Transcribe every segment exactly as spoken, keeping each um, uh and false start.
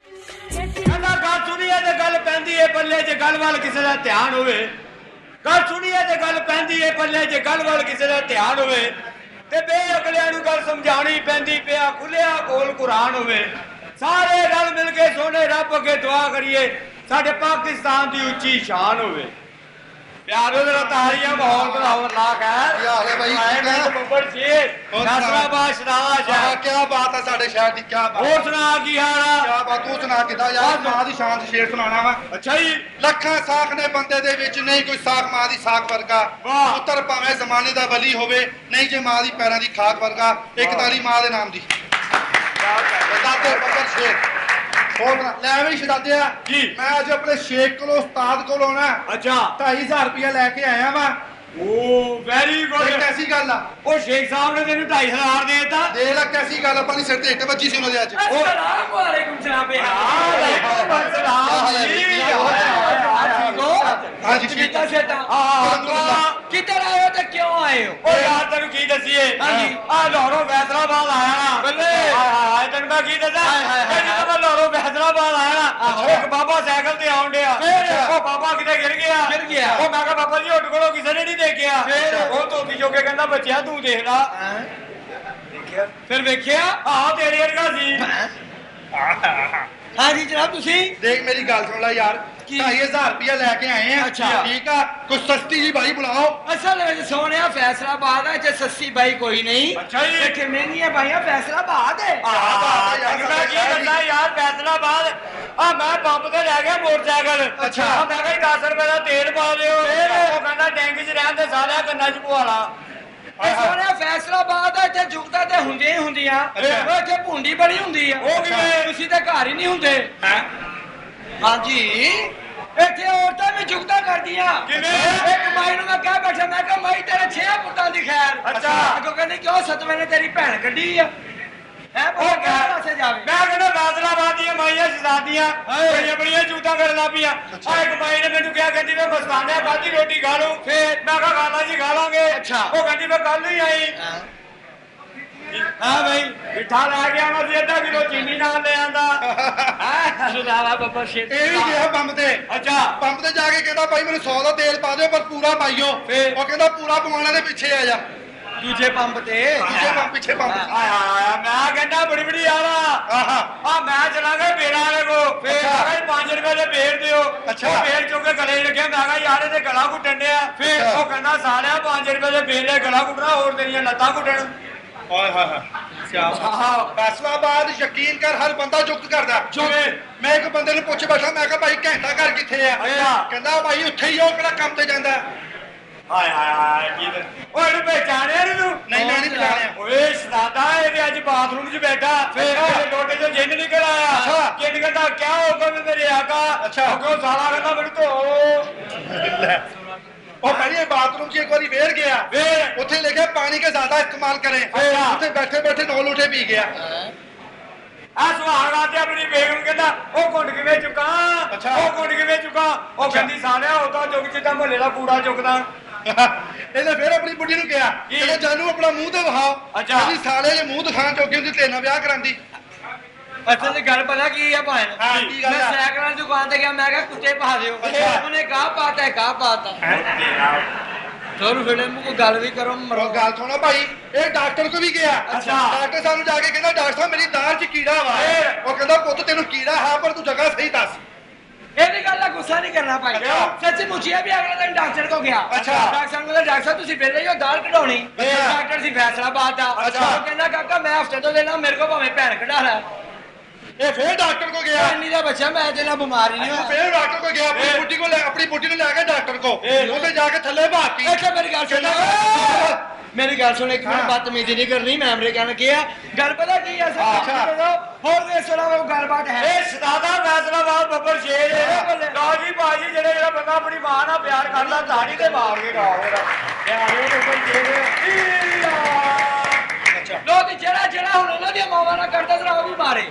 कहना गल सुनिए ते गल पैंदी है पल्ले जे गल वाल किसी का ध्यान होवे गल सुनिए ते गल पैंदी है पल्ले जे गल वाल किसी का ध्यान होवे ते बे अगलियां नूं गल समझाणी पैंदी पिया खुलिया कोल कुरान होवे सारे रल मिल के सोने रब अगे दुआ करिए साडे पाकिस्तान की उच्ची शान होवे प्यारो जरा तालियां माहौल बनाओ अल्लाह खैर क्या हाल है भाई ठीक है बब्बर शेर नासराबाद शनाज है क्या बात है साडे शहर दी क्या बात और सुना की हाल है क्या बात तू सुना किदा यार मां दी शान शेर सुनाना वा अच्छा जी ਲੱਖਾਂ ਸਾਖ ਨੇ ਬੰਦੇ ਦੇ ਵਿੱਚ ਨਹੀਂ ਕੋਈ ਸਾਖ ਮਾਂ ਦੀ ਸਾਖ ਵਰਗਾ ਪੁੱਤਰ ਭਾਵੇਂ ਜ਼ਮਾਨੇ ਦਾ ਵਲੀ ਹੋਵੇ ਨਹੀਂ ਜੇ ਮਾਂ ਦੀ ਪੈਰਾਂ ਦੀ ਖਾਕ ਵਰਗਾ ਇੱਕ ਤਾਲੀ ਮਾਂ ਦੇ ਨਾਮ ਦੀ ਦਾਦੇ ਬੱਬਰ ਸ਼ੇਰ ਹੋਰ ਲੈ ਵੀ ਸ਼ਦਾਦਿਆ ਜੀ ਮੈਂ ਅੱਜ ਆਪਣੇ ਸ਼ੇਖ ਕੋਲ ਉਸਤਾਦ ਕੋਲ ਆਉਣਾ ਅੱਛਾ ਢਾਈ ਹਜ਼ਾਰ ਰੁਪਇਆ ਲੈ ਕੇ ਆਇਆ ਵਾ ओ वेरी गुड कैसी गल आ ओ शेख साहब ने तेन ढाई हजार देता दे ला कैसी गल अपनी सिर ते इट बची सी उन्होंने आज अस्सलाम वालेकुम जनाब वालेकुम अस्सलाम जी हां जी कितना सेटा हां किधर आए हो ते क्यों आए हो ओ यार तेन की दसीए हां जी आ लाहौरों फैसलाबाद आया ना बल्ले हाय हाय तेन मैं की दसा ਜਦੋਂ ਮੈਂ ਲਾਹੌਰੋਂ फैसलाबाद आया ना एक बाबा साइकिल ते आउण ਡਿਆ ओ बाबा किते गिर गया गिर गया ओ मैं कहा बाबा जी ਉੱਡ ਕੋਲੋਂ ਕਿਸੇ ਨੇ ਨਹੀਂ देखिया ਉਹ ਧੋਤੀ ਜੋ ਕੇ ਕਹਿੰਦਾ ਬੱਚਿਆ ਤੂੰ ਦੇਖ ਲਾ ਦੇਖਿਆ ਫਿਰ ਵੇਖਿਆ ਆਹ ਤੇਰੇ ਵਰਗਾ ਸੀ ਹਾਂ ਜੀ ਜਨਾਬ ਤੁਸੀਂ देख मेरी गल सुन ला यार ढाई हजार रुपया लेके आए हैं अच्छा ठीक है कुछ सस्ती जी भाई बुलाओ असल में सोने फैसलाबाद है जे सस्ती भाई कोई नहीं अच्छा जी देखे महंगी है भाई फैसलाबाद है यार फैसलाबाद आ मैं पंप ते ले गया मोटरसाइकिल अच्छा मैं कहा दस रुपए का तेल पा लियो वो कहना टैंक च रहन दे सारा गन्ना च पवा ला सोने फैसलाबाद है जे जुगता ते हुंदी हुंदियां इत्थे भुंडी बड़ी हुंदी है ओ किवें तुसी ते घर ही नहीं हुंदे हैं हां जी इत्थे औरतां भी जुगता करदियां किवें एक माई नूं मैं कह बैठा मैं कहा माई तेरे छे पुत्तां दी खैर अच्छा अगो कहंदी क्यों सतवें ने तेरी भैन कड्डी है है बोल के पासे जावे मैं कहना फैसलाबाद दी माईयां शहजादियां बड़ियां बड़ियां जूता करन ला पियां आ एक माई ने मैनू क्या कहंदी मैं मस्ताना खादी रोटी खा लूं फिर मैं कहा खाना जी खा लांगे अच्छा वो कहंदी मैं कल ही आई हाँ भाई मिठा लै गया मैं अद्धा किलो चीनी नाल ले आंदा सुनावा बब्बर शेर ਇਹ ਵੀ ਗਿਆ ਪੰਪ ਤੇ अच्छा ਪੰਪ ਤੇ ਜਾ ਕੇ ਕਹਿੰਦਾ ਭਾਈ ਮੈਨੂੰ ਸੌ ਦਾ ਤੇਲ ਪਾ ਦਿਓ ਪਰ ਪੂਰਾ ਪਾਈਓ ਉਹ ਕਹਿੰਦਾ ਪੂਰਾ ਪਵਾਉਣਾ ਦੇ ਪਿੱਛੇ ਆ ਜਾ दूजे पंप ते ਦੂਜੇ ਪੰਪ ਪਿੱਛੇ ਪੰਪ आया आया मैं कहना बड़ी बड़ी यारा ਆਹਾ आ मैं चला गया बेड़ा वाले को फिर कहा पांच रुपए दे बेर दियो अच्छा बेर चुक के गले रखे मैं कहा यार ये गला घुटन दिया फिर वो कहना सालिया पांच रुपए दे बेर ले गला घुटना और तेरियां लत्तां घुटन ਹਾਏ ਹਾਏ ਹਾਏ ਫੈਸਲਾਬਾਦ ਯਕੀਨ ਕਰ ਹਰ ਬੰਦਾ ਜੁਗਤ ਕਰਦਾ ਮੈਂ ਇੱਕ ਬੰਦੇ ਨੂੰ ਪੁੱਛ ਬੈਠਾ ਮੈਂ ਕਿਹਾ ਭਾਈ ਘੰਟਾ ਘਰ ਕਿੱਥੇ ਆ ਕਹਿੰਦਾ ਭਾਈ ਉੱਥੇ ਹੀ ਉਹ ਕਿਹੜਾ ਕੰਮ ਤੇ ਜਾਂਦਾ हाय हाय हाय की ओए नु पहचाने रे तू नहीं मैं नहीं पहचाने ओए शरादा है ये आज बाथरूम च बैठा फिर लोटे से जिन्न निकल आया अच्छा जिन्न कहता क्या हुक्म मेरे आका अच्छा क्यों साला कहता मेरे तो ਉਹ ਪਹਿਲੇ ਬਾਥਰੂਮ 'ਚ ਇੱਕ ਵਾਰੀ ਵੇਰ ਗਿਆ ਉੱਥੇ ਲਿਖਿਆ ਪਾਣੀ ਕੇ ਜ਼ਿਆਦਾ ਇਸਤੇਮਾਲ ਕਰੇ ਉੱਥੇ ਬੈਠੇ ਬੈਠੇ ਨੌ ਲੋਟੇ ਪੀ ਗਿਆ ਆ ਸੁਹਾਗ ਆਤੇ ਆਪਣੀ ਬੇਗਮ ਕਹਿੰਦਾ ਉਹ ਘੁੰਡ ਕਿਵੇਂ ਚੁੱਕਾ ਉਹ ਘੁੰਡ ਕਿਵੇਂ ਚੁੱਕਾ ਉਹ ਕਹਿੰਦੀ ਸਾਲਿਆ ਉਹ ਤਾਂ ਚੁੱਕ ਜਿੱਦਾਂ ਮਹੱਲੇ ਦਾ ਕੂੜਾ ਚੁੱਕਦਾ ਇਹਨੇ ਫਿਰ ਆਪਣੀ ਬੁੱਢੀ ਨੂੰ ਕਿਹਾ ਕਹਿੰਦਾ ਜਾਨੂ ਆਪਣਾ ਮੂੰਹ ਤੇ ਵਿਖਾਓ ਕਹਿੰਦੀ ਸਾਲੇ ਨੇ ਮੂੰਹ ਦਿਖਾਣ ਚੁੱਕੀ ਹੁੰਦੀ ਤੇਰੇ ਨਾਲ ਵਿਆਹ ਕਰਾਂਦੀ असल गल पता की है भाई मैं साइकिल की दुकान ते गया मैं कहा कुत्ते पा दियो उन्हें कहा पाता है कहा पाता जोर फिर मुझे गल भी करो मरो गल सुनो भाई ये डॉक्टर को भी गया अच्छा डॉक्टर सानू जाके कहंदा डॉक्टर साहब मेरी दाल च कीड़ा वा वो कहंदा पुੱਤ तेनू कीड़ा है पर तू जगह सही दस ਇਹਦੀ ਗੱਲ ਦਾ ਗੁੱਸਾ ਨਹੀਂ ਕਰਨਾ ਭਾਈ ਸੱਚੀ ਮੁੱਛੀਆ ਵੀ ਅਗਲੇ ਦਿਨ ਡਾਕਟਰ ਕੋ ਗਿਆ ਅੱਛਾ ਡਾਕਟਰ ਸਾਹਿਬ ਕਹਿੰਦਾ ਡਾਕਟਰ ਸਾਹਿਬ ਤੁਸੀਂ ਫਿਰ ਰਹੀ ਹੋ ਦਾਲ ਕਢਾਉਣੀ ਡਾਕਟਰ ਸੀ ਫੈਸਲਾਬਾਦ ਦਾ ਉਹ ਕਹਿੰਦਾ ਕਾਕਾ ਮੈਂ ਹਫਤੇ ਤੋਂ ਲੈਣਾ ਮੇਰੇ ਕੋ ਭਾਵੇਂ ਭੈਣ ਕਢਾ ਲੈ ਇਹ ਫੇਰ ਡਾਕਟਰ ਕੋ ਗਿਆ ਇੰਨੀ ਦਾ ਬੱਚਾ ਮੈਂ ਤੇ ਨਾ ਬਿਮਾਰੀ ਨਹੀਂ ਹੋਇਆ ਫੇਰ ਡਾਕਟਰ ਕੋ ਗਿਆ ਆਪਣੀ ਬੁੱਢੀ ਕੋ ਲੈ ਆਪਣੀ ਬੁੱਢੀ ਨੂੰ ਲੈ ਕੇ ਡਾਕਟਰ ਕੋ ਉਹਦੇ ਜਾ ਕੇ ਥੱਲੇ ਭਾਤੀ ਅੱਛਾ ਮੇਰੀ ਗੱਲ ਸੁਣ मेरी गल सुन एक मिनट बदतमीजी नहीं करनी मैं अमरीका ने किया गल पता की है और इस अलावा गल बात है ਇਹ ਸਦਾਦਾ ਫੈਸਲਾਬਾਦ ਬੱਬਰ ਸ਼ੇਰ ਲਓ ਜੀ ਬਾਜੀ ਜਿਹੜੇ ਜਿਹੜਾ ਬੰਦਾ ਆਪਣੀ ਮਾਂ ਨਾਲ ਪਿਆਰ ਕਰਦਾ ਦਾੜੀ ਤੇ ਮਾਰ ਕੇ ਗਾਓ ਮੇਰਾ ਪਿਆਰੇ ਬੱਬਰ ਸ਼ੇਰ ਅੱਛਾ ਲੋ ਤੇ ਜਿਹੜਾ ਜਿਹੜਾ ਹੁਣ ਉਹਨਾਂ ਦੀਆਂ ਮਾਵਾਂ ਨਾਲ ਕਰਦਾ ਜਰਾ ਉਹ ਵੀ ਮਾਰੇ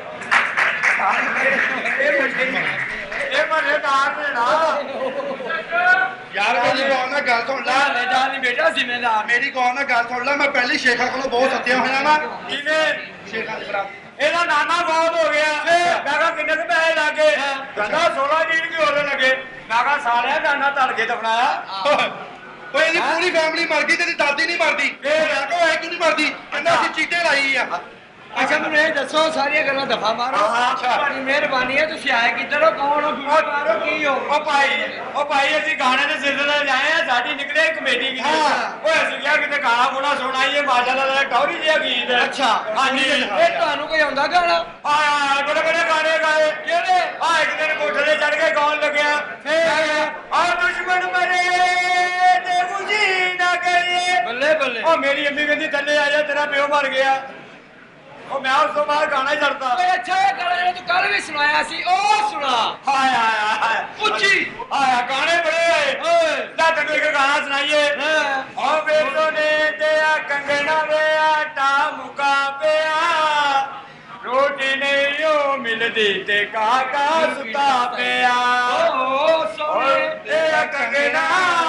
ਇਹ ਮਨੇ ਦਾਰ ਨੇ ਨਾ यार मेरी गौर ना गल सुन ला जिम्मेदार नहीं बेटा जिम्मेदार मेरी गौर ना गल सुन ला मैं पहले शेखा को बहुत सत्या होया वा किवें शेखा दी बरात ਇਹਦਾ ਨਾਨਾ ਬਹੁਤ ਹੋ ਗਿਆ। ਮੈਂ ਕਿਹਾ ਕਿੰਨੇ ਕੁ ਪੈਸੇ ਲੱਗੇ? ਕਹਿੰਦਾ ਸੋਲਾਂ ਜੀਨ ਵੀ ਹੋਲੇ ਲੱਗੇ। ਮੈਂ ਕਿਹਾ ਸਾਲਿਆ ਨਾਨਾ ਤੜ ਕੇ ਦਫਨਾਇਆ। ਓਏ ਇਹਦੀ ਪੂਰੀ ਫੈਮਿਲੀ ਮਰ ਗਈ, ਤੇਰੀ ਦਾਦੀ ਨਹੀਂ ਮਰਦੀ। ਫੇਰ ਕੋ ਐ ਕਿਉਂ ਨਹੀਂ ਮਰਦੀ? ਕਹਿੰਦਾ ਅਸੀਂ ਚੀਟੇ ਲਾਈ ਆ। ਅੱਛਾ ਮੈਨੂੰ ਇਹ ਦੱਸੋ, ਸਾਰੀਆਂ ਗੱਲਾਂ ਦਫਾ ਮਾਰੋ। ਤੁਹਾਡੀ ਮਿਹਰਬਾਨੀ ਹੈ, ਤੁਸੀਂ ਆਏ ਕਿੱਧਰ ਹੋ, ਕੌਣ ਹੋ, ਵੀਡੀਓ ਮਾਰੋ, ਕੀ ਹੋ? ਉਹ ਭਾਈ ਉਹ ਭਾਈ ਅਸੀਂ ਗਾਣੇ ਦੇ ਸਿਲਸਿਲੇ ਜਾਏ ਆ, ਸਾਡੀ ਨਿਕਲੇ ਕਮੇਟੀ ਕੀ ਓਏ ਅਸੀਂ ਕਿਹਾ ਕਿਤੇ ਗਾਣਾ ਗੁਣਾ ਸੁਣਾਈਏ, ਮਾਸ਼ਾਅੱਲਾ ਦਾ ਟੌਰੀ ਜਿਹਾ ਗੀਤ। ਅੱਛਾ ਹਾਂਜੀ ਇਹ ਤੁਹਾਨੂੰ ਕੋਈ ਆਉਂਦਾ ਗਾਣਾ? ਆ ਬੜੇ ਬੜੇ ਗਾਣੇ ਗਾਏ। ਕਿਹੜੇ? ਆ ਇੱਕ ਦਿਨ ਕੋਠੇ ਤੇ ਚੜ ਕੇ ਗਾਉਣ ਲੱਗਿਆ, ਆ ਦੁਸ਼ਮਣ ਮਰੇ ਤੇ ਖੁਸ਼ੀ ਨਾ ਕਰੀਏ। ਬੱਲੇ ਬੱਲੇ। ਉਹ ਮੇਰੀ ਅੰਮੀ ਕਹਿੰਦੀ ਥੱਲੇ ਆ ਜਾ, ਤੇਰਾ ਪਿਓ ਮਰ ਗਿਆ। ਉਹ ਮੈਂ ਉਸ ਤੋਂ ਬਾਅਦ ਗਾਣਾ ਹੀ ਛੱਡਤਾ। ਓਏ ਅੱਛਾ ਇਹ ਗਾਣਾ ਜਿਹੜਾ ਤੂੰ ਕੱਲ ਵੀ ਸੁਣਾਇਆ ਸੀ, ਉਹ ਸੁਣਾ। ਹਾਏ ਹਾਏ ਹਾਏ ਉੱਚੀ। ਆਇਆ ਗਾਣੇ ਬੜੇ ਹੋਏ। ਓਏ ਲੈ ਤੈਨੂੰ ਇੱਕ ਗਾਣਾ ਸੁਣਾਈਏ। ਹਾਂ ਓ ਵੇਲੋ ਨੇ ਤੇ ਆ ਕੰਗਣਾ ਵੇ ਆਟਾ ਮੁਕਾ ਪਿਆ, ਰੋਟੀ ਨਹੀਂ ਓ ਮਿਲਦੀ ਤੇ ਕਾਕਾ ਸੁੱਤਾ ਪਿਆ। ਓ ਸੋਹਣੇ ਤੇ ਆ ਕੰਗਣਾ,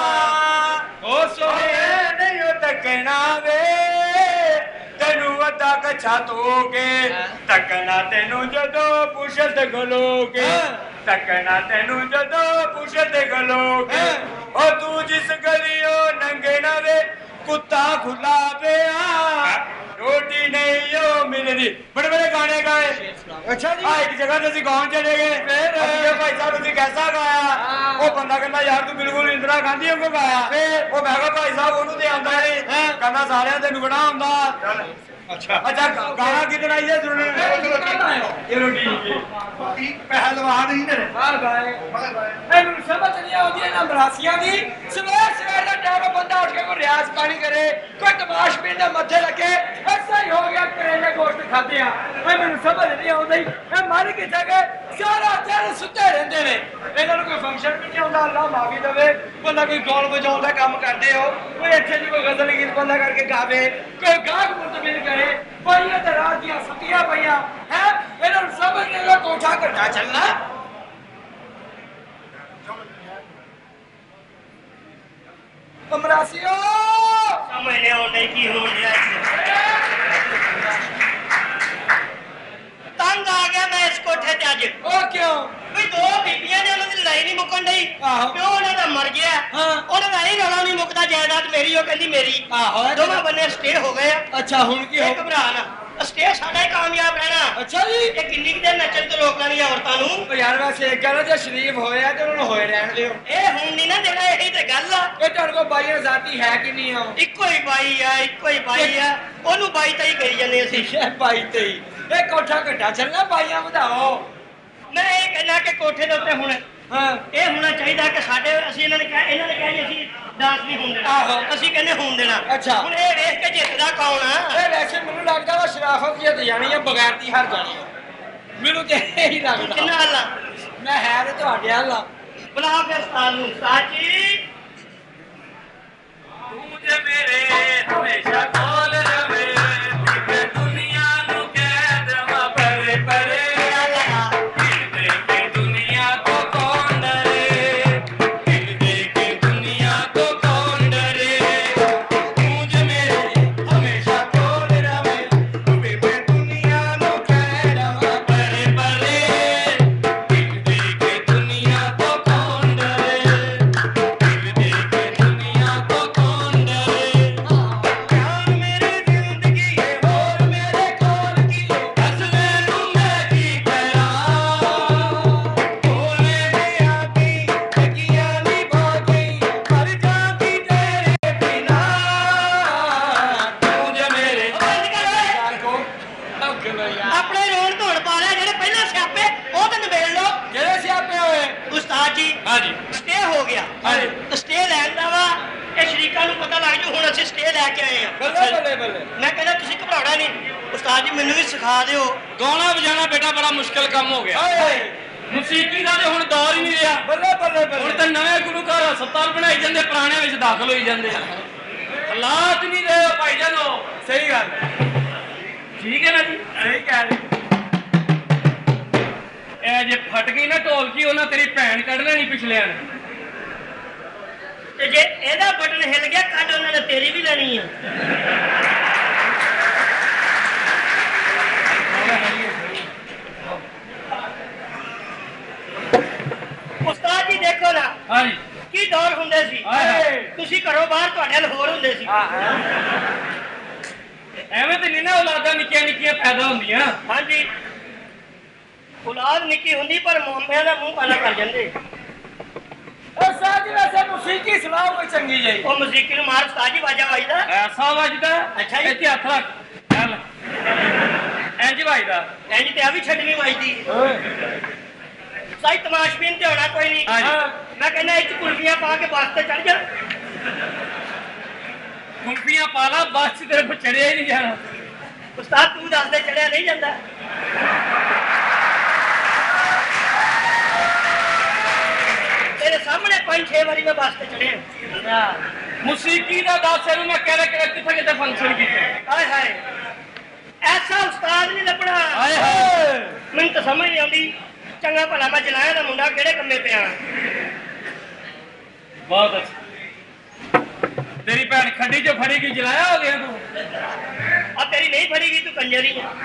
ਓ ਸੋਹਣੇ ਨਹੀਂ ਓ ਤੱਕਣਾ ਵੇ, ਤੈਨੂੰ ਅੱਧਾ ਕੱਛਾ ਧੋਗੇ, ਤੱਕਣਾ ਤੈਨੂੰ ਜਦੋਂ ਪੁਸ਼ਤ ਗਲੋਗੇ, ਤੱਕਣਾ ਤੈਨੂੰ ਜਦੋਂ ਪੁਸ਼ਤ ਗਲੋਗੇ। ਓ ਤੂੰ ਜਿਸ ਗਲੀਓ ਨੰਗਣਾ ਵੇ, ਕੁੱਤਾ ਖੁੱਲਾ ਪਿਆ, ਰੋਟੀ ਨਹੀਂ ਓ ਮਿਲਦੀ। ਬੜੇ ਬੜੇ ਗਾਣੇ ਗਾਏ। ਅੱਛਾ ਜੀ। ਆ ਇੱਕ ਜਗ੍ਹਾ ਤੇ ਅਸੀਂ ਗਾਉਣ ਚਲੇ ਗਏ। ਫਿਰ ਭਾਈ ਸਾਹਿਬ ਤੁਸੀਂ ਕੈਸਾ ਗਾਇਆ? ਉਹ ਬੰਦਾ ਕਹਿੰਦਾ ਯਾਰ ਤੂੰ ਬਿਲਕੁਲ ਇੰਦਰਾ ਗਾਂਧੀ ਵਾਂਗੂ ਗਾਇਆ। ਉਹ ਮੈਂ ਕਿਹਾ ਭਾਈ ਸਾਹਿਬ ਉਹਨੂੰ ਤੇ ਆਉਂਦਾ ਨਹੀਂ। ਕਹਿੰਦਾ ਸਾਰਿਆਂ ਤੇ ਨੁਕਣਾ ਆਉਂਦਾ। ਅੱਛਾ ਅੱਛਾ ਗਾਣਾ ਕਿਦਨ ਆਈ ਹੈ ਸੁਣਨ? ਚਲੋ ਠੀਕ ਹੈ। ਪਹਿਲਵਾਨ ਹੀ ਨੇ ਬਾਹਰ ਗਾਏ। ਮੈਨੂੰ ਸਮਝ ਨਹੀਂ ਆਉਂਦੀ ਇਹਨਾਂ ਮਰਾਸੀਆਂ ਦੀ। ਸਵੇਰ ਸਵੇਰ ਦਾ ਟਾਈਮ ਬੰਦਾ ਉੱਠ ਕੇ ਕੋਈ ਰਿਆਜ਼ ਪਾਣੀ ਕਰੇ, ਕੋਈ ਤਮਾਸ਼ ਪੀਣ ਦੇ ਮੱਥੇ ਲੱਗੇ, ਐਸਾ ਹੀ ਹੋ ਗਿਆ। ਕਰੇਲੇ ਗੋਸ਼ਤ ਖਾਦੇ ਆ। ਮੈਨੂੰ ਸਮਝ ਨਹੀਂ ਆਉਂਦੀ ਇਹ ਮਰ ਕਿੱਥੇ ਗਏ? ਸਾਰਾ ਦਿਨ ਸੁੱਤੇ ਰਹਿੰਦੇ ਨੇ। ਇਹਨਾਂ ਨੂੰ ਕੋਈ ਫੰਕਸ਼ਨ ਵੀ ਨਹੀਂ ਆਉਂਦਾ। ਅੱਲਾ ਮਾਫੀ ਦੇਵੇ, ਬੰਦਾ ਕੋਈ ਗਾਉਣ ਵਜਾਉਣ ਦਾ ਕੰਮ ਕਰਦੇ ਹੋ, ਕੋਈ ਇੱਥੇ ਦੀ ਕੋਈ ਗਜ਼ਲ ਗੀਤ ਬੰਦਾ ਕਰਕੇ ਗਾਵੇ, ਕੋਈ ਗਾਹਕ ਮੁਤਬਿਲ ਕਰੇ। ਪਈਆਂ ਤੇ ਰਾਤ ਦੀਆਂ ਸੁੱਤੀਆਂ ਪਈਆਂ ਹੈ। ਇਹਨਾਂ ਨੂੰ ਸਮਝ ਨਹੀਂ ਆਉਂਦਾ ਕੋਠਾ ਘੱਟਾ ਚੱਲਣਾ। ਕਮਰਾਸੀਓ ਸਮਝ ਨਹੀਂ ਆਉਂਦਾ ਕੀ ਹੋ ਰਿਹਾ ਤੰਗ ਆ ਗਿਆ ਮੈਂ ਇਸ ਕੋਠੇ ਤੇ ਅੱਜ। ਉਹ ਕਿਉਂ? ਵੀ ਦੋ ਬੀਬੀਆਂ ਨੇ, ਉਹਨਾਂ ਦੀ ਲੜਾਈ ਨਹੀਂ ਮੁੱਕਣ ਡਈ। ਆਹੋ। ਪਿਓ ਉਹਨਾਂ ਦਾ ਮਰ ਗਿਆ। ਹਾਂ। ਉਹਨਾਂ ਦਾ ਇਹ ਰੌਲਾ ਨਹੀਂ ਮੁੱਕਦਾ, ਜਾਇਦਾਦ ਮੇਰੀ, ਉਹ ਕਹਿੰਦੀ ਮੇਰੀ। ਆਹੋ। ਦੋਵਾਂ ਬੰਨੇ ਸਟੇ ਹੋ ਗਏ ਆ। ਅੱਛਾ ਹੁਣ ਕੀ ਹੋ? ਇਹ ਘਬਰਾ ਨਾ, ਸਟੇ ਸਾਡਾ ਹੀ ਕਾਮਯਾਬ ਰਹਿਣਾ। ਅੱਛਾ ਜੀ। ਇਹ ਕਿੰਨੀ ਕੁ ਦੇਰ ਨੱਚਣ ਤੋਂ ਰੋਕ ਲੈਣੀ ਔਰਤਾਂ ਨੂੰ। ਉਹ ਯਾਰ ਵੈਸੇ ਇੱਕ ਗੱਲ ਜੇ ਸ਼ਰੀਫ ਹੋਇਆ ਤੇ ਉਹਨਾਂ ਨੂੰ ਹੋਏ ਰਹਿਣ ਦਿਓ। ਇਹ ਹੁਣ ਨਹੀਂ ਨਾ ਦੇਣਾ, ਇਹੀ ਤੇ ਗੱਲ ਆ। ਇਹ ਤੁਹਾਡੇ ਕੋਲ ਬਾਈਆਂ ਜ਼ਾਤੀ ਹੈ ਕਿ ਨਹੀਂ ਆ? ਇੱਕੋ ਹੀ ਬਾਈ ਆ, ਇੱਕੋ ਹੀ ਬਾਈ ਆ। ਉਹਨੂੰ ਬਾਈ ਤਾਈ ਕਰੀ ਜਾਂਦੇ ਅਸੀਂ। ਠੀਕ ਹੈ ਬਾਈ ਤੇ ਹੀ। ਇਹ ਕੋਠਾ ਘੱਟਾ ਚੱਲਣਾ, ਬਾਈਆਂ ਵਧਾਓ। ਮੈਂ ਇਹ ਕਹਿਣਾ ਕਿ ਕੋਠੇ ਦੇ ਉੱਤੇ ਹੁਣ ਹਾਂ ਇਹ ਹੋਣਾ ਚਾਹੀਦਾ ਕਿ ਸਾਡੇ ਅਸੀਂ ਇਹਨਾਂ ਨੇ ਕਿਹਾ ਇਹਨਾਂ ਨੇ ਕਿਹਾ ਜੀ ਅਸੀਂ ਡਾਂਸ ਨਹੀਂ ਹੋਣ ਦੇਣਾ। ਆਹੋ। ਅਸੀਂ ਕਹਿੰਦੇ ਹੋਣ ਦੇਣਾ। ਅੱਛਾ। ਹੁਣ ਇਹ ਵੇਖ ਕੇ ਜਿੱਤਦਾ ਕੌਣ ਆ? ਇਹ ਵੈਸੇ ਮੈਨੂੰ ਲੱਗਦਾ ਵਾ ਸ਼ਰਾਫਤ ਜਿੱਤ ਜਾਣੀ ਆ, ਬਗੈਰ ਦੀ ਹਾਰ ਜਾਣੀ ਆ। ਮੈਨੂੰ ਤੇ ਇਹੀ ਲੱਗਦਾ। ਕਿੰਨਾ ਹੱਲ ਆ? ਮੈਂ ਹੈ ਤੇ ਤੁਹਾਡੇ ਹੱਲ ਆ। ਬੁਲਾ ਫਿਰ ਉਸਤਾਦ ਨੂੰ। ਉਸਤਾਦ ਜੀ ਤੂੰ ਜੇ ਮੇਰੇ ਹਮੇਸ਼ਾ ਕੋਲ ਰਵੇ, ਤੇ ਦੁਨੀਆ ਨੂੰ ਕਹਿ ਦੇਵਾਂ ਪਰੇ ਪਰੇ, ਦਿਲ ਦੇ ਕੇ ਦੁਨੀਆ ਤੋਂ ਕੌਣ ਡਰੇ, ਦਿਲ ਦੇ ਕੇ ਦੁਨੀਆ ਤੋਂ ਕੌਣ ਡਰੇ। ਤੂੰ ਜੇ ਮੇਰੇ ਹਮੇਸ਼ਾ ਕੋਲ ਰਵੇ, ਤੇ ਦੁਨੀਆ ਨੂੰ ਕਹਿ ਦੇਵਾਂ ਪਰੇ ਪਰੇ, ਦਿਲ ਦੇ ਕੇ ਦੁਨੀਆ ਤੋਂ ਕੌਣ ਡਰੇ, ਦਿਲ ਦੇ ਕੇ ਦੁਨੀਆ ਤੋਂ ਕੌਣ ਡਰੇ। ਪਿਆਰ ਮੇਰੀ ਜ਼ਿੰਦਗੀ ਏ, ਹੋਰ ਮੇਰੇ ਕੋਲ ਕੀ ਏ, ਦੱਸ ਮੈਨੂੰ ਮੈਂ ਕੀ ਕਰਾਂ। ਬੋਲੇ ਦੀ ਆਦੀ ਤਕੀਆਂ ਨੀ ਬਾਗੀ, ਮਰ ਜਾਂਦੀ ਤੇਰੇ ਬਿਨਾ। ਤੂੰ ਜੇ ਮੇਰੇ ਆਪਣੇ ਰੋਣ ਧੋਣ ਪਾ ਲਿਆ, ਜਿਹੜੇ ਪਹਿਲਾਂ ਸਿਆਪੇ ਉਹ ਤਾਂ ਨਿਬੇੜ ਲਓ। ਜਿਹੜੇ ਸਿਆਪੇ ਹੋਏ। ਉਸਤਾਦ ਜੀ ਹਾਂਜੀ ਸਟੇ ਹੋ ਗਿਆ। ਹਾਂਜੀ। ਸਟੇ ਲੈਣ ਦਾ ਵਾ ਇਹ ਸ਼ਰੀਕਾਂ ਨੂੰ ਪਤਾ ਲੱਗ ਜੂ ਹੁਣ ਅਸੀਂ ਸਟੇ ਲੈ ਕੇ ਆਏ ਆ। ਬੱਲੇ ਬੱਲੇ ਬੱਲੇ। ਮੈਂ ਕਹਿੰਦਾ ਤੁਸੀਂ ਘਬਰਾਉਣਾ ਨਹੀਂ। ਉਸਤਾਦ ਜੀ ਮੈਨੂੰ ਵੀ ਸਿਖਾ ਦਿਓ। ਗਾਉਣਾ ਵਜਾਣਾ ਬੇਟਾ ਬੜਾ ਮੁਸ਼ਕਲ ਕੰਮ ਹੋ ਗਿਆ। ਓਏ ਮੂਸੀਕੀ ਦਾ ਤੇ ਹੁਣ ਦੌਰ ਹੀ ਨਹੀਂ ਰਿਹਾ। ਬੱਲੇ ਬੱਲੇ ਹੁਣ ਬੱਲੇ। ਤਾਂ ਨਵੇਂ ਗੁਰੂ ਘਰ ਹਸਪਤਾਲ ਬਣਾਈ ਜਾਂਦੇ, ਪੁਰਾਣਿਆਂ ਵਿੱਚ ਦਾਖਲ ਹੋਈ ਜਾਂਦੇ ਆ। ਹਾਲਾਤ ਨਹੀਂ ਰਹੇ ਭਾਈ ਜਾਨੋ। ਸਹੀ ਗੱਲ ਹੈ। ਠੀਕ ਹੈ ਨਾ ਜੀ? ਸਹੀ ਕਹਿ ਰਹੇ। ਇਹ ਜੇ ਫਟ ਗਈ ਨਾ ਢੋਲਕੀ, ਉਹਨਾਂ ਤੇਰੀ ਭੈਣ ਕੱਢ ਲੈਣੀ ਪਿਛਲਿਆਂ ਨੇ। ਤੇ ਜੇ ਇਹਦਾ ਬਟਨ ਹਿੱਲ ਗਿਆ ਕੱਢ ਉਹਨਾਂ ਨੇ ਤੇਰੀ ਵੀ ਲੈਣੀ ਆ। ਤੁਸੀਂ ਘਰੋਂ ਬਾਹਰ ਤੁਹਾਡੇ ਨਾਲ ਹੋਰ ਹੁੰਦੇ ਸੀ ਐਵੇਂ ਤੇ ਨਹੀਂ ਨਾ ਔਲਾਦਾਂ ਨਿੱਕੀਆਂ ਨਿੱਕੀਆਂ ਪੈਦਾ ਹੁੰਦੀਆਂ। ਹਾਂਜੀ ਔਲਾਦ ਨਿੱਕੀ ਹੁੰਦੀ ਪਰ ਮੁੰਡਿਆਂ ਦਾ ਮੂੰਹ ਕਾਲਾ ਕਰ ਜਾਂਦੇ। ਉਹ ਸਾਜ ਵੈਸੇ ਮੌਸੀਕੀ ਸੁਣਾਓ ਕੋਈ ਚੰਗੀ ਜਿਹੀ। ਉਹ ਮੌਸੀਕੀ ਨੂੰ ਮਾਰ ਉਸਤਾਦ ਜੀ ਵਾਜਾ ਵੱਜਦਾ ਐਸਾ ਵੱਜਦਾ। ਅੱਛਾ ਜੀ। ਇੱਥੇ ਹੱਥ ਰੱਖ ਚੱਲ ਇੰਜ ਵੱਜਦਾ। ਇੰਜ ਤੇ ਆ ਵੀ ਛੱਡਵੀਂ ਵੱਜਦੀ ਸਾਈ ਤਮਾਸ਼ਬੀਨ ਤੇ ਹੋਣਾ ਕੋਈ ਨਹੀਂ। ਮੈਂ ਕਹਿੰਦਾ ਇਹ ਚ ਕੁਲਫੀਆਂ ਪਾ ਕੇ ਬੱਸ ਤੇ ਚੜ ਜਾ। ਕੁਲਫੀਆਂ ਪਾ ਲਾ ਬੱਸ ਚ ਤੇਰੇ ਕੋ ਚੜਿਆ ਹੀ ਨਹੀਂ ਜਾਣਾ। ਉਸਤਾਦ ਤੂੰ ਦੱਸਦੇ ਚੜਿਆ ਨਹੀਂ ਜਾਂਦਾ। ਤੇਰੇ ਸਾਹਮਣੇ ਪੰਜ ਛੇ ਵਾਰੀ ਮੈਂ ਬੱਸ ਤੇ ਚੜਿਆ। ਮੌਸੀਕੀ ਦਾ ਦੱਸ ਇਹਨੂੰ ਮੈਂ ਕਿਹੜੇ ਕਿਹੜੇ ਕਿੱਥੇ ਕਿੱਥੇ ਫੰਕਸ਼ਨ ਕੀਤੇ। ਹਾਏ ਹਾਏ ਐਸਾ ਉਸਤਾਦ ਨਹੀਂ ਲੱਭਣਾ। ਹਾਏ ਹਾਏ ਮੈਨੂੰ ਤਾਂ ਸਮਝ ਨਹੀਂ ਆਉਂਦੀ। ਚੰਗਾ ਭਲਾ ਮੈਂ ਜਲਾਇਆ ਦਾ ਮੁੰਡਾ ਕਿਹੜੇ ਕੰਮੇ ਪਿਆ। ਬਹੁਤ ਅੱਛਾ। ਤੇਰੀ ਭੈਣ ਖੱਡੀ ਚੋਂ ਫੜੀ ਗਈ ਜਲਾਇਆ ਹੋ ਗਿਆ ਤੂੰ। ਆ ਤੇਰੀ ਨਹੀਂ ਫੜੀ ਗਈ ਤੂੰ ਕੰਜਰ ਹੀ ਆ।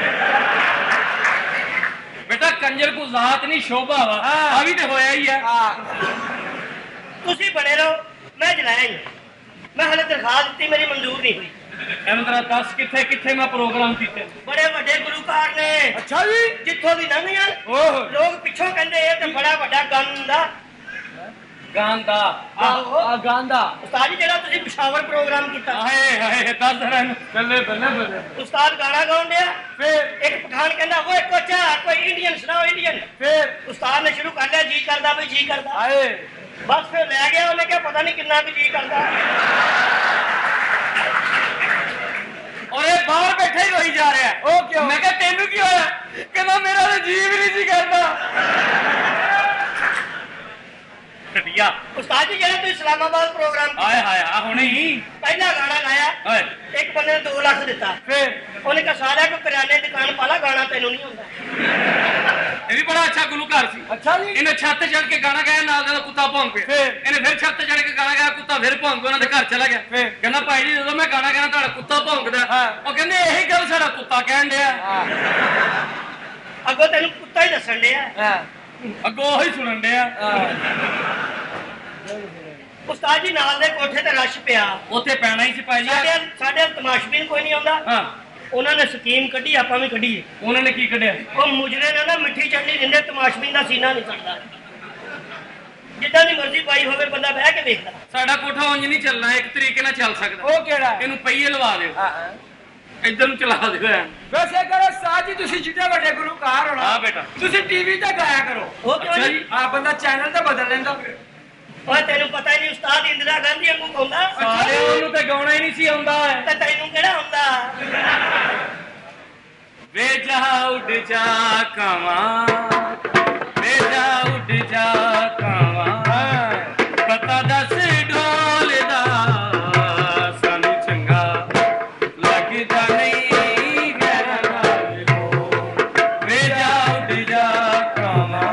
बेटा कंजर को जात नहीं शोभा वा अभी तो होया ही है। ਤੁਸੀਂ ਬਣੇ ਰਹੋ ਮੈਂ ਜਲਾਇਆ ਹੀ। ਮੈਂ ਹਲੇ ਦਰਖਾਸਤ ਦਿੱਤੀ ਮੇਰੀ ਮਨਜ਼ੂਰ ਨਹੀਂ ਹੋਈ। एमदरा दस किथे किथे मैं प्रोग्राम कीते बड़े ਵੱਡੇ ਗੁਲੂਕਾਰ ਨੇ। ਅੱਛਾ ਜੀ। ਜਿੱਥੋਂ ਦੀ ਲੰਘੀਆਂ ਲੋਕ ਪਿੱਛੋਂ ਕਹਿੰਦੇ ਇਹ ਤੇ ਬੜਾ ਵੱਡਾ ਗੰਦਾ गांदा ਆ ਗਾਂਦਾ। ਉਸਤਾਦ ਜੀ ਜਿਹੜਾ ਤੁਸੀਂ ਪਿਸ਼ਾਵਰ ਪ੍ਰੋਗਰਾਮ ਕੀਤਾ हाय हाय दस रन बल्ले बल्ले बल्ले ਉਸਤਾਦ ਗਾਣਾ ਗਾਉਣ ਡਿਆ। ਫਿਰ ਇੱਕ ਪਠਾਨ ਕਹਿੰਦਾ ਓਏ ਕੋਚਾ ਕੋਈ ਇੰਡੀਅਨ ਸੁਣਾਓ ਇੰਡੀਅਨ। ਫਿਰ ਉਸਤਾਦ ਨੇ ਸ਼ੁਰੂ ਕਰ ਲਿਆ ਜੀ ਕਰਦਾ ਵੀ ਜੀ ਕਰਦਾ। ਆਏ ਬਸ ਫਿਰ ਲੈ ਗਿਆ ਉਹਨੇ ਕਿਹਾ ਪਤਾ ਨਹੀਂ ਕਿੰਨਾ ਕੁ ਜੀ ਕਰਦਾ। और ये बाहर बैठे ही रोई जा रहा है। ओ क्यों? मैं कहा तेनू की होया कहना मेरा तो जी भी नहीं जी करता। घटिया ਉਸਤਾਦ ਜੀ ਜਿਹੜਾ ਤੁਸੀਂ ਇਸਲਾਮਾਬਾਦ ਪ੍ਰੋਗਰਾਮ ਕੀਤਾ हाय हाय आ हुणे ही ਪਹਿਲਾ ਗਾਣਾ ਗਾਇਆ। हाय ਇੱਕ ਬੰਦੇ ਨੇ ਦੋ ਲੱਖ ਦਿੱਤਾ। ਫਿਰ ਉਹਨੇ ਕਿਹਾ ਸਾਰਿਆਂ ਕੋ ਕਰਿਆਨੇ ਦੀ ਦੁਕਾਨ ਪਾਲਾ ਗਾਣਾ ਤੈਨੂੰ ਨਹੀਂ ਹੁੰਦਾ। ये भी बड़ा अच्छा गुलूकार सी। ਅੱਛਾ ਜੀ। इन्हें छत चढ़ के गाना गाया नाल दा कुत्ता भौंक पे फिर? इन्हें फिर छत चढ़ के गाना गाया कुत्ता फिर भौंक पे उन्हां दे घर चला गया। फिर? कहना भाई जी जदों मैं गाना गाना तुहाडा कुत्ता भौंकदा हाँ। ओ कहंदे यही गल साडा कुत्ता कहन दिया। ਅੱਗੋਂ ਤੈਨੂੰ ਕੁੱਤਾ ਹੀ ਦੱਸਣ ਡਿਆ। ਹਾਂ अगो ही सुनन दिया। ਉਸਤਾਦ ਜੀ ਨਾਲ ਦੇ ਕੋਠੇ ਤੇ ਰਸ਼ ਪਿਆ। ਉੱਥੇ ਪੈਣਾ ਹੀ ਸੀ ਭਾਈ ਜੀ। ਸਾਡੇ ਸਾਡੇ ਤਮਾਸ਼ਬੀਨ ਕੋਈ ਨਹੀਂ ਆਉਂਦਾ। ਹਾਂ ਉਹਨਾਂ ਨੇ ਸਕੀਮ ਕੱਢੀ ਆਪਾਂ ਵੀ ਕੱਢੀਏ। ਉਹਨਾਂ ਨੇ ਕੀ ਕੱਢਿਆ? ਉਹ ਮੁਜਰੇ ਨੇ ਨਾ ਮਿੱਠੀ ਚਟਨੀ ਦਿੰਦੇ ਤਮਾਸ਼ਬੀਨ ਦਾ ਸੀਨਾ ਨਹੀਂ ਕੱਢਦਾ। ਜਿੱਦਾਂ ਦੀ ਮਰਜ਼ੀ ਪਾਈ ਹੋਵੇ ਬੰਦਾ ਬਹਿ ਕੇ ਵੇਖਦਾ। ਸਾਡਾ ਕੋਠਾ ਉਂਝ ਨਹੀਂ ਚੱਲਣਾ ਇੱਕ ਤਰੀਕੇ ਨਾਲ ਚੱਲ ਸਕਦਾ। ਉਹ ਕਿਹੜਾ? ਇਹਨੂੰ ਪਹੀਏ ਲਵਾ ਦਿਓ ਹਾਂ ਇੱਧਰ ਨੂੰ ਚਲਾ ਦਿਓ ਐਂ। ਵੈਸੇ ਕਰੋ ਸਾਜ ਜੀ ਤੁਸੀਂ ਜਿੱਡੇ ਵੱਡੇ ਗੁਲੂਕਾਰ ਹੋਣਾ। ਹਾਂ ਬੇਟਾ। ਤੁਸੀਂ ਟੀਵੀ ਤੇ ਗਾਇਆ ਕਰੋ। ਉਹ ਕਿਉਂ ਅੱਛਾ ਨਹੀਂ? ਜੀ। ਆ ਬੰਦਾ ਚੈਨਲ ਤੇ ਬਦਲ ਲੈਂਦਾ। ਓਏ ਤੈਨੂੰ ਪਤਾ ਹੀ ਨਹੀਂ ਉਸਤਾਦ ਇੰਦਰਾ ਗਾਂਧੀ ਵਾਂਗੂ ਗਾਉਂਦਾ। ਸਾਰੇ ਉਹਨੂੰ ਤੇ ਗਾਉਣਾ ਹੀ ਨਹੀਂ ਸੀ ਆਉਂਦਾ। ਤੇ ਤੈਨੂੰ ਕਿਹੜਾ ਹੁੰਦਾ? ਵੇ ਜਾ ਉੱਡ ਜਾ ਕਾਵਾਂ ਵੇ ਜਾ ਉੱਡ ਜਾ ਕਾਵਾਂ ਪਤਾ ਦੱਸ ਢੋਲ ਦਾ ਸਾਨੂੰ ਚੰਗਾ ਲੱਗਦਾ ਨਹੀਂ ਗੈਰਾਂ ਨਾਲ ਵੇ ਜਾ ਉੱਡ ਜਾ ਕਾਵਾਂ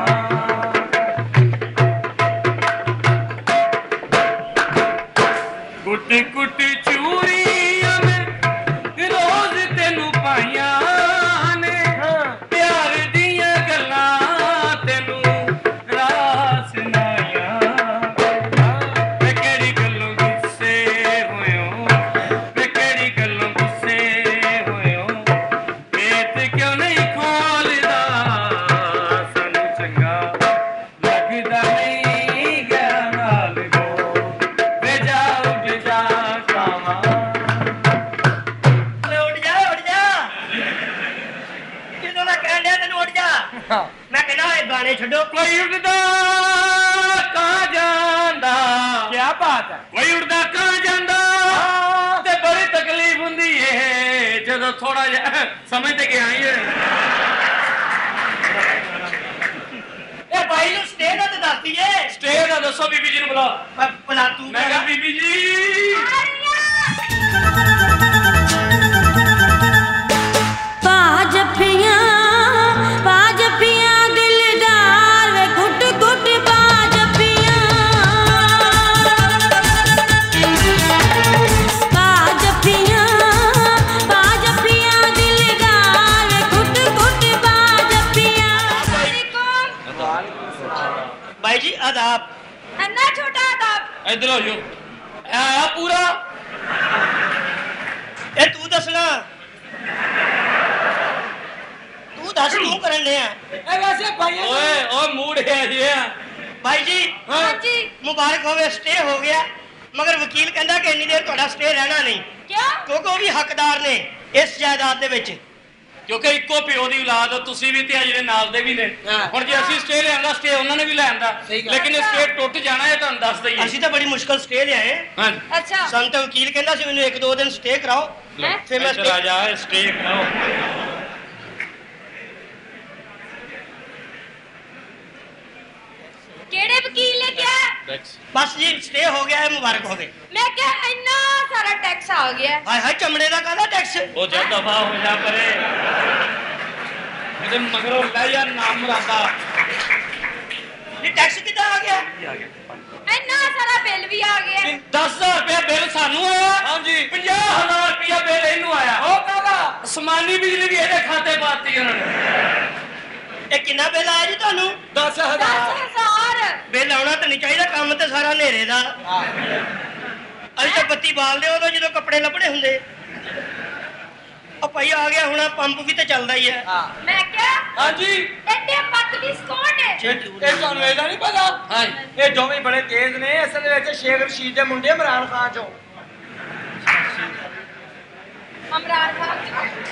ਕੁੱਟ ਕੁੱਟ ਚੂਰੀਆਂ ਮੈਂ ਰੋਜ਼ ਤੈਨੂੰ ਪਾਈਆਂ ਨੇ ਪਿਆਰ ਦੀਆਂ ਗੱਲਾਂ ਤੈਨੂੰ ਰਾਹ ਸੁਣਾਈਆਂ ਵੇ ਕਿਹੜੀ ਗੱਲੋਂ ਗੁੱਸੇ ਹੋਇਓ ਵੇ ਕਿਹੜੀ ਗੱਲੋਂ ਗੁੱਸੇ ਹੋਇਓ ਵੇਤ ਕਿਉਂ ਨਹੀਂ ਖੋਲਦਾ ਸਾਨੂੰ ਚੰਗਾ ਲੱਗਦਾ ਨਹੀਂ ਗਿਆ ਨਾਲ ਗੋ ਵੇ ਜਾ ਉੱਡ ਜਾ ਕਾਵਾਂ ਓਏ ਉੱਡ ਜਾ ਉੱਡ ਜਾ। ਜਦੋਂ ਮੈਂ ਕਹਿਣ ਡਿਆ ਤੈਨੂੰ ਉੱਡ ਜਾ। ਮੈਂ ਕਹਿੰਦਾ ਇਹ ਗਾਣੇ ਛੱਡੋ। ਕੋਈ ਉੱਡਦਾ ਕਾਂ ਜਾਂਦਾ ਕੀ ਬਾਤ ਹੈ। ਕੋਈ ਉੱਡਦਾ ਕਾਂ ਜਾਂਦਾ ਤੇ ਬੜੀ ਤਕਲੀਫ ਹੁੰਦੀ ਏ ਜਦੋਂ ਥੋੜਾ ਜਿਹਾ ਸਮਝ ਤੇ ਗਿਆ ਹੀ ਏ। ਇਹ ਬਾਈ ਨੂੰ ਸਟੇ ਦਾ ਤਾਂ ਦੱਸ ਦਈਏ। ਸਟੇ ਦਾ ਦੱਸੋ ਬੀਬੀ ਜੀ ਨੂੰ ਬੁਲਾ। ਮੈਂ ਬੁਲਾ ਤੂੰ ਮੈਂ ਕਿਹਾ ਬੀਬੀ ਜੀ पाजपियां पाजपियां दिलदार वे घुट घुट पाजपियां पाजपियां पाजपियां दिलदार वे घुट घुट पाजपियां भाई जी आदाब। अन्ना छोटा था ਇੱਧਰ ਹੋ ਜਾਓ। ਆਇਆ ਪੂਰਾ ਇਹ ਤੂੰ ਦੱਸਣਾ ਤੂੰ ਦੱਸ ਤੂੰ ਕਰਨ ਡਿਆ ਇਹ ਵੈਸੇ ਭਾਈਆਂ ਓਏ ਓ ਮੂਡ ਹੈ ਜੀ ਭਾਈ ਜੀ ਹਾਂਜੀ ਮੁਬਾਰਕ ਹੋਵੇ ਸਟੇ ਹੋ ਗਿਆ ਮਗਰ ਵਕੀਲ ਕਹਿੰਦਾ ਕਿ ਇੰਨੀ ਦੇਰ ਤੁਹਾਡਾ ਸਟੇ ਰਹਿਣਾ ਨਹੀਂ ਕਿਉਂ ਕਿਉਂਕਿ ਉਹ ਵੀ ਹੱਕਦਾਰ ਨੇ ਇਸ ਜਾਇਦਾਦ ਦੇ ਵਿੱਚ ਕਿਉਂਕਿ ਇੱਕੋ ਪਿਓ ਦੀ ਔਲਾਦ ਤੁਸੀਂ ਵੀ ਤੇ ਜਿਹੜੇ ਨਾਲ ਦੇ ਵੀ ਨੇ ਹੁਣ ਜੇ ਅਸੀਂ ਸਟੇ ਲਿਆਂਦਾ ਸਟੇ ਉਹਨਾਂ ਨੇ ਵੀ ਲੈਂਦਾ ਲੇਕਿਨ ਇਹ ਸਟੇ ਟੁੱਟ ਜਾਣਾ ਇਹ ਤੁਹਾਨੂੰ ਦੱਸ ਦਈਏ ਅਸੀਂ ਤਾਂ ਬੜੀ ਮੁਸ਼ਕਲ ਸਟੇ ਲਿਆਏ ਹਾਂਜੀ ਅੱਛਾ ਸਾਨੂੰ ਤਾਂ ਵਕੀਲ ਕਹਿੰਦਾ ਸੀ ਮੈਨੂੰ ਇੱਕ ਦੋ ਦਿਨ ਸਟੇ ਕਰਾਓ ਹੈਂ? ਫਿਰ ਮੈਂ ਚਲਾ ਜਾ ਸਟੇ ਕਰਾਓ ਕਿਹੜੇ ਵਕੀਲ ਨੇ ਕਿਹਾ ਬਸ ਜੀ ਸਟੇ ਹੋ ਗਿਆ ਹੈ ਮੁਬਾਰਕ ਹੋਵੇ ਮੈਂ ਕਿਹਾ ਇੰਨਾ ਸਾਰਾ ਟੈਕਸ ਆ ਗਿਆ ਹਾਏ ਹਾਏ ਚਮੜੇ ਦਾ ਕਾਹਦਾ ਟੈਕਸ ਉਹ ਜਦ ਦਫਾ ਹੋ ਜਾ ਪਰੇ ਇਹਦੇ ਮਗਰੋਂ ਲੈ ਯਾਰ ਨਾਮ ਰਾਦਾ ਇਹ ਟੈਕਸ ਕਿੱਦਾਂ ਆ ਗਿਆ ਇੰਨਾ ਸਾਰਾ ਬਿੱਲ ਵੀ ਆ ਗਿਆ ਦਸ ਹਜ਼ਾਰ ਰੁਪਏ ਬਿੱਲ ਸਾਨੂੰ ਆਇਆ ਹਾਂਜੀ ਪੰਜਾਹ ਹਜ਼ਾਰ ਰੁਪਏ ਬਿੱਲ ਇਹਨੂੰ ਆਇਆ ਉਹ ਕਾਹਦਾ ਅਸਮਾਨੀ ਬਿਜਲੀ ਵੀ ਇਹਦੇ ਖਾਤੇ ਪਾਤੀ ਉਹਨਾਂ ਨੇ ਇਹ ਕਿੰਨਾ ਬਿੱਲ ਆਇਆ ਜੀ ਤੁਹਾਨੂੰ ਦਸ ਦਸ ਹਜ਼ਾਰ ਹਜ਼ਾਰ ਬਿੱਲ ਆਉਣਾ ਤਾਂ ਨਹੀਂ ਚਾਹੀਦਾ ਕੰਮ ਤੇ ਸਾਰਾ ਹਨੇਰੇ ਦਾ ਅਸੀਂ ਤਾਂ ਬੱਤੀ ਬਾਲਦੇ ਉਦੋਂ ਜਦੋਂ ਕੱਪੜੇ ਲੱਭਣੇ ਹੁੰਦੇ ਉਹ ਭਾਈ ਆ ਗਿਆ ਹੁਣ ਪੰਪ ਵੀ ਤੇ ਚੱਲਦਾ ਹੀ ਹੈ ਮੈਂ ਕਿਹਾ ਹਾਂਜੀ ਐਡੇ ਪਤਲੀ ਸਕੋਟ ਹੈ ਇਹ ਤੁਹਾਨੂੰ ਇਹਦਾ ਨਹੀਂ ਪਤਾ ਹਾਂਜੀ ਇਹ ਦੋਵੇਂ ਬੜੇ ਤੇਜ਼ ਨੇ ਅਸਲ ਵਿੱਚ ਸ਼ੇਖ ਰਸ਼ੀਦ ਦੇ ਮੁੰਡੇ ਇਮਰਾਨ ਖਾਨ ਚੋਂ ਅਮਰਾਨ ਖਾਨ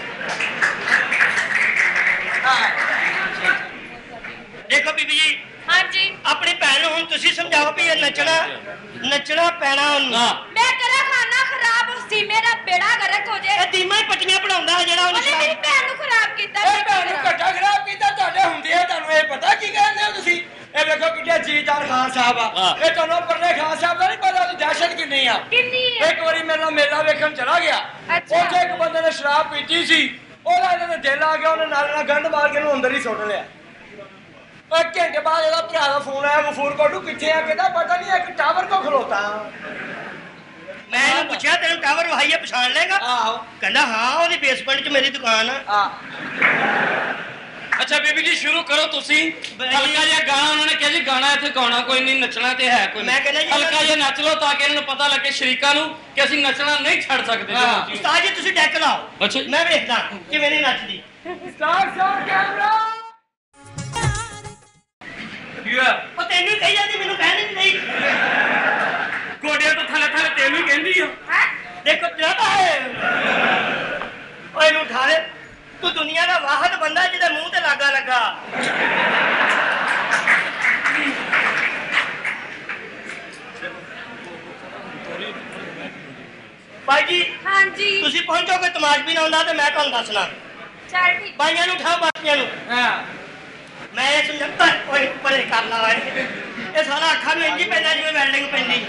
ਦੇਖੋ ਬੀਬੀ ਜੀ ਹਾਂਜੀ ਆਪਣੀ ਭੈਣ ਨੂੰ ਹੁਣ ਤੁਸੀਂ ਸਮਝਾਓ ਵੀ ਇਹ ਨੱਚਣਾ ਨੱਚਣਾ ਪੈਣਾ ਉਹਨੂੰ ਹਾਂ ਮੈਂ ਕਰਾਂ ਖਾਣਾ ਖਰਾਬ ਸੀ ਮੇਰਾ ਬੇੜਾ ਗਰਕ ਹੋ ਜਾਏ ਇਹ ਦੀਮਾ ਹੀ ਪੱਟੀਆਂ ਪੜਾਉਂਦਾ ਜਿਹੜਾ ਉਹਨੂੰ ਉਹਨੇ ਮੇਰੀ ਭੈਣ ਨੂੰ ਖਰਾਬ ਕੀਤਾ ਇਹ ਤੁਹਾਨੂੰ ਘੱਟਾ ਖਰਾਬ ਕੀਤਾ ਤੁਹਾਡੇ ਹੁੰਦੇ ਆ ਤੁਹਾਨੂੰ ਇਹ ਪਤਾ ਕੀ ਕਹਿੰਦੇ ਹੋ ਤੁਸੀਂ ਇਹ ਵੇਖੋ ਕਿੱਡਾ ਜੀਦਾਰ ਖਾਨ ਸਾਹਿਬ ਆ ਹਾਂ। ਇਹ ਤੁਹਾਨੂੰ ਪਰਲੇ ਖਾਨ ਸਾਹਿਬ ਦਾ ਨਹੀਂ ਪਤਾ ਉਹਦੀ ਦਹਿਸ਼ਤ ਕਿੰਨੀ ਆ ਕਿੰਨੀ ਹੈ ਇੱਕ ਵਾਰੀ ਮੇਰੇ ਨਾਲ ਮੇਲਾ ਵੇਖਣ ਚਲਾ ਗਿਆ ਅੱਛਾ। ਉੱਥੇ ਇੱਕ ਬੰਦੇ ਨੇ ਸ਼ਰਾਬ ਪੀਤੀ ਸੀ ਉਹਦਾ ਇਹਦੇ ਦਿਲ ਆ ਗਿਆ ਉਹਨੇ ਨਾਲ ਨਾਲ ਗੰਢ ਮਾਰ ਕੇ ਉਹਨੂੰ ਅੰਦਰ ਹੀ ਸੁੱਟ ਲਿਆ ਇੱਕ ਘੰਟੇ ਬਾਅਦ ਇਹਦਾ ਭਰਾ ਦਾ ਫੋਨ ਆਇਆ ਗਫੂਰ ਕੋਟੂ ਕਿੱਥੇ ਆ ਕਹਿੰਦਾ ਪਤਾ ਨਹੀਂ ਇੱਕ ਟਾਵਰ ਕੋ ਖਲੋਤਾ ਮੈਂ ਇਹਨੂੰ ਪੁੱਛਿਆ ਤੈਨੂੰ ਟਾਵਰ ਵਹਾਈਆ ਪਛਾਣ ਲੇਗਾ ਆਹੋ ਕਹਿੰਦਾ ਹਾਂ ਉਹਦੀ ਬੇਸਮੈਂਟ 'ਚ ਮੇਰੀ ਦੁਕਾਨ ਆ ਆ ਅੱਛਾ ਬੀਬੀ ਜੀ ਸ਼ੁਰੂ ਕਰੋ ਤੁਸੀਂ ਬਈ- ਹਲਕਾ ਜਿਹਾ ਗਾਣਾ ਉਹਨਾਂ ਨੇ ਕਿਹਾ ਜੀ ਗਾਣਾ ਇੱਥੇ ਗਾਉਣਾ ਕੋਈ ਨਹੀਂ ਨੱਚਣਾ ਤੇ ਹੈ ਕੋਈ ਮੈਂ ਕਹਿੰਦਾ ਜੀ ਹਲਕਾ ਜਿਹਾ ਨੱਚ ਲਓ ਤਾਂ ਕਿ ਇਹਨਾਂ ਨੂੰ ਪਤਾ ਲੱਗੇ ਸ਼ਰੀਕਾਂ ਨੂੰ ਕਿ ਅਸੀਂ ਨੱਚਣਾ ਨਹੀਂ ਛੱਡ ਸਕਦੇ ਹਾਂ। ਜੋ ਉਸਤਾਦ ਜੀ ਤੁਸੀਂ ਡੈਕ ਲਾਓ ਅੱਛਾ ਜੀ। ਮੈਂ ਵੇਖਦਾ ਕਿਵੇਂ ਨਹੀਂ ਨੱਚਦੀ ਸਟਾਰਟ ਸਟਾਰਟ ਕੈਮਰਾ ਉਹ ਤੈਨੂੰ ਹੀ ਕਹੀ ਜਾਂਦੀ ਮੈਨੂੰ ਕਹਿਣੀ ਨਹੀਂ ਗੋਡਿਆਂ ਤੋਂ ਥੱਲੇ ਥੱਲੇ ਤੈਨੂੰ ਹੀ ਕਹਿੰਦੀ ਆ ਹੈ ਦੇਖੋ ਜਿਹੜਾ ਹੈ ਓਏ ਇਹਨੂੰ ਉਠਾ ਲੈ ਤੂੰ ਦੁਨੀਆ ਦਾ ਵਾਹਦ ਬੰਦਾ ਜਿਹਦੇ ਮੂੰਹ ਤੇ ਲਾਗਾ ਲੱਗਾ ਭਾਈ ਜੀ ਹਾਂਜੀ ਤੁਸੀਂ ਪਹੁੰਚੋਗੇ ਤਮਾਸ਼ਬੀਨ ਆਉਂਦਾ ਤੇ ਮੈਂ ਤੁਹਾਨੂੰ ਦੱਸਣਾ ਚੱਲ ਠੀਕ ਬਾਈਆਂ ਨੂੰ ਉਠਾਓ ਬਾਕੀਆਂ ਨੂੰ ਹਾਂ ਮੈਂ ਇਹ ਸਮਝਦਾ ਓਏ ਪਰੇ ਕਰ ਲਾ ਓਏ ਇਹ ਸਾਰਾ ਅੱਖਾਂ ਨੂੰ ਇੰਜੀ ਪੈਂਦਾ ਜਿਵੇਂ ਵੈਲਡਿੰਗ ਪੈਂਦੀ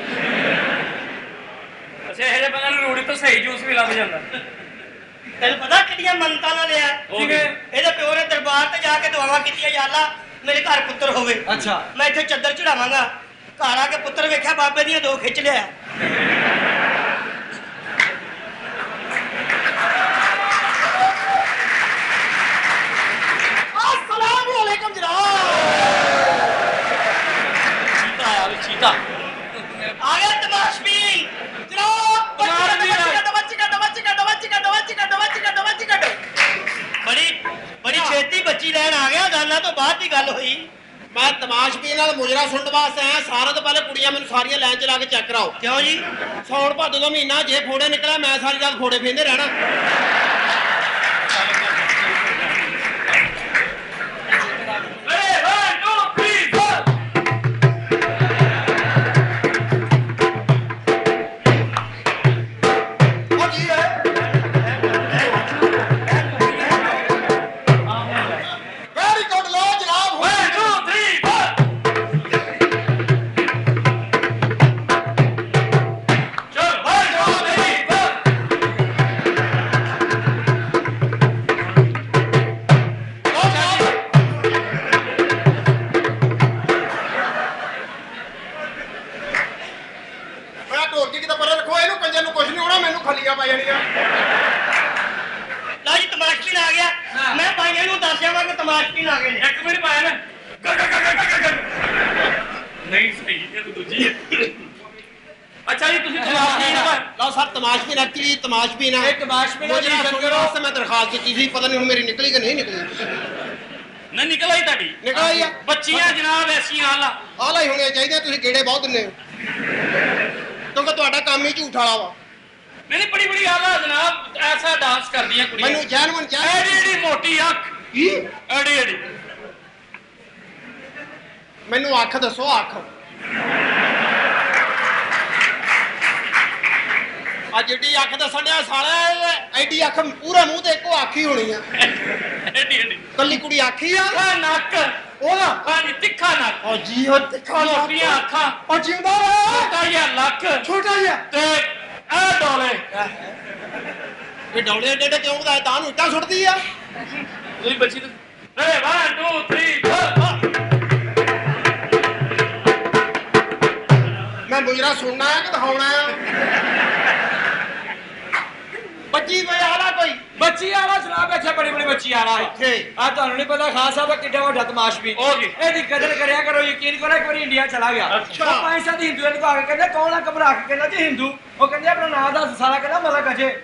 ਅੱਛਾ ਇਹ ਜੇ ਬੰਦੇ ਨੂੰ ਰੋੜੀ ਤੋਂ ਸਹੀ ਜੂਸ ਵੀ ਲੱਭ ਜਾਂਦਾ ਤੈਨੂੰ ਪਤਾ ਕਿੰਨੀਆਂ ਮੰਨਤਾਂ ਨਾਲ ਲਿਆ ਕਿਵੇਂ? ਇਹਦੇ ਪਿਓ ਨੇ ਦਰਬਾਰ ਤੇ ਜਾ ਕੇ ਦੁਆਵਾਂ ਕੀਤੀਆਂ ਯਾ ਅੱਲਾ ਮੇਰੇ ਘਰ ਪੁੱਤਰ ਹੋਵੇ ਅੱਛਾ ਮੈਂ ਇੱਥੇ ਚੱਦਰ ਚੜਾਵਾਂਗਾ ਘਰ ਆ ਕੇ ਪੁੱਤਰ ਵੇਖਿਆ ਬਾਬੇ ਦੀਆਂ ਦੋ ਖਿੱਚ ਲਿਆ अस्सलाम वालेकुम जनाब ਚੀਤਾ ਆਇਆ ਵੀ ਚੀਤਾ आ गया तमाशबीन जनाब बच्ची कटो बच्ची कटो बच्ची कटो बच्ची कटो बच्ची कटो बच्ची कटो बड़ी बड़ी छेती बच्ची लैन आ गया गाना तो बाद की गल हुई मैं तमाशबीन नाल मुजरा सुनने वास्ते आया सारा तो पहले कुड़ियां मैनू सारियां लाइन च ला के चेक कराओ क्यों जी सौण भादो का महीना जे फोड़े निकला मैं सारी रात फोड़े फेंदे रहना वेरी गुड लो जनाब मैं ढोलकी किते परे रखो इनू कंजर नू कुछ नहीं होना मैनू खलियां पै जानियां लो जी तमाशबीन आ गया मैं भाइयों ਨੂੰ ਦੱਸ ਜਾਵਾਂ ਕਿ ਤਮਾਸ਼ਬੀਨ ਆ ਗਏ ਨੇ ਇੱਕ ਮਿੰਟ ਪਾਇਆ ਨਾ ਨਹੀਂ ਸਹੀ ਇਹ ਤਾਂ ਦੂਜੀ ਹੈ ਅੱਛਾ ਜੀ ਤੁਸੀਂ ਤਮਾਸ਼ਬੀਨ ਹੋ ਲਓ ਸਰ ਤਮਾਸ਼ਬੀਨ ਐਕਚੁਅਲੀ ਤਮਾਸ਼ਬੀਨ ਆ ਇਹ ਤਮਾਸ਼ਬੀਨ ਆ ਜੀ, ਮੁਜਰਾ ਸੁਣਨ ਸ਼ੰਕਰ। ਵਾਸਤੇ ਮੈਂ ਦਰਖਾਸਤ ਦਿੱਤੀ ਸੀ ਪਤਾ ਨਹੀਂ ਹੁਣ ਮੇਰੀ ਨਿਕਲੀ ਕਿ ਨਹੀਂ ਨਿਕਲੀ ਨਾ ਨਿਕਲ ਆਈ ਤੁਹਾਡੀ ਨਿਕਲ ਆਈ ਆ ਬੱਚੀਆਂ ਜਨਾਬ ਐਸੀਆਂ ਆਲਾ ਆਹ ਲਈ ਹੋਣੇ ਚਾਹੀਦੇ ਤੁਸੀਂ ਗੇੜੇ ਬਹੁਤ ਦਿੰਦੇ ਹੋ ਕਿਉਂਕਿ ਤੁਹਾਡਾ ਕੰਮ ਹੀ ਝੂਠ ਵਾਲਾ ਵਾ ਨਹੀਂ ਨਹੀਂ ਬੜੀ ਬੜੀ ਆਲਾ ਜਨਾਬ ਐਸਾ ਡਾਂਸ ਕਰਦੀਆਂ ਕੁੜੀਆਂ ਮੈਨੂੰ ਜੈਨਵਨ ਐਡੀ ਐਡੀ ਮੋਟੀ ਅੱਖ ਕੀ ਐਡੀ ਐਡੀ ਮੈਨੂੰ ਅੱਖ ਦੱਸੋ ਅੱਖ ਆ ਜਿੱਡੀ ਅੱਖ ਦੱਸਣ ਡਿਆ ਸਾਲਾ ਐਡੀ ਅੱਖ ਪੂਰਾ ਮੂੰਹ ਤੇ ਇੱਕੋ ਅੱਖ ਹੀ ਹੋਣੀ ਆ ਐਡੀ ਐਡੀ ਕੱਲੀ ਕੁੜੀ ਅੱਖ ਹੀ ਆ ਆ ਨੱਕ ਉਹਦਾ ਹਾਂਜੀ ਤਿੱਖਾ ਨੱਕ ਓ ਜੀ ਉਹ ਤਿੱਖਾ ਮੋਟੀਆਂ ਅੱਖਾਂ ਉਹ ਜਿਉਂਦਾ ਵਾ ਛੋਟਾ ਜਿਹਾ ਲੱਕ ਛੋਟਾ ਜਿਹਾ ਤੇ ਆ ਡੋਲੇ ਇਹ ਡੌਲੇ ਏਡੇ ਏਡੇ ਕਿਉਂ ਵਧਾਏ ਤਾਂ ਨੂੰ ਇੱਟਾਂ ਸੁੱਟਦੀ ਆ ਤੁਸੀਂ ਬੱਚੀ ਤੇ ਰੇ one two three four ਮੈਂ ਮੁਜਰਾ ਸੁਣਨਾ ਆ ਕਿ ਦਿਖਾਉਣਾ ਆ ਬੱਚੀ ਕੋਈ ਆਲਾ ਕੋਈ ਬੱਚੀ ਆਲਾ ਜਨਾਬ ਇੱਥੇ ਬੜੀ ਬੜੀ ਬੱਚੀ ਆਲਾ ਇੱਥੇ ਆ ਤੁਹਾਨੂੰ ਨਹੀਂ ਪਤਾ ਖਾਨ ਸਾਹਿਬ ਕਿੱਡਾ ਵੱਡਾ ਤਮਾਸ਼ਬੀਨ ਹੋ ਗਈ ਇਹਦੀ ਕਦਰ ਕਰਿਆ ਕਰੋ ਯਕੀਨ ਕਰੋ ਇੱਕ ਵਾਰੀ ਇੰਡੀਆ ਚਲਾ ਗਿਆ ਅੱਛਾ। ਉਹ ਪੰਜ ਸੱਤ ਹਿੰਦੂਆਂ ਨੂੰ ਆ ਕੇ ਕਹਿੰਦੇ ਕੌਣ ਆ ਘਬਰਾ ਕੇ ਕਹਿੰਦਾ ਜੀ ਹਿੰਦੂ ਉਹ ਕਹਿੰਦੇ ਆਪਣਾ ਨਾਮ ਦੱਸ ਸਾਰਾ ਕਹਿੰਦਾ ਮਲਕ ਅਜੇ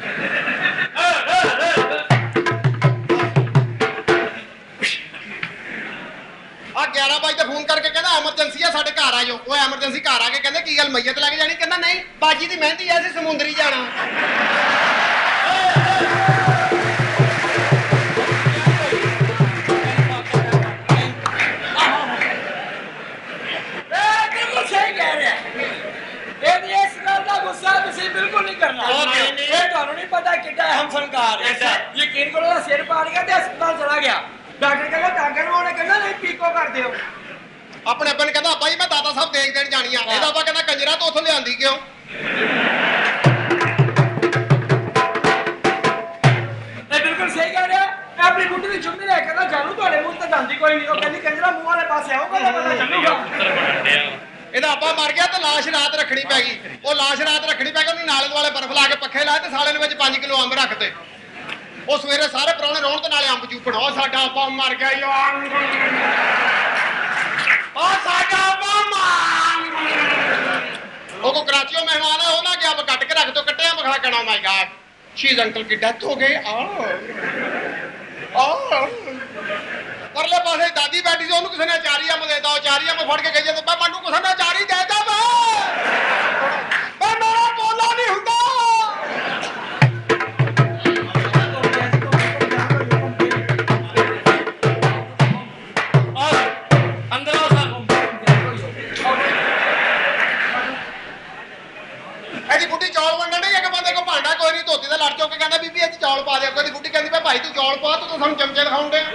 ਆ ਗਿਆਰਾਂ ਵਜੇ ਤੇ ਫੋਨ ਕਰਕੇ ਕਹਿੰਦਾ ਐਮਰਜੈਂਸੀ ਆ ਸਾਡੇ ਘਰ ਆ ਜਾਓ ਉਹ ਐਮਰਜੈਂਸੀ ਘਰ ਆ ਕੇ ਕਹਿੰਦੇ ਕੀ ਗੱਲ ਮਈਅਤ ਲੱਗ ਜਾਣੀ ਕਹਿੰਦਾ ਨਹੀਂ ਬਾਜੀ ਦੀ ਮਹਿੰਦੀ ਐ ਅਸੀਂ ਸਮੁੰਦਰੀ ਜਾਣਾ ਬਿਲਕੁਲ ਸਹੀ ਕਹਿ ਰਿਹਾ ਇਹਦੀ ਇਸ ਗੱਲ ਦਾ ਗੁੱਸਾ ਤੁਸੀਂ ਬਿਲਕੁਲ ਨਹੀਂ ਕਰਨਾ Okay. ਇਹ ਤੁਹਾਨੂੰ ਨਹੀਂ ਪਤਾ ਕਿੱਡਾ ਅਹਿਮ ਫਨਕਾਰ ਹੈ ਯਕੀਨ ਕਰੋ ਉਹਦਾ ਸਿਰ ਪਾੜ ਗਿਆ ਤੇ ਹਸਪਤਾਲ ਚਲਾ ਗਿਆ ਡਾਕਟਰ ਕਹਿੰਦਾ ਡਾਕਟਰ ਨੂੰ ਉਹਨੇ ਕਹਿੰਦਾ ਨਹੀਂ ਪੀਕੋ ਕਰ ਦਿਓ ਆਪਣੇ ਅੱਬਾ ਨੇ ਕਹਿੰਦਾ ਅੱਬਾ ਜੀ ਮੈਂ ਦਾਦਾ ਸਾਹਿਬ ਦੇਖ ਦੇਣ ਜਾਣੀ ਆ ਇਹਦਾ ਅੱਬਾ ਕਹਿੰਦਾ ਕੰਜਰਾ ਤੋਂ ਉੱਥੋਂ ਲਿਆਂਦੀ ਕਿਉਂ ਇਹ ਬਿਲਕੁਲ ਸਹੀ ਕਹਿ ਰਿਹਾ ਇਹ ਆਪਣੀ ਬੁੱਢੀ ਦੀ ਚੁੰਨੀ ਲੈ ਕਹਿੰਦਾ ਜਾਨੂ ਤੁਹਾਡੇ ਮੂੰਹ ਤੇ ਜਾਂਦੀ ਕੋਈ ਨਹੀਂ ਉਹ ਕਹਿੰਦੀ ਕੰਜਰਾ ਮੂੰਹ ਵਾਲੇ ਪਾਸੇ ਆਊਗਾ ਤਾਂ ਪਤਾ ਚੱਲੂਗਾ ਇਹਦਾ ਅੱਬਾ ਮਰ ਗਿਆ ਤੇ ਲਾਸ਼ ਰਾਤ ਰੱਖਣੀ ਪੈ ਗਈ ਉਹ ਲਾਸ਼ ਰਾਤ ਰੱਖਣੀ ਪੈ ਗਈ ਉਹਨੂੰ ਨਾਲੇ ਦੁਆਲੇ ਬਰਫ਼ ਲਾ ਕੇ ਪੱਖੇ ਲਾਏ ਤੇ ਸਾਲੇ ਦੇ ਵਿੱਚ ਪੰਜ ਕਿਲੋ ਅੰਬ ਰੱਖਤੇ ਉਹ ਸਵੇਰੇ ਸਾਰੇ ਪ੍ਰਾਹੁਣੇ ਰੋਣ ਤੇ ਨਾਲੇ ਅੰਬ ਚੂਪਣ ਉਹ ਸਾਡਾ ਅੱਬਾ ਮਰ ਗਿਆ ਯਾਰ ਉਹ ਸਾਡਾ ਅੱਬਾ ਮਰ ਉਹ ਕੋ ਕਰਾਚੀਓ ਮਹਿਮਾਨ ਆ ਉਹਨਾਂ ਗਿਆ ਕੱਟ ਕੇ ਰੱਖ ਦੋ ਕੱਟਿਆ ਮਖਾ ਕਹਣਾ ਮਾਈ ਗਾਡ ਸ਼ੀਜ਼ ਅੰਕਲ ਕੀ ਡੈਥ ਹੋ ਗਈ ਆ ਆ ਪਰਲੇ ਪਾਸੇ ਦਾਦੀ ਬੈਠੀ ਸੀ ਉਹਨੂੰ ਕਿਸੇ ਨੇ ਚਾਰੀ ਅੰਬ ਦੇਤਾ ਉਹ ਚਾਰੀ ਅੰਬ ਫੜ ਕੇ ਗਈ ਤੇ ਮੈਂ ਮੈਨੂੰ ਕਿਸੇ ਨੇ ਚਾਰੀ ਦੇਤਾ ਵਾ ਮੈਂ ਮੇਰਾ ਬੋਲਾ ਨਹੀਂ ਹੁੰਦਾ ਅੰਦਰ ਆਓ ਸਰ ਇਹਦੀ ਬੁੱਢੀ ਚੌਲ ਵੰਡਣ ਡਈ ਇੱਕ ਬੰਦੇ ਕੋ ਭਾਂਡਾ ਕੋਈ ਨਹੀਂ ਧੋਤੀ ਦਾ ਲੜ ਚੁੱਕ ਕੇ ਕਹਿੰਦਾ ਬੀਬੀ ਇਹ 'ਚ ਚੌਲ ਪਾ ਦਿਓ ਕਹਿੰਦੀ ਬੁੱਢੀ ਕਹਿੰਦੀ ਮੈਂ ਭਾਈ ਤੂੰ ਚੌਲ ਪਾ ਤੂੰ ਤਾਂ ਸਾਨੂੰ ਚਮਚੇ ਦਿਖਾਉਣ ਡਿਆ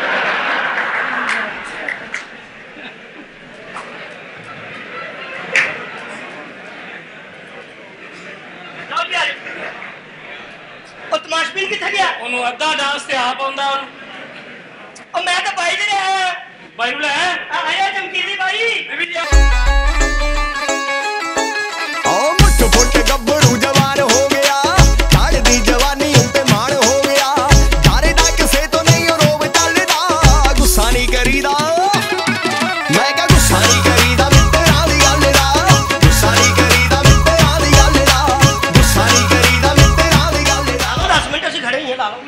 ਉਹ ਤਮਾਸ਼ਬੀਨ ਕਿੱਥੇ ਗਿਆ ਉਹਨੂੰ ਅੱਧਾ ਡਾਂਸ ਤੇ ਆਪ ਆਉਂਦਾ ਉਹਨੂੰ ਉਹ ਮੈਂ ਤਾਂ ਬਾਈ ਦੇ ਰਿਹਾ ਬਾਈ ਨੂੰ ਲੈ ਆਇਆ ਚਮਕੀਲੀ ਬਾਈ ਬੀਬੀ ਜੀ ओ मुठ फुट गब्बरू जवान हो गया काल दी जवानी उन पे माण हो गया थारे दा किसे तो नहीं रोब चलदा गुस्सा नहीं करीदा मैं क्या गुस्सा नहीं करीदा मित्तरां दी गल दा गुस्सा नहीं करीदा मित्तरां दी गल दा गुस्सा नहीं करीदा मित्तरां दी गल दा दस मिनट ਅਸੀਂ ਖੜੇ ਹੀ ਆ ਲਾ ਲਓ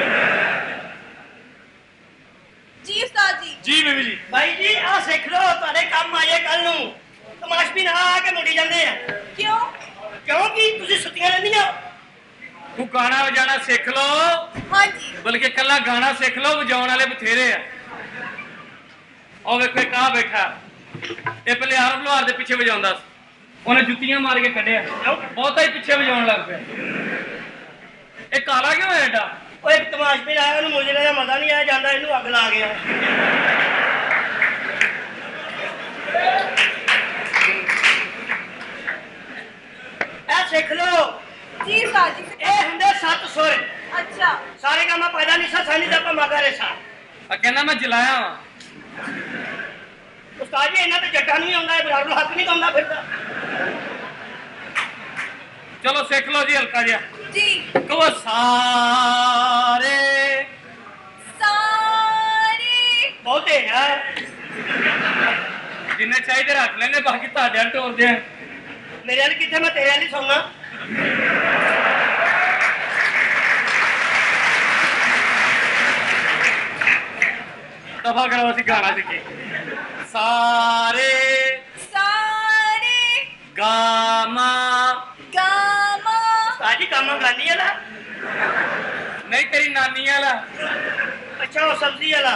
ਜੀ ਉਸਤਾਦ ਜੀ ਜੀ ਬੀਬੀ ਜੀ ਬਾਈ ਜੀ ਆ ਸਿੱਖ ਲਓ ਤੁਹਾਡੇ ਕੰਮ ਆਏ ਕੱਲ ਨੂੰ ਤਮਾਸ਼ਬੀਨ ਆ ਆ ਕੇ ਮੁੜੀ ਜਾਂਦੇ ਆ ਕਿਉਂ ਕਿਉਂਕਿ ਤੁਸੀਂ ਸੁੱਤੀਆਂ ਰਹਿੰਦੀਆਂ ਤੂੰ ਗਾਣਾ ਵਜਾਣਾ ਸਿੱਖ ਲਓ ਹਾਂਜੀ ਬਲਕਿ ਕੱਲਾ ਗਾਣਾ ਸਿੱਖ ਲਓ ਵਜਾਉਣ ਵਾਲੇ ਬਥੇਰੇ ਆ ਉਹ ਵੇਖੋ ਇੱਕ ਆ ਬੈਠਾ ਇਹ ਪਹਿਲੇ ਆਰਮ ਲੋਹਾਰ ਦੇ ਪਿੱਛੇ ਵਜਾਉਂਦਾ ਸੀ ਉਹਨੇ ਜੁੱਤੀਆਂ ਮਾਰ ਕੇ ਕੱਢਿਆ ਬਹੁਤਾ ਹੀ ਪਿੱਛੇ ਵਜਾਉਣ ਲੱਗ ਪਿਆ ਇਹ ਕਾਲਾ ਕਿਉਂ ਹੈ ਏਡਾ ਉਹ ਇੱਕ ਤਮਾਸ਼ਬੀਨ ਆਇਆ ਉਹਨੂੰ ਮੁਜਰੇ ਦਾ ਮਜ਼ਾ ਨਹੀਂ ਆਇਆ ਜਾਂਦਾ ਇਹਨੂੰ ਅੱਗ ਲਾ ਗਿਆ ਇਹ ਸਿੱਖ ਲਓ ਜੀ ਉਸਤਾਦ ਜੀ ਇਹ ਹੁੰਦੇ ਸੱਤ ਸੁਰ ਅੱਛਾ ਸਾਰੇ ਕੰਮ ਪੈਦਾ ਨਹੀਂ ਸਾ ਸਾਨੀ ਦਾ ਮਗਾ ਰੇਸਾ ਆ ਕਹਿੰਦਾ ਮੈਂ ਜਲਾਇਆ ਵਾਂ ਉਸਤਾਦ ਜੀ ਇਹਨਾਂ ਤੇ ਜੱਟਾ ਨਹੀਂ ਆਉਂਦਾ ਇਹ ਬਰਾਬਰ ਹੱਥ ਨਹੀਂ ਪਾਉਂਦਾ ਫਿਰਦਾ ਚਲੋ ਸਿੱਖ ਲਓ ਜੀ ਹਲਕਾ ਜਿਹਾ ਜੀ ਕਹੋ ਸਾਰੇ ਸਾਰੇ ਬਹੁਤੇ ਆ ਜਿੰਨੇ ਚਾਹੀਦੇ ਰੱਖ ਲੈਣੇ ਬਾਕੀ ਤੁਹਾਡੇ ਨਾਲ ਟੋਰਦੇ ਆ मेरे वाली कितने मैं तेरे वाली सौना दफा करो असि गाना सीखे सारे सारे गामा गामा साजी कामा गानी वाला नहीं तेरी नानी वाला अच्छा वो सब्जी वाला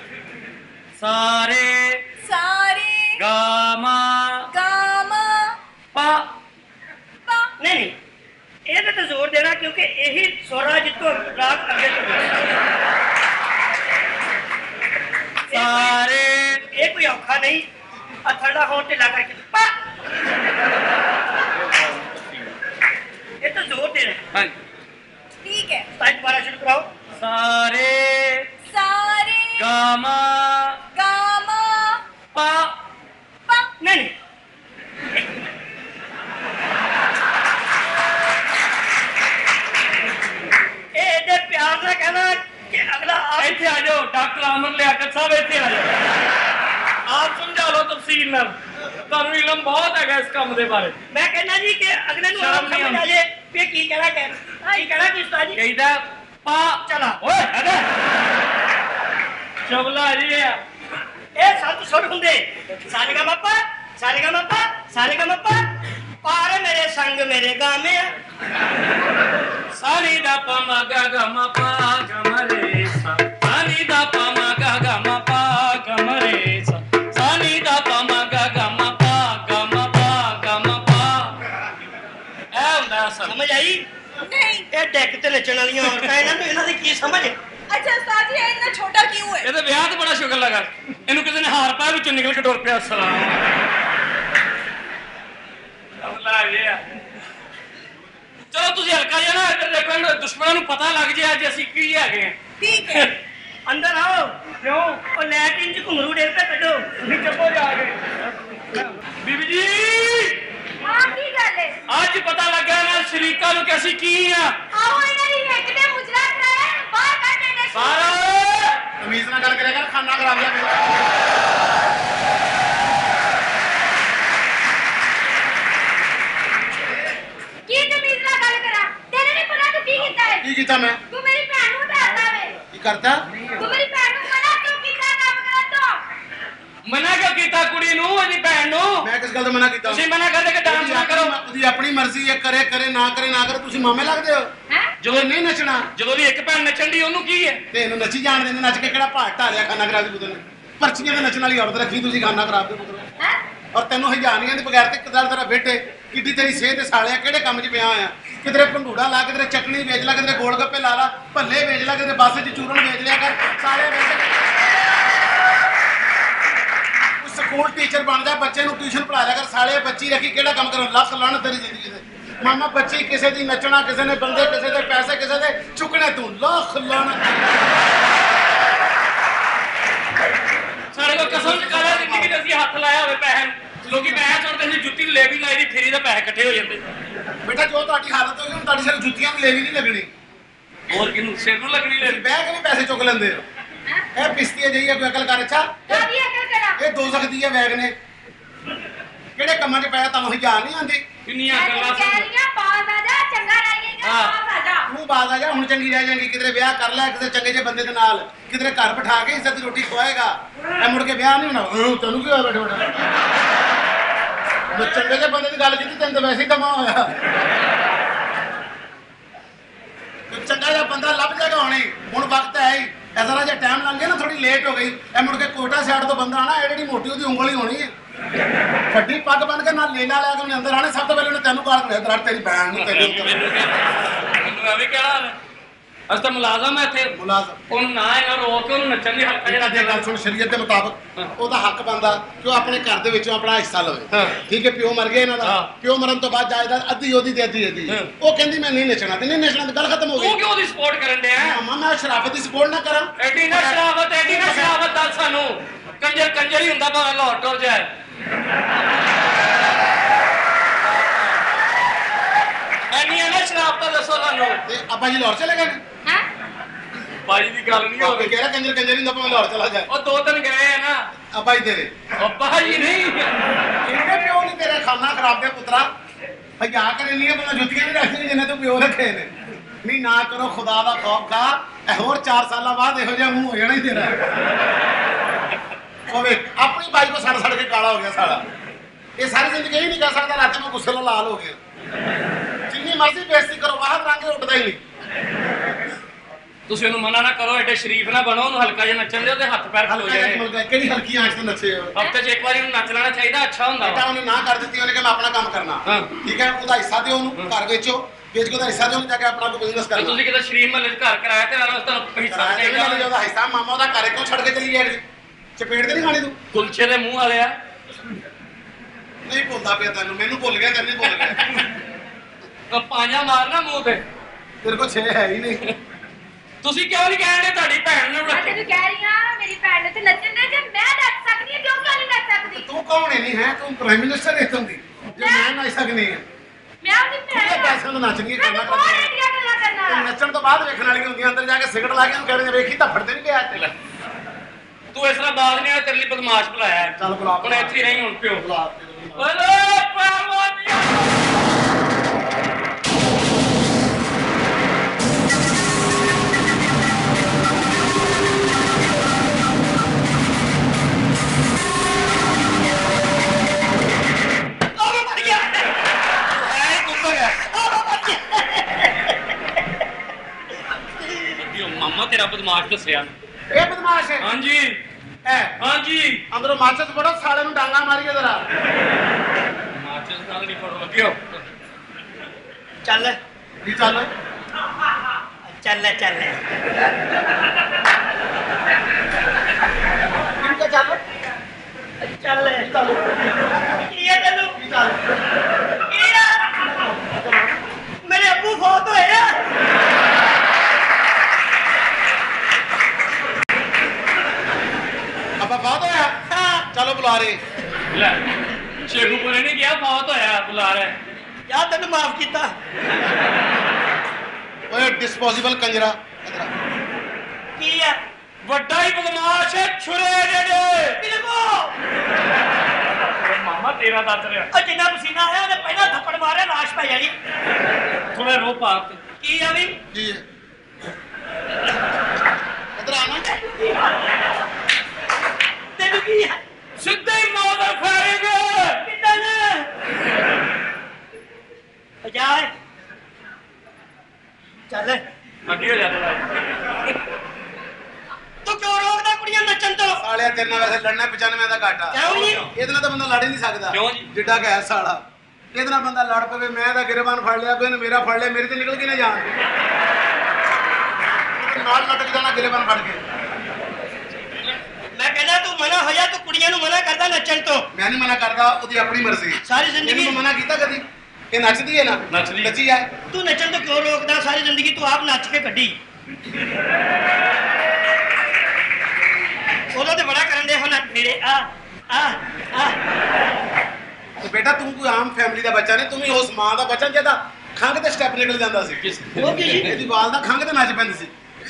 सारे सारे गामा गामा पा पा नहीं नहीं ये तो जोर देना क्योंकि यही स्वरा जितो राग अगे सारे ये कोई औखा नहीं अथड़ा हो ढिला करके पा ये तो जोर देना हाँ ठीक है ताज दोबारा शुरू कराओ सारे सारे गामा गामा पा पा नहीं नहीं ए इधर प्यार से कहना कि अगला आप ਇੱਥੇ ਆ ਜਾਓ ਡਾਕਟਰ ਅਮਰ ਲਿਆਕਤ ਸਾਹਿਬ ਇੱਥੇ ਆ ਜਾਓ ਆਪ ਸਮਝਾ ਲਓ ਤਫਸੀਲ ਨਾਲ ਤੁਹਾਨੂੰ ਇਲਮ ਬਹੁਤ ਹੈਗਾ ਇਸ ਕੰਮ ਦੇ ਬਾਰੇ मैं कहना जी कि अगले नु आप शर्म नहीं समझ आ जाए कि की कहना कह की कहना कि उस्ताद जी ਕਹੀਦਾ ਪਾ चला ਓਏ ਹਟਾ ਚਵਲਾ ਜੀ ਆ ए सत सुर हुंदे सारे का मप्पा सारे का मप्पा सारे का मप्पा पार मेरे संग मेरे गामे ਸਾਨੀ ਦਾ ਪਾ ਮਾ ਗਾ ਗਾ ਮਾ ਪਾ ਗਾ ਮਰੇ ਸਾ ਸਾਨੀ ਦਾ ਪਾ ਮਾ ਗਾ ਗਾ ਮਾ ਪਾ ਗਾ ਮਰੇ ਸਾ ਸਾਨੀ ਦਾ ਪਾ ਮਾ ਗਾ ਗਾ ਮਾ ਪਾ ਗਾ ਮਾ ਪਾ ਗਾ ਮਾ ਪਾ ਇਹ ਹੁੰਦਾ ਅਸਲ समझ आई नहीं ए डेक ते नचण वालियां औरतां इन्हां ਨੂੰ ਇਹਨਾਂ ਦੀ ਕੀ ਸਮਝ अच्छा उस्ताद जी ये इतना छोटा क्यों है ਇਹਦੇ ਵਿਆਹ ਤੇ ਬੜਾ ਸ਼ੁਗਰ ਲੱਗਾ ਇਹਨੂੰ ਕਿਸੇ ਨੇ ਹਾਰ ਪਾਇਆ ਵਿੱਚੋਂ ਨਿਕਲ ਕੇ ਟੁਰ ਪਿਆ ਸਲਾਮ ਅੱਲਾ ਇਹ ਆ ਚਲੋ ਤੁਸੀਂ ਹਲਕਾ ਜਿਹਾ ਨਾ ਇੱਧਰ ਦੇਖੋ ਇਹਨਾਂ ਦੁਸ਼ਮਣਾਂ ਨੂੰ ਪਤਾ ਲੱਗ ਜੇ ਅੱਜ ਅਸੀਂ ਕੀ ਹੈਗੇ ਆ ठीक है ਅੰਦਰ ਆਓ ਕਿਉਂ ਉਹ ਲੈਟਿਨ ਚ ਘੁੰਗਰੂ ਡੇਰ ਤੇ ਕੱਢੋ ਤੁਸੀਂ ਚੱਪੋ ਜਾ ਕੇ ਬੀਬੀ ਜੀ हां की गल है ਅੱਜ ਪਤਾ ਲੱਗਾ ਨਾ ਸ਼ਰੀਕਾਂ ਨੂੰ ਕਿ ਅਸੀਂ ਕੀ ਆ आओ इन्हां दी एक ने मुजरा कराया बाहर काट देने ਸਾਰਾ ਤਮੀਜ਼ ਨਾਲ ਗੱਲ ਕਰਿਆ ਕਰ ਖਾਣਾ ਖਰਾਬ ਜਾ की तमीज ना गल करा तेरे नहीं पता तू की कीता है ਕੀ ਕੀਤਾ ਮੈਂ तू मेरी भैन नु डालदा वे ਕੀ ਕਰਤਾ तू मेरी भैन नु मना क्यों कीता काम करा तो ਮਨਾ ਕਿਉਂ ਕੀਤਾ ਕੁੜੀ ਨੂੰ ਇਹਦੀ ਭੈਣ ਨੂੰ ਮੈਂ ਕਿਸ ਗੱਲ ਤੋਂ ਮਨਾ ਕੀਤਾ ਤੁਸੀਂ ਮਨਾ ਕਰਦੇ ਕਿ ਡਾਂਸ ਨਾ ਕਰੋ ਉਹਦੀ ਆਪਣੀ ਮਰਜ਼ੀ ਹੈ ਕਰੇ ਕਰੇ ਨਾ ਕਰੇ ਨਾ ਕਰੇ ਤੁਸੀਂ ਮਾਮੇ ਲੱਗਦੇ ਹੋ हैं ਜਦੋਂ ਨਹੀਂ ਨੱਚਣਾ ਜਦੋਂ ਦੀ ਇੱਕ ਭੈਣ ਨੱਚਣ ਦੀ ਉਹਨੂੰ ਕੀ ਹੈ ਤੇ ਇਹਨੂੰ ਨੱਚੀ ਜਾਣ ਦਿੰਦੇ ਨੱਚ ਕੇ ਕਿਹੜਾ ਭਾਟ ਢਾਲਿਆ ਖਾਨਾ ਖਰਾਬ ਦੀ ਪੁੱਤਰ ਨੇ ਪਰਚੀਆਂ ਤੇ ਨੱਚਣ ਵਾਲੀ ਔਰਤ ਰੱਖੀ ਤੁਸੀਂ ਖਾਨਾ ਖਰਾਬ ਦੇ ਪੁੱਤਰ हैं ਔਰ ਤੈਨੂੰ ਹਜ਼ਾਨੀਆਂ ਦੇ ਬਗੈਰ ਤੇ ਕਿਦਾਂ ਤੇਰਾ ਬੇਟੇ ਕਿੱਡੀ ਤੇਰੀ ਸਿਹਤ ਤੇ ਸਾਲਿਆ ਕਿਹੜੇ ਕੰਮ 'ਚ ਪਿਆ ਹੋਇਆ ਕਿਧਰੇ ਭੰਡੂੜਾ ਲਾ ਕਿਧਰੇ ਚਟਣੀ ਵੇਚ ਲੈ ਕਿਧਰੇ ਗੋਲ ਗੱਪੇ ਲਾ ਲਾ ਭੱਲੇ ਵੇਚ ਲੈ ਕਿਧਰੇ ਬੱਸ 'ਚ ਚੂਰਨ ਵੇਚ ਲਿਆ ਕਰ ਸਾਲਿਆ ਵੇਚ ਕੋਈ ਸਕੂਲ ਟੀਚਰ ਬਣ ਜਾ ਬੱਚੇ ਨੂੰ ਟਿਊਸ਼ਨ ਪੜ੍ਹਾ ਲਿਆ ਕਰ ਸਾਲਿਆ ਬੱਚੀ ਰੱਖੀ ਕਿਹੜਾ ਕੰਮ ਕਰੋ ਲੱਖ ਲਣ ਤੇਰੀ ਜ਼ਿੰਦਗੀ ਦੇ ਮਾਮਾ ਬੱਚੀ ਕਿਸੇ ਦੀ ਨੱਚਣਾ ਕਿਸੇ ਨੇ ਬੰਦੇ ਕਿਸੇ ਦੇ ਪੈਸੇ ਕਿਸੇ ਦੇ ਚੁੱਕਣੇ ਤੂੰ ਲੱਖ ਲਣ ਸਾਡੇ ਕੋਲ ਕਸਮ ਕਰਾ ਜ਼ਿੰਦਗੀ ਤੇ ਅਸੀਂ ਹੱਥ ਲਾਇਆ ਹੋਵੇ ਪੈਸੇ ਨੂੰ ਲੋਕੀ ਪੈਸੇ ਚੜਦੇ ਸੀ ਜੁੱਤੀ ਨੂੰ ਲੈ ਵੀ ਲਾਈ ਦੀ ਫੇਰੀ ਦਾ ਪੈਸੇ ਇਕੱਠੇ ਹੋ ਜਾਂਦੇ ਬੇਟਾ ਜੋ ਤੁਹਾਡੀ ਹਾਲਤ ਹੋਈ ਹੁਣ ਤੁਹਾਡੀ ਸਿਰ ਜੁੱਤੀਆਂ ਨੂੰ ਲੈ ਵੀ ਨਹੀਂ ਲੱਗਣੀ ਹੋਰ ਕਿਨੂੰ ਸਿਰ ਨੂੰ ਲੱਗਣੀ ਲੈ ਬਹਿ ਕੇ ਵੀ ਪੈਸੇ ਚੁੱਕ ਲੈਂਦੇ ਹੋ ਇਹ ਪਿਸਤੀ ਜਈ ਹੈ ਕੋਈ ਅਕਲ ਕਰ ਅੱਛਾ दादी अकल करा ਇਹ ਦੋ ਸਕਦੀ ਹੈ ਵੈਗ ਨੇ ਕਿਹੜੇ ਕੰਮਾਂ 'ਚ ਪਿਆ ਤੁਹਾਨੂੰ ਜਾਣ ਨਹੀਂ ਆਉਂਦੀ ਕਿੰਨੀਆਂ मैं ਗੱਲਾਂ कह ਸੁਣ रही हूं बाज आ जा चंगा रहेगा हाँ। बाज आ जा ਤੂੰ ਬਾਜ਼ ਆ ਜਾ ਹੁਣ ਚੰਗੀ ਰਹਿ ਜਾਏਗੀ ਕਿਧਰੇ ਵਿਆਹ ਕਰ ਲੈ ਕਿਸੇ ਚੰਗੇ ਜਿਹੇ ਬੰਦੇ ਦੇ ਨਾਲ ਕਿਧਰੇ ਘਰ ਬਿਠਾ ਕੇ ਇੱਜ਼ਤ ਦੀ ਰੋਟੀ ਖਵਾਏਗਾ ਇਹ ਮੁੜ ਕੇ ਵਿਆਹ ਨਹੀਂ ਹੋਣਾ ਉਹ ਤੈਨੂੰ ਕੀ ਹੋਇਆ ਬੈਠੇ ਬੈਠੇ ਮੈਂ ਚੰਗੇ ਜਿਹੇ ਬੰਦੇ ਦੀ ਗੱਲ ਕੀਤੀ ਤੈਨੂੰ ਤਾਂ ਵੈਸੇ ਹੀ ਦਮਾ ਹੋਇਆ ਕੋਈ ਚੰਗਾ ਜਿਹਾ ਬੰਦਾ ਲੱਭ ਜਾਏਗਾ ਹੁਣੇ ਹੁਣ ਵਕਤ ਹੈ ਹੀ ਐਸਾ ਨਾ ਜੇ ਟਾਈਮ ਲੰਘ ਗਿਆ ਨਾ ਥੋੜੀ ਲੇਟ ਹੋ ਗਈ ਇਹ ਮੁੜ ਕੇ ਕੋਟਾ ਸਾਈਡ ਤੋਂ ਬੰਦਾ ਆਣਾ ਇਹ ਜਿਹੜੀ ਮੋਟੀ ਉਹਦੀ ਉਂਗਲ ਹੀ ਹੋਣੀ ਹੈ ਵੱਡੀ ਪੱਗ ਬੰਨ ਕੇ ਨਾਲ ਲੇਲਾ ਲੈ ਕੇ ਉਹਨੇ ਅੰਦਰ ਆਣੇ ਸਭ ਤੋਂ ਪਹਿਲੇ ਉਹਨੇ ਤੈਨੂੰ ਕਾਲ ਕਰਿਆ ਦਰੜ ਤੇਰੀ ਭੈਣ ਨੂੰ ਤੇਰੇ ਉੱਤੇ ਮੈਨੂੰ ਐਵੇਂ ਕਹਿਣਾ ਅਸ ਤਾਂ ਮੁਲਾਜ਼ਮ ਹੈ ਇੱਥੇ ਮੁਲਾਜ਼ਮ ਉਹਨੂੰ ਨਾ ਇਹਨਾਂ ਰੋਕ ਕੇ ਉਹਨੂੰ ਨੱਚਣ ਦੀ ਹਲਕਾ ਜਿਹੜਾ ਜਿਹੜਾ ਜੇ ਗੱਲ ਸੁਣ ਸ਼ਰੀਅਤ ਦੇ ਮੁਤਾਬਕ ਉਹਦਾ ਹੱਕ ਬਣਦਾ ਕਿ ਉਹ ਆਪਣੇ ਘਰ ਦੇ ਵਿੱਚੋਂ ਆਪਣਾ ਹਿੱਸਾ ਲਵੇ ਹਾਂ। ਠੀਕ ਹੈ ਪਿਓ ਮਰ ਗਿਆ ਇਹਨਾਂ ਦਾ ਹਾਂ। ਪਿਓ ਮਰਨ ਤੋਂ ਬਾਅਦ ਜਾਇਦਾਦ ਅੱਧੀ ਉਹਦੀ ਤੇ ਅੱਧੀ ਇਹਦੀ ਹਾਂ। ਉਹ ਕਹਿੰਦੀ ਮੈਂ ਨਹੀਂ ਨੱਚਣਾ ਤੇ ਨਹੀਂ ਨੱਚਣਾ ਤੇ ਗੱਲ ਖਤਮ ਹੋ ਤੂੰ ਗਈ ਕਿਉਂ ਉਹਦੀ ਸਪੋਰਟ ਕਰਨ ਡਿਆ ਮਾਮਾ ਮੈਂ ਸ਼ਰਾਫਤ ਦੀ ਸਪੋਰਟ ਨਾ ਕਰਾਂ ਐਡੀ ਨਾ ਸ਼ਰਾਵਤ ਐਡੀ ਨਾ ਸ਼ਰਾਵਤ ਦੱਸ ਸਾਨੂੰ ਕੰਜਰ ਕੰਜਰ ਹੀ ਹੁੰਦਾ ਭਾਵੇਂ ਲਾਹੌਰ ਟੁਰ ਜਾਏ ਐਨੀਆਂ ਨਾ ਸ਼ਰਾਵਤਾਂ ਦੱਸੋ ਸਾਨੂੰ ਤੇ ਆਪਾਂ ਜੀ ਲਾਹੌਰ ਚਲੇ ਗਏ ਨੇ हैं ਬਾਈ ਦੀ ਗੱਲ ਨਹੀਂ ਉਹ ਹੋਵੇ ਕਹਿ ਰਿਹਾ ਕੰਜਰ ਕੰਜਰ ਹੀ ਹੁੰਦਾ ਭਾਵੇਂ ਲਾਹੌਰ ਚਲਾ ਜਾਏ ਉਹ ਦੋ ਤਿੰਨ ਗਏ ਆ ਨਾ ਆਪਾਂ ਹੀ ਤੇਰੇ ਉਹ ਬਾਈ ਨਹੀਂ ਇਹਨੇ ਪਿਓ ਨਹੀਂ ਤੇਰਾ ਖਾਨਾ ਖਰਾਬ ਦੇ ਪੁੱਤਰਾ ਹਯਾ ਕਰੇ ਨਹੀਂ ਬੰਦਾ ਜੁੱਤੀਆਂ ਨਹੀਂ ਰੱਖਦੇ ਜਿੰਨੇ ਤੂੰ ਪਿਓ ਰੱਖੇ ਨੇ ਨਹੀਂ ਨਾ ਕਰੋ ਖੁਦਾ ਦਾ ਖੌਫ ਖਾ ਇਹ ਹੋਰ ਚਾਰ ਸਾਲਾਂ ਬਾਅਦ ਇਹੋ ਜਿਹਾ ਮੂੰਹ ਹੋ ਜਾਣਾ ਹੀ ਤੇਰਾ ਉਹ ਵੇਖ ਆਪਣੀ ਬਾਈ ਕੋ ਸੜ ਸੜ ਕੇ ਕਾਲਾ ਹੋ ਗਿਆ ਸਾਲਾ ਇਹ ਸਾਰੀ ਜ਼ਿੰਦਗੀ ਹੀ ਨਹੀਂ ਕਰ ਸਕਦਾ ਰਾਤ ਨੂੰ ਗੁੱਸੇ ਨਾਲ ਲਾਲ ਹੋ ਗਿਆ ਜਿੰਨੀ ਮਰਜ਼ੀ ਬੇਇੱਜ਼ਤੀ ਕਰੋ ਬਾਹਰ ਰੰਗ ਉੱਡਦਾ ਹੀ ਨਹੀਂ ਤੁਸੀਂ ਉਹਨੂੰ ਮਨਾ ਨਾ ਕਰੋ ਐਡੇ ਸ਼ਰੀਫ ਨਾ ਬਣੋ ਉਹਨੂੰ ਹਲਕਾ ਜਿਹਾ ਨੱਚਣ ਦਿਓ ਤੇ ਹੱਥ ਪੈਰ ਖਲੋ ਜਾਏ ਕਿਹੜੀ ਹਲਕੀ ਆਂਚ ਤੇ ਨੱਚੇ ਹੋ ਹਫਤੇ 'ਚ ਇੱਕ ਵਾਰੀ ਉਹਨੂੰ ਨੱਚ ਲੈਣਾ ਚਾਹੀਦਾ ਅੱਛਾ ਹੁੰਦਾ ਬੇਟਾ ਉਹਨੇ ਨਾ ਕਰ ਦਿੱਤੀ ਉਹਨੇ ਕਿ ਮੈਂ ਆਪਣਾ ਕੰਮ ਕਰਨਾ ਠੀਕ ਹੈ ਉਹਦਾ ਹਿੱਸਾ ਦਿਓ ਉਹਨੂੰ ਘਰ ਵੇਚੋ ਵੇਚ ਕੇ ਉਹਦਾ ਹਿੱਸਾ ਦਿਓ ਜਾ ਕੇ ਆਪਣਾ ਕੋਈ ਬਿਜ਼ਨਸ ਕਰਨਾ ਤੁਸੀਂ ਕਿਤੇ ਸ਼ਰੀਫ ਮਹੱਲੇ 'ਚ ਘਰ ਕਰਾਇਆ ਤੇ ਨਾਲ ਤੁਹਾਨੂੰ ਹਿੱਸਾ ਚਾਹੀਦਾ ਉਹਦਾ ਹਿੱਸਾ ਮਾਮਾ ਉਹਦਾ ਘਰੇ ਕਿਉਂ ਛੱਡ ਕੇ ਚਲੀ ਗਿਆ ਚਪੇੜ ਤੇ ਨਹੀਂ ਖਾਣੀ ਤੂੰ ਕੁਲਚੇ ਦੇ ਮੂੰਹ ਵਾਲਿਆ ਨਹੀਂ ਭੁੱਲਦਾ ਪਿਆ ਤੈਨੂੰ ਮੈਨੂੰ ਭੁੱਲ ਗਿਆ ਤੈਨੂੰ ਭੁੱਲ ਗਿਆ ਤਾਂ ਪਾਂਜਾ ਮਾਰਨਾ ਮੂੰਹ ਤੇ ਤੇਰੇ ਕੋਲ ਛੇ ਹੈ ਹੀ ਨਹੀਂ ਤੁਸੀਂ ਕਿਉਂ ਨਹੀਂ ਕਹਿੰਦੇ ਤੁਹਾਡੀ ਭੈਣ ਨੂੰ ਮੈਂ ਤੈਨੂੰ ਕਹਿ ਰਹੀ ਹਾਂ ਮੇਰੀ ਭੈਣ ਨੂੰ ਤੇ ਨੱਚਣ ਦੇ ਜੇ ਮੈਂ ਨੱਚ ਸਕਦੀ ਹਾਂ ਕਿਉਂ ਕਿਉਂ ਨਹੀਂ ਨੱਚ ਸਕਦੀ ਤੂੰ ਕੌਣ ਹੈ ਨਹੀਂ ਹੈ ਤੂੰ ਪ੍ਰਾਈਮ ਮਿਨਿਸਟਰ ਹੈ ਇੱਥੋਂ ਦੀ ਜੇ ਮੈਂ ਨੱਚ ਸਕਦੀ ਹਾਂ ਮੈਂ ਉਹਦੀ ਭੈਣ ਇਹ ਪੈਸੇ ਨਾਲ ਨੱਚਣੀ ਮੈਂ ਕਰਨਾ ਕੋਣ ਇੰਡੀਆ ਗੱਲਾਂ ਕਰਨ ਵਾਲਾ ਨੱਚਣ ਤੋਂ ਬਾਅਦ ਵੇਖਣ ਵਾਲੀ ਹੁੰਦੀ ਅੰਦਰ ਜਾ ਕੇ ਸਿਗਰਟ ਲਾ ਕੇ ਉਹਨੂੰ ਕਹਿੰਦੇ ਵੇਖੀ ਧੱਫੜ ਤੇ ਨਹੀਂ ਪਿਆ ਤੇ ਤੂੰ ਇਸ ਤਰ੍ਹਾਂ ਬਾਜ਼ ਨਹੀਂ ਆ ਤੇਰੇ ਲਈ ਬਦਮਾਸ਼ ਬੁਲਾਇਆ ਚੱਲ ਬੁਲਾ ਹੁਣ ਇੱਥੇ ਨਹੀਂ ਹੁਣ ਪਿਓ ਬੁਲਾ ਓਏ ਪਰਵਾਨੀਆ ਮਾਮਾ ਤੇਰਾ ਬਦਮਾਸ਼ ਦੱਸਿਆ ਇਹ ਬਦਮਾਸ਼ ਹੈ ਹਾਂਜੀ ਐ ਹਾਂਜੀ ਅੰਦਰੋਂ ਮਾਚਸ ਬੜੋ ਸਾਲੇ ਨੂੰ ਡਾਂਗਾ ਮਾਰੀਏ ਜ਼ਰਾ ਮਾਚਸ ਨਾਲ ਨਹੀਂ ਫੜੋ ਲੱਗਿਓ ਚੱਲ ਕੀ ਚੱਲ ਚੱਲ ਚੱਲ ਕਿੰਨੇ ਚੱਲ ਚੱਲ ਚੱਲ ਕੀ ਹੈ ਤੈਨੂੰ ਕੀ ਹੈ ਮੇਰੇ ਅੱਬੂ ਫੌਤ ਹੋਏ ਆ ਅੱਬਾ ਬਾਤ ਹੋਇਆ ਚਲੋ ਬੁਲਾ ਰਹੇ ਲੈ ਸ਼ੇਖੂ ਕੋਲੇ ਨਹੀਂ ਗਿਆ ਬਹੁਤ ਹੋਇਆ ਬੁਲਾ ਰਿਹਾ ਯਾਰ ਤੈਨੂੰ ਮਾਫ ਕੀਤਾ ਓਏ ਡਿਸਪੋਜ਼ੇਬਲ ਕੰਜਰਾ ਕੀ ਹੈ ਵੱਡਾ ਹੀ ਬਦਮਾਸ਼ ਹੈ ਛੁਰੇ ਜਿਹੜੇ ਬਿਲਕੁਲ ਮਾਮਾ ਤੇਰਾ ਦੱਸ ਰਿਹਾ ਉਹ ਜਿੰਨਾ ਪਸੀਨਾ ਆਇਆ ਉਹਨੇ ਪਹਿਲਾਂ ਥੱਪੜ ਮਾਰਿਆ ਲਾਸ਼ ਪੈ ਜਾਣੀ ਥੋੜਾ ਰੋ ਪਾਤ ਕੀ ਆ ਵੀ ਜੀ ਇਧਰ ਆਣਾ ਤੈਨੂੰ ਕੀ ਹੈ ਸਿੱਧੇ ਹੀ ਮੌਤ ਫਾਰੇਗਾ ਕਿੱਦਾਂ ਨੇ ਅਜਾਏ ਚੱਲ ਅੱਗੇ ਹੋ ਜਾ ਥੋੜਾ ਤੂੰ ਕਿਉਂ ਰੋਕਦਾ ਕੁੜੀਆਂ ਨੱਚਣ ਤੋਂ ਸਾਲਿਆ ਤੇਰੇ ਨਾਲ ਵੈਸੇ ਲੜਨਾ ਪਚਾਨਵੇਂ ਦਾ ਘਾਟਾ ਕਿਉਂ ਜੀ ਇਹਦੇ ਨਾਲ ਤਾਂ ਬੰਦਾ ਲੜ ਹੀ ਨਹੀਂ ਸਕਦਾ ਕਿਉਂ ਜੀ ਜਿੱਡਾ ਗੈਸ ਸਾਲਾ ਇਹਦੇ ਨਾਲ ਬੰਦਾ ਲੜ ਪਵੇ ਮੈਂ ਤਾਂ ਗਿਰਬਾਨ ਫੜ ਲਿਆ ਕੋਈ ਨੇ ਮੇਰਾ ਫੜ ਲਿਆ ਮੇਰੇ ਤੇ ਨਿਕਲ ਕੇ ਨਾ ਜਾਣ ਨਾਲ ਲਟਕ ਜਾਣਾ ਗਿਰਬਾਨ ਫੜ ਕੇ ਮੈਂ ਕਹਿੰਦਾ ਤੂੰ ਮਨਾ ਹੋ ਜਾ ਤੂੰ ਕੁੜੀਆਂ ਨੂੰ ਮਨਾ ਕਰਦਾ ਨੱਚਣ ਤੋਂ ਮੈਂ ਨਹੀਂ ਮਨਾ ਕਰਦਾ ਉਹਦੀ ਆਪਣੀ ਮਰਜ਼ੀ ਸਾਰੀ ਜ਼ਿੰਦਗੀ ਇਹਨੂੰ ਮਨਾ ਕੀਤਾ ਕਦੀ ਇਹ ਨੱਚਦੀ ਹੈ ਨਾ ਨੱਚਦੀ। ਨੱਚੀ ਜਾਏ ਤੂੰ ਨੱਚਣ ਤੋਂ ਕਿਉਂ ਰੋਕਦਾ ਸਾਰੀ ਜ਼ਿੰਦਗੀ ਤੂੰ ਆਪ ਨੱਚ ਕੇ ਕੱਢੀ ਉਹਦਾ ਤੇ ਬੜਾ ਕਰਨ ਦੇ ਹੁਣ ਮੇਰੇ ਆ ਆ ਆ ਤੇ ਬੇਟਾ ਤੂੰ ਕੋਈ ਆਮ ਫੈਮਿਲੀ ਦਾ ਬੱਚਾ ਨਹੀਂ ਤੂੰ ਵੀ ਉਸ ਮਾਂ ਦਾ ਬੱਚਾ ਜਿਹਦਾ ਖੰਘ ਤੇ ਸਟੈਪ ਨਿਕਲ ਜਾਂਦਾ ਸੀ ਉਹ ਕੀ ਜੀ ਇਹਦੀ ਵਾਲ ਦਾ ਖੰਘ ਤੇ ਨੱਚ ਪੈਂਦੀ ਸੀ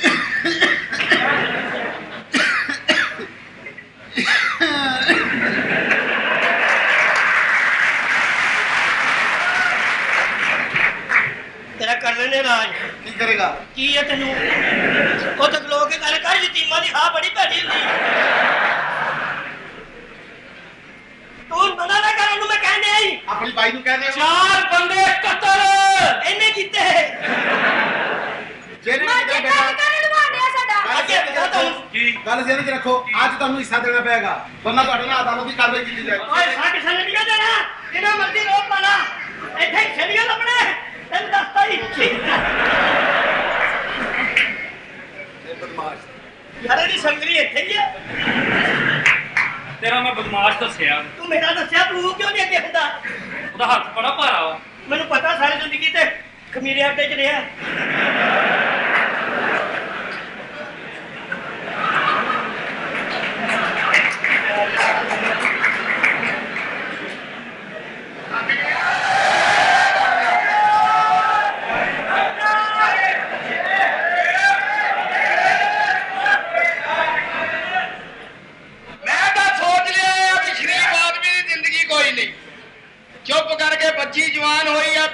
ਤੇਰਾ ਕਰ ਲੈਣੇ ਰਾਜ ਕੀ ਕਰੇਗਾ ਕੀ ਹੈ ਤੈਨੂੰ ਉਹ ਤੱਕ ਲੋਕ ਕੇ ਗੱਲ ਕਰ ਯਤੀਮਾਂ ਦੀ ਹਾਂ ਬੜੀ ਭੈੜੀ ਹੁੰਦੀ ਤੂੰ ਮਨਾ ਨਾ ਕਰ ਉਹਨੂੰ ਮੈਂ ਕਹਿੰਦੇ ਆਈ ਆਪਣੀ ਬਾਈ ਨੂੰ ਕਹਿੰਦੇ ਚਾਰ ਬੰਦੇ ਕਤਲ ਇਹਨੇ ਕੀਤੇ ਜਿਹੜੇ ਮੈਂ ਕਿਤੇ ਕਿਹਾ ਬੇਟਾ ਕਿਹਨੇ ਲਵਾੜਿਆ ਸਾਡਾ ਗੱਲ ਜ਼ਿਹਨ 'ਚ ਰੱਖੋ ਕੀ ਗੱਲ ਜ਼ਿਹਨ 'ਚ ਰੱਖੋ ਅੱਜ ਤੁਹਾਨੂੰ ਹਿੱਸਾ ਦੇਣਾ ਪਏਗਾ ਵਰਨਾ ਤੁਹਾਡੇ ਨਾਲ ਅਦਾਲਤ ਦੀ ਕਾਰਵਾਈ ਕੀਤੀ ਜਾਏਗੀ ਓਏ ਸਾਡੇ ਸੰਗੜੀਆਂ ਦੇਣਾ ਜਿੰਨਾ ਮਰਜ਼ੀ ਰੋਕ ਪਾਲਾ ਇੱਥੇ ਛੜੀਆਂ ਲੱਭਣੇ ਤੈਨੂੰ ਦੱਸਤਾ ਹੀ ਬਦਮਾਸ਼ ਯਾਰ ਇਹਦੀ ਸੰਗੜੀ ਇੱਥੇ ਹੀ ਹੈ ਤੇਰਾ ਮੈਂ ਬਦਮਾਸ਼ ਦੱਸਿਆ ਤੂੰ ਮੇਰਾ ਦੱਸਿਆ ਤੂੰ ਕਿਉਂ ਨਹੀਂ ਅੱਗੇ ਹੁੰਦਾ ਉਹਦਾ ਹੱਥ ਬੜਾ ਭਾਰਾ ਵਾ ਮੈਨੂੰ ਪਤਾ ਸਾਰੀ ਜ਼ਿੰਦਗੀ ਤੇ ਖਮੀਰੇ ਆਟੇ ਚ ਰਿਹਾ ਚੁੱਪ ਕਰਕੇ ਬੱਚੀ ਜਵਾਨ ਹੋਈ ਆ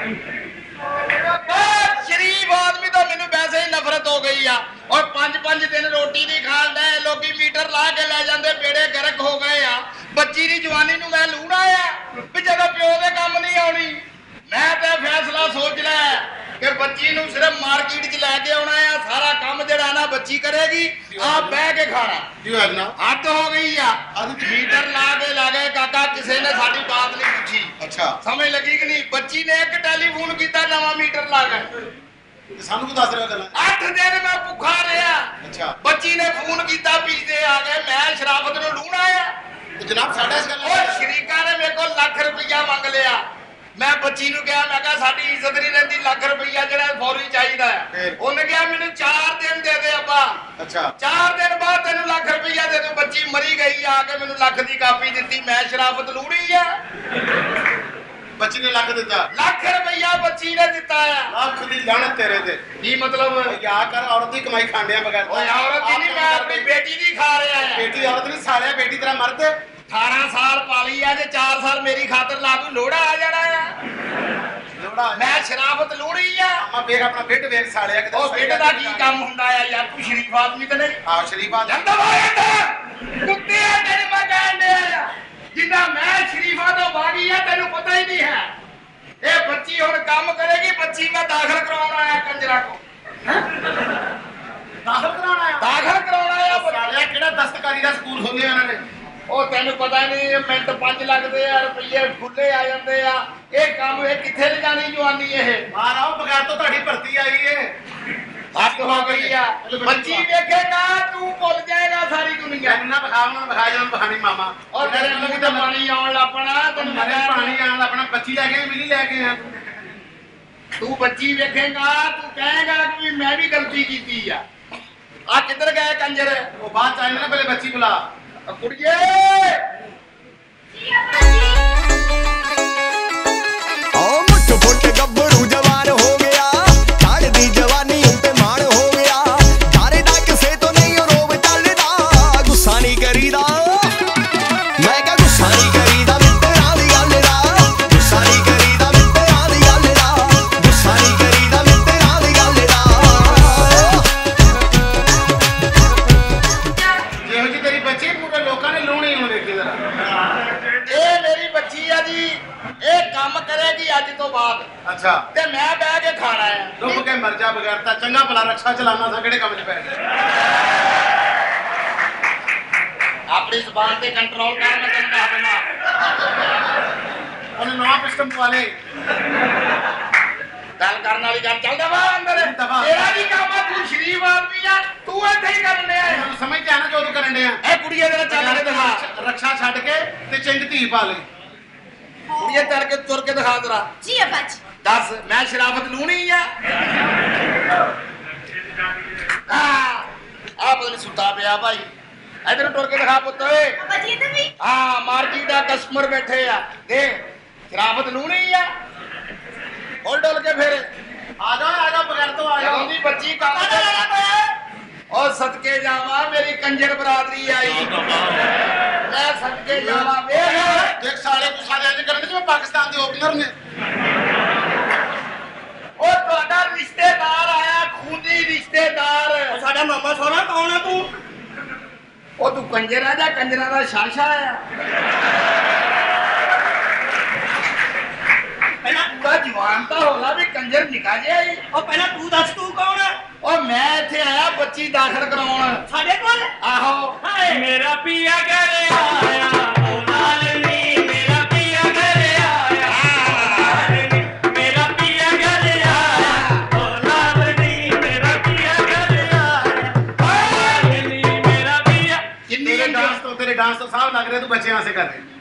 शरीफ आदमी तो मैनू वैसे ही नफरत हो गई आ और पांच पांच दिन रोटी नहीं खाण दे लोग मीटर ला के ले जाते बेड़े गर्क हो गए आ बच्ची की जवानी नू मैं लूणा आ भी जब प्यो दे काम नहीं आउणी मैं तो फैसला सोच लिया कि बच्ची नू सिर्फ मार्केट च लैके आना है सारा काम जड़ा ना बच्ची करेगी आप बह के खाना हद हो गई आ मीटर ला के ला गए काका किसी ने साडी बात नहीं पूछी अच्छा समझ लगी कि नहीं बच्ची ने एक टेलीफोन किया नवा मीटर ला गए सानू को दस रहा गल्ला आठ दिन मैं भुखा रहा अच्छा बच्ची ने फोन किया पीछे आ गए मैं शराफत नू लूणा आया जनाब साडा इस गल ओ शरीका ने मेरे को लाख रुपया मंग लिया मैं बच्ची नू कहा मैं कहा साडी इज्जत नहीं रहती लाख रुपया जड़ा फौरी चाहिदा है उन्हें कहा मैनू चार दिन दे दे अब्बा अच्छा चार दिन बाद तेन लाख रुपया दे दूं बच्ची मरी गई आके मैनू लाख दी कापी दी मैं शराफत लूड़ी है बच्ची ने लाख दिता लाख रुपया बच्ची ने दिता है लाख दी लानत तेरे ते की मतलब क्या कर औरत दी कमाई खांडिया बगैर ओए औरत दी नहीं मैं अपनी बेटी दी खा रहा है बेटी औरत नहीं सालिया बेटी तेरा मर्द अठारह साल पाली है जे चार साल मेरी खातर ला तू लोड़ा आ जाना है लोड़ा मैं शराफत लोड़ी है मैं देख अपना फिट वेख सालिया कि ओ फिट दा की काम हुंदा है यार तू शरीफ आदमी ते नहीं हां शरीफ आदमी जंदा भाई कुत्ते तेरे मैं कहन दे जिन्ना मैं शरीफा तो बागी है तेनू पता ही नहीं है ए बच्ची हुन काम करेगी बच्ची मैं दाखिल करवाना आया कंजरा को दाखिल कराना है दाखिल कराना है सालिया केड़ा दस्तकारी दा स्कूल खोले इन्हां ने ਉਹ ਤੈਨੂੰ ਪਤਾ ਨਹੀਂ ਮਿੰਟ ਪੰਜ ਲੱਗਦੇ ਆ ਰੁਪਈਏ ਖੁੱਲੇ ਆ ਜਾਂਦੇ ਆ ਇਹ ਕੰਮ ਇਹ ਕਿੱਥੇ ਲੈ ਜਾਣੀ ਜਵਾਨੀ ਇਹ ਮਾਰਾ ਉਹ ਬਗੈਰ ਤੋਂ ਤੁਹਾਡੀ ਭਰਤੀ ਆਈ ਏ ਹੱਦ ਹੋ ਗਈ ਆ ਬੱਚੀ ਵੇਖੇਗਾ ਤੂੰ ਭੁੱਲ ਜਾਏਗਾ ਸਾਰੀ ਦੁਨੀਆ ਇੰਨਾ ਬਖਾਵਣਾ ਬਖਾ ਜਾਣ ਬਖਾਣੀ ਮਾਮਾ ਔਰ ਤੇਰੇ ਮੂੰਹ ਤੇ ਪਾਣੀ ਆਉਣ ਲੱਪਣਾ ਤੈਨੂੰ ਮਰੇ ਪਾਣੀ ਆਉਣ ਲੱਪਣਾ ਬੱਚੀ ਲੈ ਕੇ ਮਿਲੀ ਲੈ ਕੇ ਆ ਤੂੰ ਬੱਚੀ ਵੇਖੇਗਾ ਤੂੰ ਕਹੇਗਾ ਕਿ ਮੈਂ ਵੀ ਗਲਤੀ ਕੀਤੀ ਆ ਆ ਕਿੱਧਰ ਗਏ ਕੰਜਰ ਉਹ ਬਾਅਦ ਚ ਆਏ ਨਾ ਪਹਿਲੇ ਬੱਚੀ ਬੁਲਾ ਕੁੜੀਏ ओ मुठ फुट गब्बरू जवान हो गया काल दी जवानी पे मान हो गया धारे दा किसे तो नहीं रोब चलदा गुस्सा नहीं करीदा मैं क्या गुस्सा नहीं करीदा मित्तरां दी गल दा गुस्सा नहीं करीदा मित्तरां दी गल दा गुस्सा नहीं करीदा मित्तरां दी गल दा ਜਿਹੋ ਜੀ ਤੇਰੀ ਬੱਚੀ ਪੂਰੇ ਲੋਕਾਂ ਨੇ ਲੂਣੀ ਹੁਣ ਦੇਖੀ ਜਰਾ ਇਹ ਮੇਰੀ ਬੱਚੀ ਆ ਜੀ ਇਹ ਕੰਮ ਕਰੇਗੀ ਅੱਜ ਤੋਂ ਬਾਅਦ ਅੱਛਾ ਤੇ ਮੈਂ ਬਹਿ ਕੇ ਖਾਣਾ ਹੈ ਡੁੱਬ ਕੇ ਮਰ ਜਾ ਬਗੈਰ ਤਾਂ ਚੰਗਾ ਭਲਾ ਰਕਸ਼ਾ ਚਲਾਉਣਾ ਸੀ ਕਿਹੜੇ ਕੰਮ 'ਚ ਪੈ ਗਿਆ ਆਪਣੀ ਜ਼ੁਬਾਨ ਤੇ ਕੰਟਰੋਲ ਕਰ ਮੈਂ ਤੈਨੂੰ ਦੱਸ ਦਿੰਦਾ ਉਹਨੇ ਨਵਾਂ ਸਿਸਟਮ ਵਾਲੇ ਗੱਲ ਕਰਨ ਵਾਲੀ ਗੱਲ ਚੱਲਦਾ ਵਾ ਅੰਦਰ ਤੇਰਾ ਕੀ ਕੰਮ ਆ ਤੂੰ ਸ਼ਰੀਫ ਆਦਮੀ ਆ ਤੂੰ ਇੱਥੇ ਹੀ ਕਰਨ ਡਿਆ ਮੈਨੂੰ ਸਮਝ ਤੇ ਆਣਾ ਜੋ ਤੂੰ ਕਰਨ ਡਿਆ ਇਹ ਕੁੜੀਏ ਜਰਾ ਚੱਲ ਕੇ ਦਿਖਾ ਰਕਸ਼ਾ ਛੱਡ ਕੇ ਤੇ ਚੰਗ ਧੀ ਪਾ ਲੈ ਕੁੜੀਏ ਚੱਲ ਕੇ ਤੁਰ ਕੇ ਦਿਖਾ ਜਰਾ ਜੀ ਅੱਬਾ ਜੀ ਦੱਸ ਮੈਂ ਸ਼ਰਾਫਤ ਲੂਣੀ ਆ ਆ ਆ ਬਦਲ ਸੁੱਤਾ ਪਿਆ ਭਾਈ ਇਧਰ ਟੁਰ ਕੇ ਦਿਖਾ ਪੁੱਤ ਓਏ ਅੱਬਾ ਜੀ ਇੱਧਰ ਵੀ ਹਾਂ ਮਾਰਕੀਟ ਦਾ ਕਸਟਮਰ ਬੈਠੇ ਆ ਦੇ ਸ਼ਰਾਫਤ ਲੂਣੀ ਆ ਹੋਲ ਡੋਲ ਕੇ ਫਿਰ ਆ ਜਾ ਆ ਜਾ ਬਗੈਰ ਤੋਂ ਆ ਜਾ ਉਹਦੀ ਬੱਚੀ ਕੰਮ ਉਹ ਸਦਕੇ ਜਾਵਾ ਮੇਰੀ ਕੰਜਰ ਬਰਾਦਰੀ ਆਈ ਮੈਂ ਸਦਕੇ ਜਾਵਾ ਵੇਖ ਦੇਖ ਸਾਲੇ ਤੂੰ ਸਾਰੇ ਇੰਜ ਕਰਨ ਜਿਵੇਂ ਪਾਕਿਸਤਾਨ ਦੇ ਓਪਨਰ ਨੇ ਉਹ ਤੁਹਾਡਾ ਰਿਸ਼ਤੇਦਾਰ ਆਇਆ ਖੂਨੀ ਰਿਸ਼ਤੇਦਾਰ ਸਾਡਾ ਮਾਮਾ ਸੋਨਾ ਕੌਣ ਆ ਤੂੰ ਉਹ ਤੂੰ ਕੰਜਰ ਆ ਜਾਂ ਕੰਜਰਾਂ ਦਾ ਸ਼ਾਸ਼ਾ ਆ ਪਹਿਲਾਂ ਪੂਰਾ ਜਵਾਨ ਤਾਂ ਹੋਣਾ ਵੀ ਕੰਜਰ ਨਿਕਾ ਜਿਆ ਈ ਉਹ ਪਹਿਲਾਂ ਤੂੰ ਦੱਸ ਤੂੰ ਕੌਣ ਆ ਉਹ ਮੈਂ ਇੱਥੇ ਆਇਆ ਬੱਚੀ ਦਾਖਲ ਕਰਾਉਣ ਸਾਡੇ ਕੋਲ ਆਹੋ ਮੇਰਾ ਪੀਆ ਘਰੇ ਆਇਆ ਉਹ ਨਾਲ ਨੀ ਮੇਰਾ ਪੀਆ ਘਰੇ ਆਇਆ ਮੇਰਾ ਪੀਆ ਘਰੇ ਆਇਆ ਉਹ ਨਾਲ ਨੀ ਮੇਰਾ ਪੀਆ ਘਰੇ ਆਇਆ ਨੀ ਮੇਰਾ ਪੀਆ ਕਿੰਨੀ ਡਾਂਸ ਤੋਂ ਤੇਰੇ ਡਾਂਸ ਤੋਂ ਸਾਹ ਲੱਗ ਰਿਹਾ ਤੂੰ ਬੱਚਿਆਂ ਵਾਸਤੇ ਕਰ ਰਿਹਾ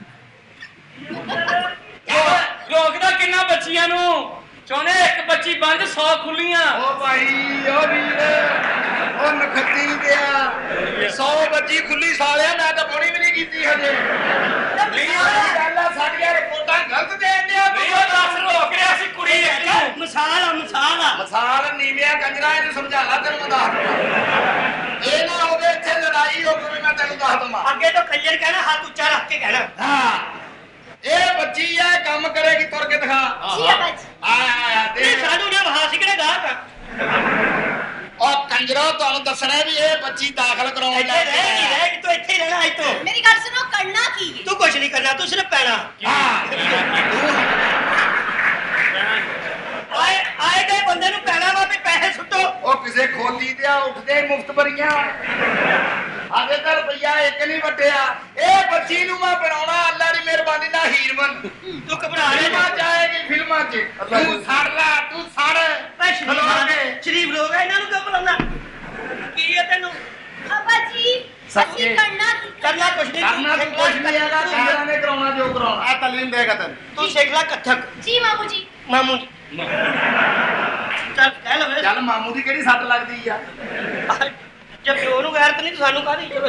ਰੋਕਦਾ ਕਿੰਨਾ ਬੱਚੀਆਂ ਨੂੰ ਚਾਹੁੰਦੇ ਇੱਕ ਬੱਚੀ ਬੰਦ ਸੌ ਖੁੱਲੀਆਂ ਓ ਭਾਈ ਓ ਵੀਰ ਓ ਨਖੱਤੀ ਗਿਆ ਸੌ ਬੱਚੀ ਖੁੱਲੀ ਸਾਲਿਆ ਮੈਂ ਤਾਂ ਪੌੜੀ ਵੀ ਨਹੀਂ ਕੀਤੀ ਹਜੇ ਲੀਆ ਗੱਲ ਆ ਸਾਡੀਆਂ ਰਿਪੋਰਟਾਂ ਗਲਤ ਦੇਣ ਦਿਆ ਨਹੀਂ ਉਹ ਦੱਸ ਰੋਕ ਰਿਹਾ ਸੀ ਕੁੜੀ ਇੱਕ ਮਿਸਾਲ ਆ ਮਿਸਾਲ ਆ ਮਸਾਲ ਨੀਵਿਆ ਕੰਜਰਾ ਇਹਨੂੰ ਸਮਝਾ ਲਾ ਤੈਨੂੰ ਮੈਂ ਦੱਸ ਦਵਾਂ ਇਹ ਨਾ ਹੋਵੇ ਇੱਥੇ ਲੜਾਈ ਹੋ ਗਈ ਮੈਂ ਤੈਨੂੰ ਦੱਸ ਦਵਾਂ ਅੱਗੇ ਤੋਂ ਕੰਜਰ ਕਹਿਣਾ ਹੱਥ ਉੱਚਾ ਰੱਖ ਕੇ ਕਹਿਣਾ ਹਾਂ ਇਹ ਬੱਚੀ ਆ ਕੰਮ ਕਰੇਗੀ ਤੁਰ ਕੇ ਦਿਖਾ ਜੀ ਬਾਬਾ ਜੀ ਆਇਆ ਆਇਆ ਇਹ ਦੇਖ ਸਾਨੂੰ ਨਾ ਵਹਾਸ ਕਿਹੜੇ ਗਾਹਕ ਆ ਉਹ ਕੰਜਰੋ ਤੁਹਾਨੂੰ ਦੱਸਣਾ ਵੀ ਇਹ ਬੱਚੀ ਦਾਖਲ ਕਰਾਉਣ ਇੱਥੇ ਲੱਗ ਰਹਿ ਨਹੀਂ ਰਹਿ ਤੂੰ ਇੱਥੇ ਹੀ ਰਹਿਣਾ ਅੱਜ ਤੋਂ ਮੇਰੀ ਗੱਲ ਸੁਣੋ ਕਰਨਾ ਕੀ ਹੈ ਤੂੰ ਕੁਛ ਨਹੀਂ ਕਰਨਾ ਤੂੰ ਸਿਰਫ ਪੈਣਾ ਹਾਂ ਆਏ ਆਏ ਗਏ ਬੰਦੇ ਨੂੰ ਪੈਣਾ ਵਾ ਵੀ ਪੈਸੇ ਸੁੱਟੋ ਉਹ ਕਿਸੇ ਖੋਤੀ ਤੇ ਆ ਉੱਠਦੇ ਮੁਫਤ ਬਰੀਆਂ ਆਗੇ ਤਾਂ ਰੁਪਈਆ ਇੱਕ ਨਹੀਂ ਵਟਿਆ ਇਹ ਬੱਚੀ ਨੂੰ ਮੈਂ ਬਣਾਉਣਾ ਅੱਲਾ ਦੀ ਮਿਹਰਬਾਨੀ ਨਾਲ ਹੀਰਮਨ ਤੂੰ ਘਬਰਾ ਫਿਲਮਾਂ ਰਿਹਾ ਚ ਆਏਗੀ ਫਿਲਮਾਂ ਚ ਤੂੰ ਸੜ ਲੈ ਤੂੰ ਸੜ ਖਲੋ ਕੇ। ਸ਼ਰੀਫ ਲੋਕ ਆ ਇਹਨਾਂ ਨੂੰ ਕਿਉਂ ਬੁਲਾਉਂਦਾ ਕੀ ਹੈ ਤੈਨੂੰ ਬਾਬਾ ਜੀ ਸੱਚੇ। ਅਸੀਂ ਕਰਨਾ ਕੀ ਕਰਨਾ ਕੁਛ ਨਹੀਂ ਕਰਨਾ ਤਾਂ ਕੁਛ ਨਹੀਂ ਹੈਗਾ ਕੰਜਰਾਂ ਨੇ ਕਰਾਉਣਾ ਜੋ ਕਰਾਉਣਾ ਆ ਤਾਲੀਮ ਦੇਗਾ ਤੈਨੂੰ ਤੂੰ ਸਿੱਖ ਲੈ ਕੱਥਕ ਜੀ ਮਾਮੂ ਜੀ ਮਾਮੂ ਚੱਲ ਕਹਿ ਲਵੇ ਚੱਲ ਮਾਮੂ ਦੀ ਕਿਹੜੀ ਸੱਟ ਲੱਗਦੀ ਆ ਜੇ ਪਿਓ ਨੂੰ ਗੈਰਤ ਨਹੀਂ ਸਾਨੂੰ ਕਾਹਦੀ ਚਲੋ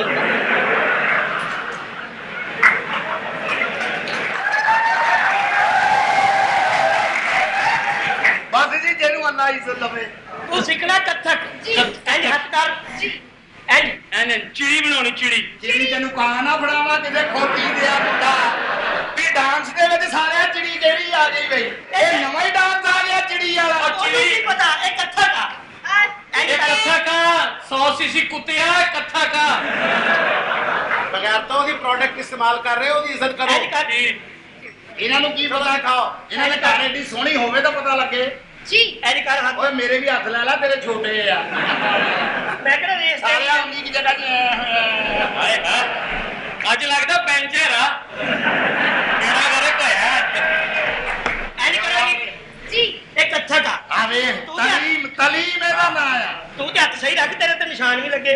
ਬਸ ਜੀ ਜਿਹਨੂੰ ਅੱਲਾ ਇੱਜ਼ਤ ਲਵੇ ਤੂੰ ਸਿੱਖਣਾ ਕੱਥਕ ਜੀ। ਇੰਜ ਹੱਥ ਕਰ ਜੀ ਇੰਜ ਐਨ ਚਿੜੀ ਬਣਾਉਣੀ ਚਿੜੀ ਜਿਹੜੀ ਤੈਨੂੰ ਕਾਂ ਨਾ ਫੜਾਵਾ ਕਿਤੇ ਖੋਤੀ ਦੇ ਆ ਮੁੰਡਾ ਵੀ ਡਾਂਸ ਦੇ ਵਿੱਚ ਸਾਰਿਆਂ ਚਿੜੀ ਕਿਹੜੀ ਆ ਗਈ ਬਈ ਇਹ ਨਵਾਂ ਹੀ ਡਾਂਸ ਆ ਗਿਆ ਚਿੜੀ ਵਾਲਾ ਉਹਨੂੰ ਕੀ ਪਤਾ ਇਹ ਕੱਥਕ ਆ ਆ ਇੰਜ ਕਰ ਸੌ ਸੀਸੀ ਕੁੱਤਿਆ ਕੱਥਾ ਕਾ ਬਗੈਰ ਤੋਂ ਉਹਦੀ ਪ੍ਰੋਡਕਟ ਇਸਤੇਮਾਲ ਕਰ ਰਹੇ ਹੋ ਉਹਦੀ ਇੱਜ਼ਤ ਕਰੋ ਇੰਜ ਕਰ ਇਹਨਾਂ ਨੂੰ ਕੀ ਪਤਾ ਖਾਓ ਇਹਨਾਂ ਦੇ ਘਰ ਏਡੀ ਸੋਹਣੀ ਹੋਵੇ ਤਾਂ ਪਤਾ ਲੱਗੇ ਜੀ ਇੰਜ ਕਰ ਹੱਥ ਓਏ ਮੇਰੇ ਵੀ ਹੱਥ ਲੈ ਲੈ ਤੇਰੇ ਛੋਟੇ ਆ ਮੈਂ ਕਿਹੜਾ ਰੇਸ ਸਾਰਿਆਂ ਉਨੀ ਕੀ ਜਗ੍ਹਾ 'ਚ ਹਾਏ ਹਾਏ ਅੱਜ ਲੱਗਦਾ ਪੈਂਚਰ ਆ ਮੇਰਾ ਘਰੇ ਕੋਇਆ ਇੰਜ ਕਰਾਂਗੇ ਜੀ ਇਹ ਕੱਥਕ ਆ ਆਵੇ ਤੂੰ ਤਲੀਮ ਤਲੀਮ ਇਹਦਾ ਨਾਂ ਆ ਤੂੰ ਤੇ ਹੱਥ ਸਹੀ ਰੱਖ ਤੇਰੇ ਤੇ ਨਿਸ਼ਾਨ ਵੀ ਲੱਗੇ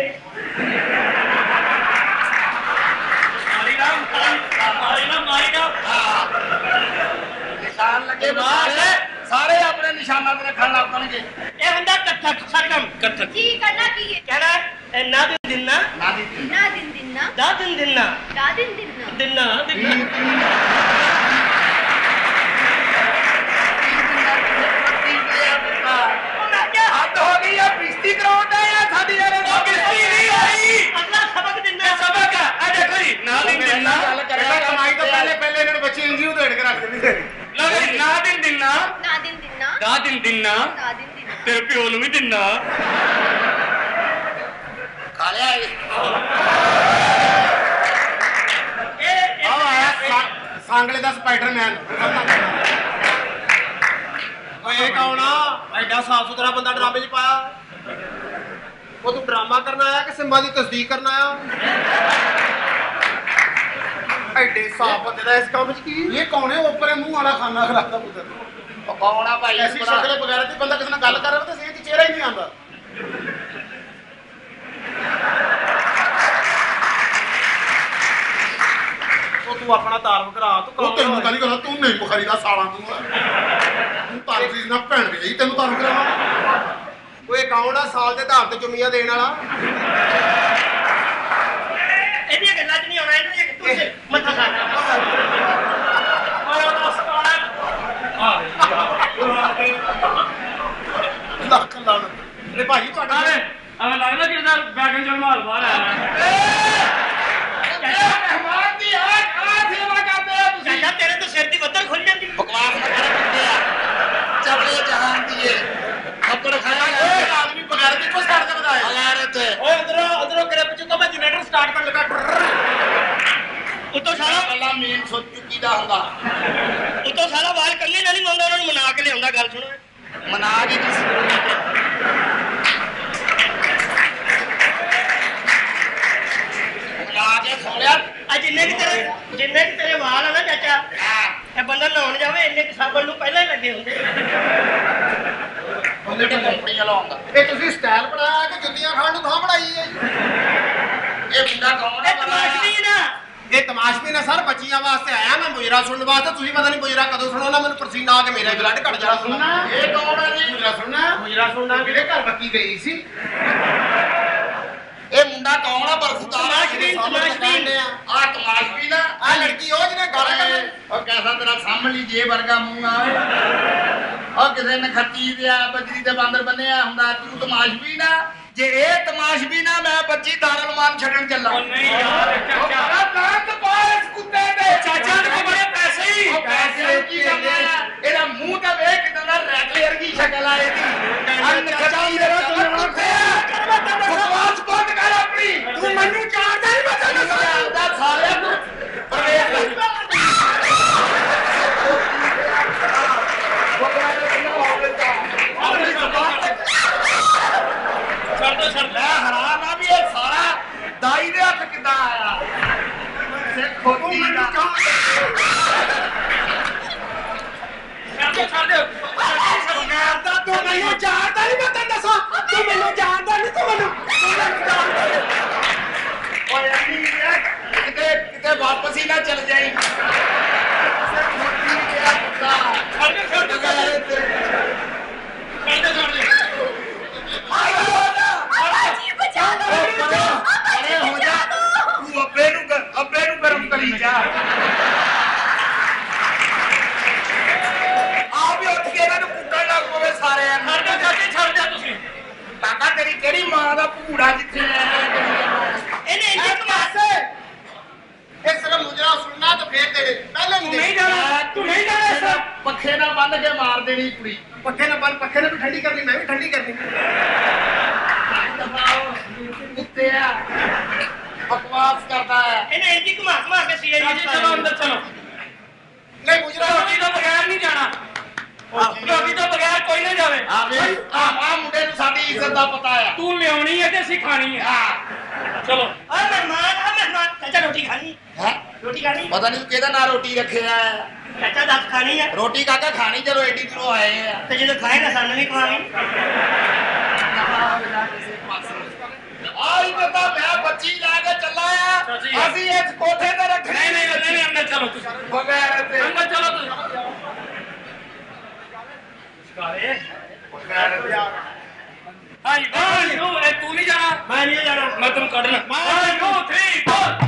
ਮਾਰੀ ਨਾ ਮਾਰੀ ਨਾ ਮਾਰੀ ਨਾ ਨਿਸ਼ਾਨ ਲੱਗੇ ਮਾਰ। ਸਾਰੇ ਸਾਰੇ ਆਪਣੇ ਨਿਸ਼ਾਨਾਂ ਤੇ ਰੱਖਣ ਲੱਗ ਪਣਗੇ ਇਹ ਹੁੰਦਾ ਕੱਥਕ ਸਰਗਮ ਕੱਥਕ ਜੀ ਕਰਨਾ ਕੀ ਹੈ ਕਹਿਣਾ ਇਹ ਨਾ ਦਿਨ ਦਿਨ ਨਾ ਨਾ ਦੀ ਨਾ ਦਿਨ ਦਿਨ ਨਾ ਦਾ ਦਿਨ ਦਿਨ ਨਾ ਦਾ ਦਿਨ ਦਿਨ ਨਾ ਦਿਨ ਨਾ ਦਿਨ ਨਾ। ਉਹ ਮੈਂ ਕਿਹਾ ਹੱਦ ਹੋ ਗਈ ਆ ਪਿਸਤੀ ਕਰਾਉਂਦਾ ਆ ਸਾਡੀ ਯਾਰ ਉਹ ਕਿਸ਼ਤੀ ਨਹੀਂ ਆਈ ਅਗਲਾ ਸਬਕ ਦਿੰਦਾ ਇਹ ਸਬਕ ਆ ਇਹ ਦੇਖੋ ਜੀ ਨਾ ਦਿਨ ਦਿਨ ਨਾ ਗੱਲ ਪਹਿਲਾਂ ਕਮਾਈ ਤੋਂ ਪਹਿਲੇ ਪਹਿਲੇ ਇਹਨਾਂ ਨੂੰ ਬੱਚੇ ਇੰਜੀਓ ਦੇੜ ਕੇ ਰੱਖ ਦਿੰਦੇ ਸੀ ਲਓ ਜੀ ਨਾ ਦਿਨ ਦਿਨ ਨਾ ਨਾ ਦਿਨ ਦਿਨ ਨਾ ਦਾ ਦਿਨ ਦਿਨ ਨਾ ਦਾ ਦਿਨ ਦਿਨ ਨਾ ਤੇਰੇ ਪਿਓ ਨੂੰ ਵੀ ਦਿੰਨਾ ਖਾ ਲਿਆ ਇਹ ਇਹ ਆਹ ਆਇਆ ਸਾ- ਸਾਂਗਲੇ ਦਾ ਸਪਾਈਡਰਮੈਨ ਓਏ ਇਹ ਕੌਣ ਆ ਐਡਾ ਸਾਫ ਸੁਥਰਾ ਬੰਦਾ ਡਰਾਮੇ 'ਚ ਪਾਇਆ ਉਹ ਤੂੰ ਡਰਾਮਾ ਕਰਨ ਆਇਆ ਕਿ ਸਿੰਬਾ ਦੀ ਤਸਦੀਕ ਕਰਨ ਆਇਆ ਐਡੇ ਸਾਫ ਬੰਦੇ ਦਾ ਇਸ ਕੰਮ 'ਚ ਕੀ ਇਹ ਕੌਣ ਹੈ ਉੱਪਰੇ ਮੂੰਹ ਵਾਲਾ ਖਾਨਾ ਖਰਾਦਾ ਪੁੱਤਰ ਪਕਾਉਣਾ ਭਾਈ ਐਸੀ ਸ਼ਕਲ ਵਗੈਰਾ ਦੀ ਬੰਦਾ ਕਿਸੇ ਨਾਲ ਗੱਲ ਕਰ ਰਿਹਾ ਤਾਂ ਸਹੀ ਚਿਹਰਾ ਹੀ ਨਹੀਂ ਆਉਂਦਾ ਉਹ ਤੂੰ ਆਪਣਾ ਤਾਰਫ ਕਰਾ ਤੂੰ ਉਹ ਤੈਨੂੰ ਗੱਲ ਕਰਾਂ ਤੂੰ ਨਹੀਂ ਬੁਖਾਰੀ ਦਾ ਸਾਲਾ ਤੂੰ ਆ। ਤੂੰ ਤਾਰਫ ਚੀਜ਼ ਨਾ ਭੈਣ ਵੀ ਲਈ ਤੈਨੂੰ ਤਾਰਫ ਕਰਾਵਾਂ ਓਏ ਕੌਣ ਆ ਸਾਲ ਦੇ ਆਧਾਰ ਤੇ ਚੁੰਮੀਆਂ ਦੇਣ ਵਾਲਾ ਇਹਦੀਆਂ ਗੱਲਾਂ 'ਚ ਨਹੀਂ ਆਉਣਾ ਇਹਨੂੰ ਇੱਕ ਤੂੰ ਸੇ- ਮੱਥਾ ਖਾ ਓਏ ਉਹ ਉਸਤਾਦ ਲੱਖ ਲਾਣ ਤੇ ਭਾਜੀ ਤੁਹਾਡਾ ਆਵੇ ਆਵੇ ਲੱਗਦਾ ਕਿ ਇਹਦਾ ਬੈਗਨ ਚੋਂ ਮਾਲ ਬਾਹਰ ਆਇਆ ਮਹਿਮਾਨ ਦੀ ਆ ਆ ਸੇਵਾ ਕਰਦੇ ਆ ਤੁਸੀਂ ਚਾਚਾ ਤੇਰੇ ਤੋਂ ਸਿਰ ਦੀ ਵੱਧਰ ਖੁੱਲ ਜਾਂਦੀ ਬਕਵਾਸ ਨਾ ਕਰ ਬੰਦੇ ਆ ਚਬਲੇ ਜਹਾਨ ਦੀ ਏ ਥੱਪੜ ਖਾਇਆ ਓਏ ਆਦਮੀ ਬਗੈਰ ਦੀ ਕੋ ਸੜ ਦੇ ਬਤਾਏ ਹਲਾਰਤ ਓਏ ਅੰਦਰੋਂ ਅੰਦਰੋਂ ਗ੍ਰਿਪ ਚ ਤਾਂ ਮੈਂ ਜਨਰੇਟਰ ਸਟਾਰਟ ਕਰਨ ਲੱਗਾ ਉੱਤੋਂ ਸਾਲਾ ਕੱਲਾ ਮੇਨ ਸੋਚ ਚੁੱਕੀ ਦਾ ਹੁੰਦਾ ਉੱਤੋਂ ਸਾਲਾ ਵਾਲ ਕੱਲੇ ਨਾਲ ਹੀ ਮੰਗਦਾ ਉਹਨਾਂ ਨੂੰ ਮਨਾ ਕੇ ਲਿਆਉਂਦਾ ਗੱਲ ਸੁਣੋ ਮਨਾ ਕੇ ਕਿਸ ਮਨਾ ਕੇ ਸੋਲਿਆ ਆ ਜਿੰਨੇ ਕਿ ਤੇਰੇ ਜਿੰਨੇ ਕਿ ਤੇਰੇ ਵਾਲ ਆ ਨਾ ਚਾਚਾ ਇਹ ਬੰਦਾ ਨਹਾਉਣ ਜਾਵੇ ਇੰਨੇ ਕਿ ਸਾਬਣ ਨੂੰ ਪਹਿਲਾਂ ਹੀ ਲੱਗੇ ਹੁੰਦੇ ਉਹਦੇ ਤੇ ਕੰਪਨੀ ਵਾਲਾ ਆਉਂਦਾ ਇਹ ਤੁਸੀਂ ਸਟਾਈਲ ਬਣਾਇਆ ਕਿ ਜੁੱਤੀਆਂ ਖਾਣ ਨੂੰ ਥਾਂ ਬਣਾਈ ਹੈ ਇਹ ਮੁੰਡਾ ਕੌਣ ਇਹ ਹੈ ਤਮਾਸ਼ਬੀਨ ਆ ਇਹ ਤਮਾਸ਼ਬੀਨ ਹੈ ਸਰ ਬੱਚੀਆਂ ਵਾਸਤੇ ਆਇਆ ਮੈਂ ਮੁਜਰਾ ਸੁਣਨ ਵਾਸਤੇ ਤੁਸੀਂ ਪਤਾ ਨਹੀਂ ਮੁਜਰਾ ਕਦੋਂ ਸੁਣਾਉਣਾ ਮੈਨੂੰ ਪਰਸੀਨਾ ਆ ਕੇ ਮੇਰਾ ਬਲੱਡ ਘਟ ਜਾਣਾ ਸੁਣਨਾ ਇਹ ਕੌਣ ਹੈ ਜੀ ਮੁਜਰਾ ਸੁਣਨਾ ਮੁਜਰਾ ਸੁਣਨਾ ਕਿਹੜੇ ਘਰ ਬੱਤੀ ਗਈ ਸੀ ਇਹ ਮੁੰਡਾ ਕੌਣ ਆ ਬਰਖੁਦਾ ਤਮਾਸ਼ਬੀਨ ਤਮਾਸ਼ਬੀਨ ਆ ਤਮਾਸ਼ਬੀਨ ਆ ਆ ਲੜਕੀ ਉਹ ਜਿਹਨੇ ਗਾਲਾਂ ਕੱਢ ਉਹ ਕੈਸਾ ਤੇਰਾ ਸਾਹਮਣੀ ਜੇ ਵਰਗਾ ਮੂੰਹ ਆ ਉਹ ਕਿਸੇ ਨੇ ਖੱਤੀ ਤੇ ਆ ਬਜਰੀ ਤੇ ਬਾਂਦਰ ਬੰਨਿਆ ਹੁੰਦਾ ਤੂੰ ਤਮਾਸ਼ਬੀਨ ਆ ਜੇ ਇਹ ਤਮਾਸ਼ਬੀਨ ਆ ਮੈਂ ਬੱਚੀ ਦਾਰਲਮਾਨ ਛੱਡਣ ਚੱਲਾ ਨਹੀਂ ਯਾਰ ਚਾਚਾ ਦੰਦ ਪਾਇਸ ਕੁੱਤੇ ਦੇ ਚਾਚਾ ਦੇ ਕੋਲ ਬੜੇ ਪੈਸੇ ਲੱਗਦਾ ਰੈਕਲੇ ਵਰਗੀ ਸ਼ਕਲ ਆ ਇਹਦੀ ਅੰਨ ਖਚਾ ਮੇਰਾ ਬਕਵਾਸ ਬੰਦ ਕਰ ਆਪਣੀ ਤੂੰ ਮੈਨੂੰ ਜਾਣਦਾ ਨਹੀਂ ਮੈਂ ਤੈਨੂੰ ਜਾਣਦਾ ਸਾਲਿਆ ਤੂੰ ਛੱਡ ਦੋ ਛੱਡ ਲੈ ਹਰਾਮ ਆ ਵੀ ਇਹ ਸਾਰਾ ਦਾਈ ਦੇ ਹੱਥ ਕਿੱਦਾਂ ਆਇਆ ਸਿੱਖ ਖੋਤੀ ਦਾ ਛੱਡ ਦਿਓ ਮਾਰਦਾ ਤੂੰ ਮੈਨੂੰ ਜਾਣਦਾ ਨਹੀਂ ਮੈਂ ਤੈਨੂੰ ਦੱਸਾਂ ਤੂੰ ਮੈਨੂੰ ਜਾਣਦਾ ਨਹੀਂ ਤੂੰ ਮੈਨੂੰ ਓਏ ਅੰਨੀ ਕਿਤੇ ਕਿਤੇ ਵਾਪਸ ਹੀ ਨਾ ਚਲ ਜਾਈ ਖੋਤੀ ਦੇ ਹੱਥ ਛੱਡ ਦੇ ਛੱਡ ਦੇ ਛੱਡ ਦੇ ਛੱਡ ਦੇ ਅੱਬੇ ਨੂੰ ਅੱਬੇ ਨੂੰ ਗਰਮ ਕਰੀ ਜਾ ਆ ਵੀ ਉੱਠ ਕੇ ਇਹਨਾਂ ਨੂੰ ਕੁੱਟਣ ਲੱਗ ਪਵੇ ਸਾਰਿਆਂ ਨੂੰ ਛੱਡ ਛੱਡ ਛੱਡ ਜਾ ਤੁਸੀਂ ਕਾਕਾ ਤੇਰੀ ਕਿਹੜੀ ਮਾਂ ਦਾ ਭੂੜਾ ਜਿੱਥੇ ਇਹਨੇ ਇੰਨੇ ਕਮਾਸੇ ਇਹ ਸਿਰਫ ਮੁਜਰਾ ਸੁਣਨਾ ਤਾਂ ਫੇਰ ਤੇਰੇ ਪਹਿਲੇ ਨਹੀਂ ਨਹੀਂ ਜਾਣਾ ਤੂੰ ਨਹੀਂ ਜਾਣਾ ਇਸ ਪੱਖੇ ਨਾਲ ਬੰਨ ਕੇ ਮਾਰ ਦੇਣੀ ਕੁੜੀ ਪੱਖੇ ਨਾਲ ਬੰਨ ਪੱਖੇ ਨਾਲ ਵੀ ਠੰਡੀ ਕਰਨੀ ਮੈਂ ਵੀ ਠੰਡੀ ਕਰਨੀ ਕੁੱਤੇ ਆ ਬਕਵਾਸ ਕਰਦਾ ਹੈ ਇਹਨੇ ਇੰਨੀ ਘੁਮਾ ਘੁਮਾ ਕੇ ਸੀਏ ਜੀ ਚਲੋ ਅੰਦਰ ਚਲੋ ਨਹੀਂ ਮੁਜਰਾ ਰੋਟੀ ਤੋਂ ਬਗੈਰ ਨਹੀਂ ਜਾਣਾ ਰੋਟੀ ਤੋਂ ਬਗੈਰ ਕੋਈ ਨਾ ਜਾਵੇ ਆ ਵੇ ਆ ਮੁੰਡੇ ਨੂੰ ਸਾਡੀ ਇੱਜ਼ਤ ਦਾ ਪਤਾ ਆ ਤੂੰ ਲਿਆਉਣੀ ਹੈ ਤੇ ਅਸੀਂ ਖਾਣੀ ਹੈ ਹਾਂ ਚਲੋ ਆ ਮਹਿਮਾਨ ਆ ਮਹਿਮਾਨ ਚਾਚਾ ਰੋਟੀ ਖਾਣੀ ਹੈ ਰੋਟੀ ਖਾਣੀ ਪਤਾ ਨਹੀਂ ਕਿਹਦਾ ਨਾਂ ਰੋਟੀ ਰੱਖਿਆ ਹੈ ਚਾਚਾ ਦੱਸ ਖਾਣੀ ਹੈ ਰੋਟੀ ਕਾਕਾ ਖਾਣੀ ਜਦੋਂ ਏਡੀ ਦੂਰੋਂ ਆਏ ਆ ਤੇ ਜਦੋਂ ਖਾਏਗਾ ਸਾਨੂੰ ਵੀ ਖਵਾਵੀਂ ਆਈ ਤਾਂ ਮੈਂ ਬੱਚੀ ਲੈ ਕੇ ਚੱਲਾ ਆ ਅਸੀਂ ਇਸ ਕੋਠੇ ਤੇ ਰੱਖਣੀ ਨਹੀਂ ਨਹੀਂ ਨਹੀਂ ਅੰਦਰ ਚਲੋ ਤੁਸੀਂ ਬਗੈਰ ਤੇ ਅੰਦਰ ਚਲੋ ਤੁਸੀਂ ਸ਼ਿਕਾਰੇ ਬਗੈਰ ਤੇ ਹਾਂ ਜੀ ਤੂੰ ਤੂੰ ਨਹੀਂ ਜਾਣਾ ਮੈਂ ਨਹੀਂ ਜਾਣਾ ਮੈਂ ਤੈਨੂੰ ਕੱਢਣਾ one two three four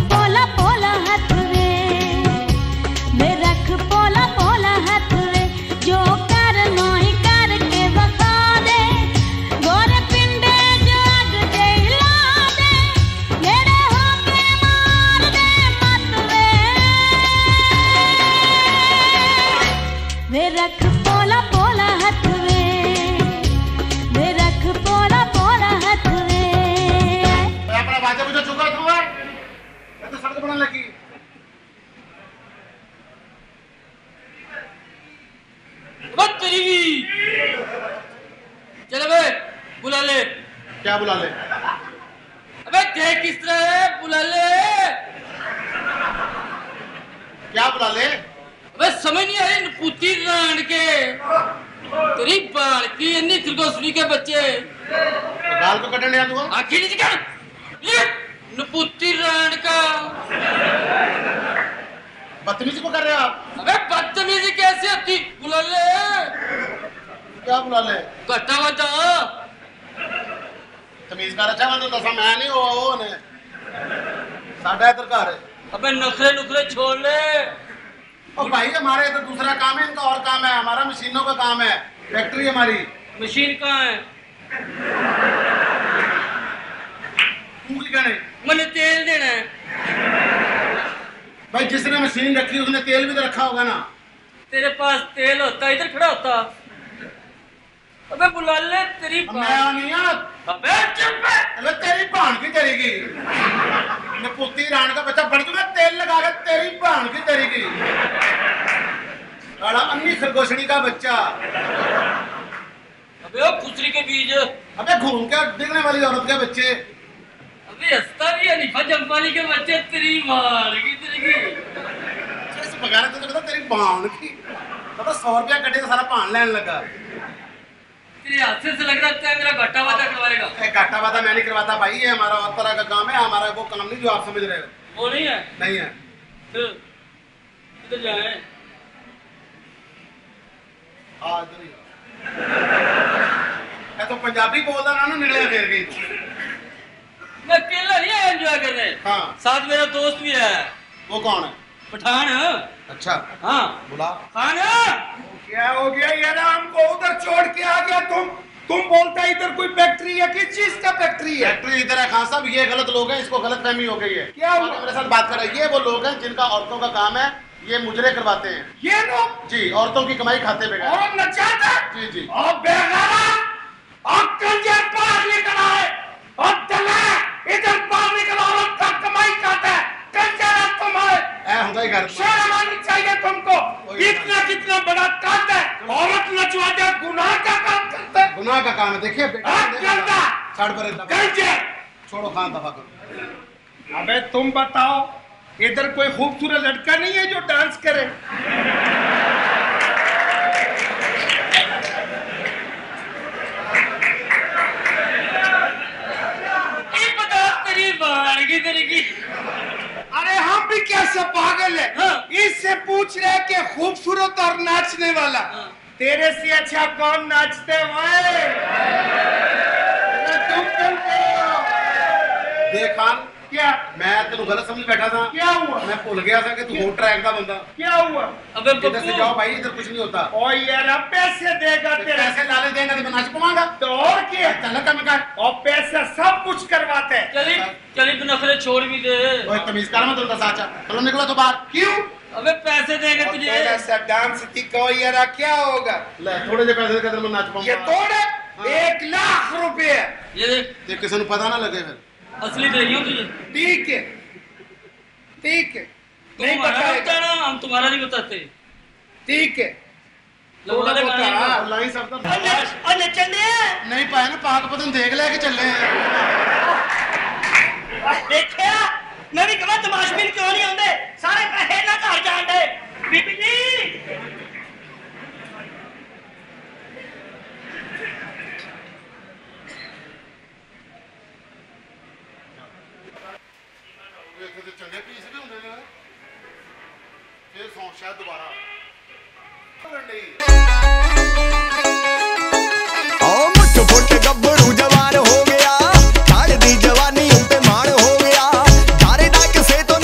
पोला पोला हाथ वे वे रख पोला पोला हाथ वे जो कर नोही करके बता दे गोरे पिंडे जो अग दे हिला दे नेड़े होके मार दे मत वे वे रख पोला पोला हाथ वे वे रख पोला पोला हाथ वे अपना बाजा बुझा चुका तू है तो सड़क बनाने लगी तेरी चल बे बुला ले। क्या बुला ले? अबे देख किस तरह है, बुला ले। क्या बुला ले? अबे समझ नहीं आ रही नपुती रान के तेरी बाल की इतनी त्रिकोसनी के बच्चे तो गाल को कटने आ तू आखिर नहीं कर ये नपुती रान का बदतमीजी को कर रहे हो आप? अबे बदतमीजी कैसे होती? बुला ले। क्या बुला ले? घटा बता तमीज कर अच्छा मतलब दसा मैं नहीं हो वो ने साडा इधर घर है। अबे नखरे नुखरे छोड़ ले। और भाई हमारे इधर दूसरा काम है, इनका और काम है, हमारा मशीनों का काम है, फैक्ट्री हमारी। मशीन कहाँ है? तू की कहने? मैंने तेल देना है। भाई जिसने मशीन रखी उसने तेल भी तो रखा होगा ना। तेरे पास तेल होता इधर खड़ा होता। अबे बुला ले तेरी मैं नहीं आ। अबे चुप है। अबे तेरी भान की तेरीगी नपुती रान का बच्चा बन मैं तेल लगा के तेरी भान की तेरीगी बड़ा अन्नी खरगोशनी का बच्चा। अबे ओ खुसरी के बीज। अबे घूम के दिखने वाली औरत के बच्चे। अबे हंसता भी है निफा जम्पानी के बच्चे तेरी मार की तेरी इस बगाने तो कहता तेरी भान की तो सौ रुपया कटे तो सारा भान लेने लगा। तेरे हाथ से लग रहा है मेरा घाटा वादा करवाएगा। घाटा वादा मैं नहीं करवाता भाई, ये हमारा और तरह का काम है, हमारा वो काम नहीं जो आप समझ रहे हो। वो नहीं है? नहीं है। इधर जाए। हाँ इधर ही। मैं तो पंजाबी बोलता ना ना निकले फिर गई। मैं अकेला नहीं आया एंजॉय करने। हाँ। साथ मेरा दोस्त भी है। वो कौन है? पठान। अच्छा। हाँ। बुला। खान। क्या हो गया ये ना हमको उधर छोड़ के आ गया तुम तुम बोलता इधर कोई फैक्ट्री है, किस चीज का फैक्ट्री है? फैक्ट्री इधर है खान साहब, ये गलत लोग हैं, इसको गलत फहमी हो गई है। क्या हुआ? मेरे साथ बात कर रहे हैं, ये वो लोग हैं जिनका औरतों का काम है, ये मुजरे करवाते हैं। ये लोग? जी, औरतों की कमाई खाते बगैर। और नचाता? जी जी। और बेगाना और कंजर बाहर निकल आए और दला इधर बाहर निकल औरत का कमाई खाता है, कंजर है तुम्हारे। ऐ होता ही घर। शर्म आनी चाहिए तुमको। इतना कितना बड़ा काम है, औरत नचवा दे, गुनाह का काम करता है। गुनाह का काम है, देखिए बेटा। गंदा छाड़ पर कंजर। छोड़ो खान दफा करो। अबे तुम बताओ इधर कोई खूबसूरत लड़का नहीं है जो डांस करे? अरे हम भी क्या सब पागल है? हाँ। इससे पूछ रहे कि खूबसूरत और नाचने वाला। हाँ। तेरे से अच्छा कौन नाचते हैं? तुम देख खान, क्या मैं तेन गलत समझ बैठा था। क्या हुआ? मैं भूल गया था कि तू हो ट्रैक का बंदा। क्या हुआ? अबे इधर से जाओ भाई, इधर कुछ नहीं होता। ओ यार अब पैसे देगा तेरे। पैसे लाले देगा तो मैं नाच पाऊंगा। तो और क्या? चल कम कर। और पैसा सब कुछ करवाते हैं। चली चली नखरे छोड़ भी दे। ओए तमीज कर मत बोलता साचा। चलो निकलो तो बाहर। क्यों? अबे पैसे देंगे तुझे। ऐसा डांस दिखाओ यार, क्या होगा? ले थोड़े से पैसे देकर मैं नाच पाऊंगा। ये तोड़े एक लाख रुपए। ये देख, ये किसी को पता ना लगे फिर। असली दे रही हूँ तुझे। ठीक है ठीक है, नहीं बताएगा बताएगा। हम तुम्हारा नहीं बताते। ठीक है थोड़ा बता। अल्लाह ही सब तो और नचन दे। नहीं पाए ना, पाक पतन देख ले के चले हैं। देखिया मैं भी कहा तमाशबीन क्यों नहीं आते, सारे पैसे ना घर जान दे। बीबी जी चंगे पीस भी होंगे ने, फिर सौ शायद दोबारा ओ मुठ फुट गब्बड़ू जवान हो गया, झाड़ दी जवानी पे मान हो गया, धारे दा किसे तो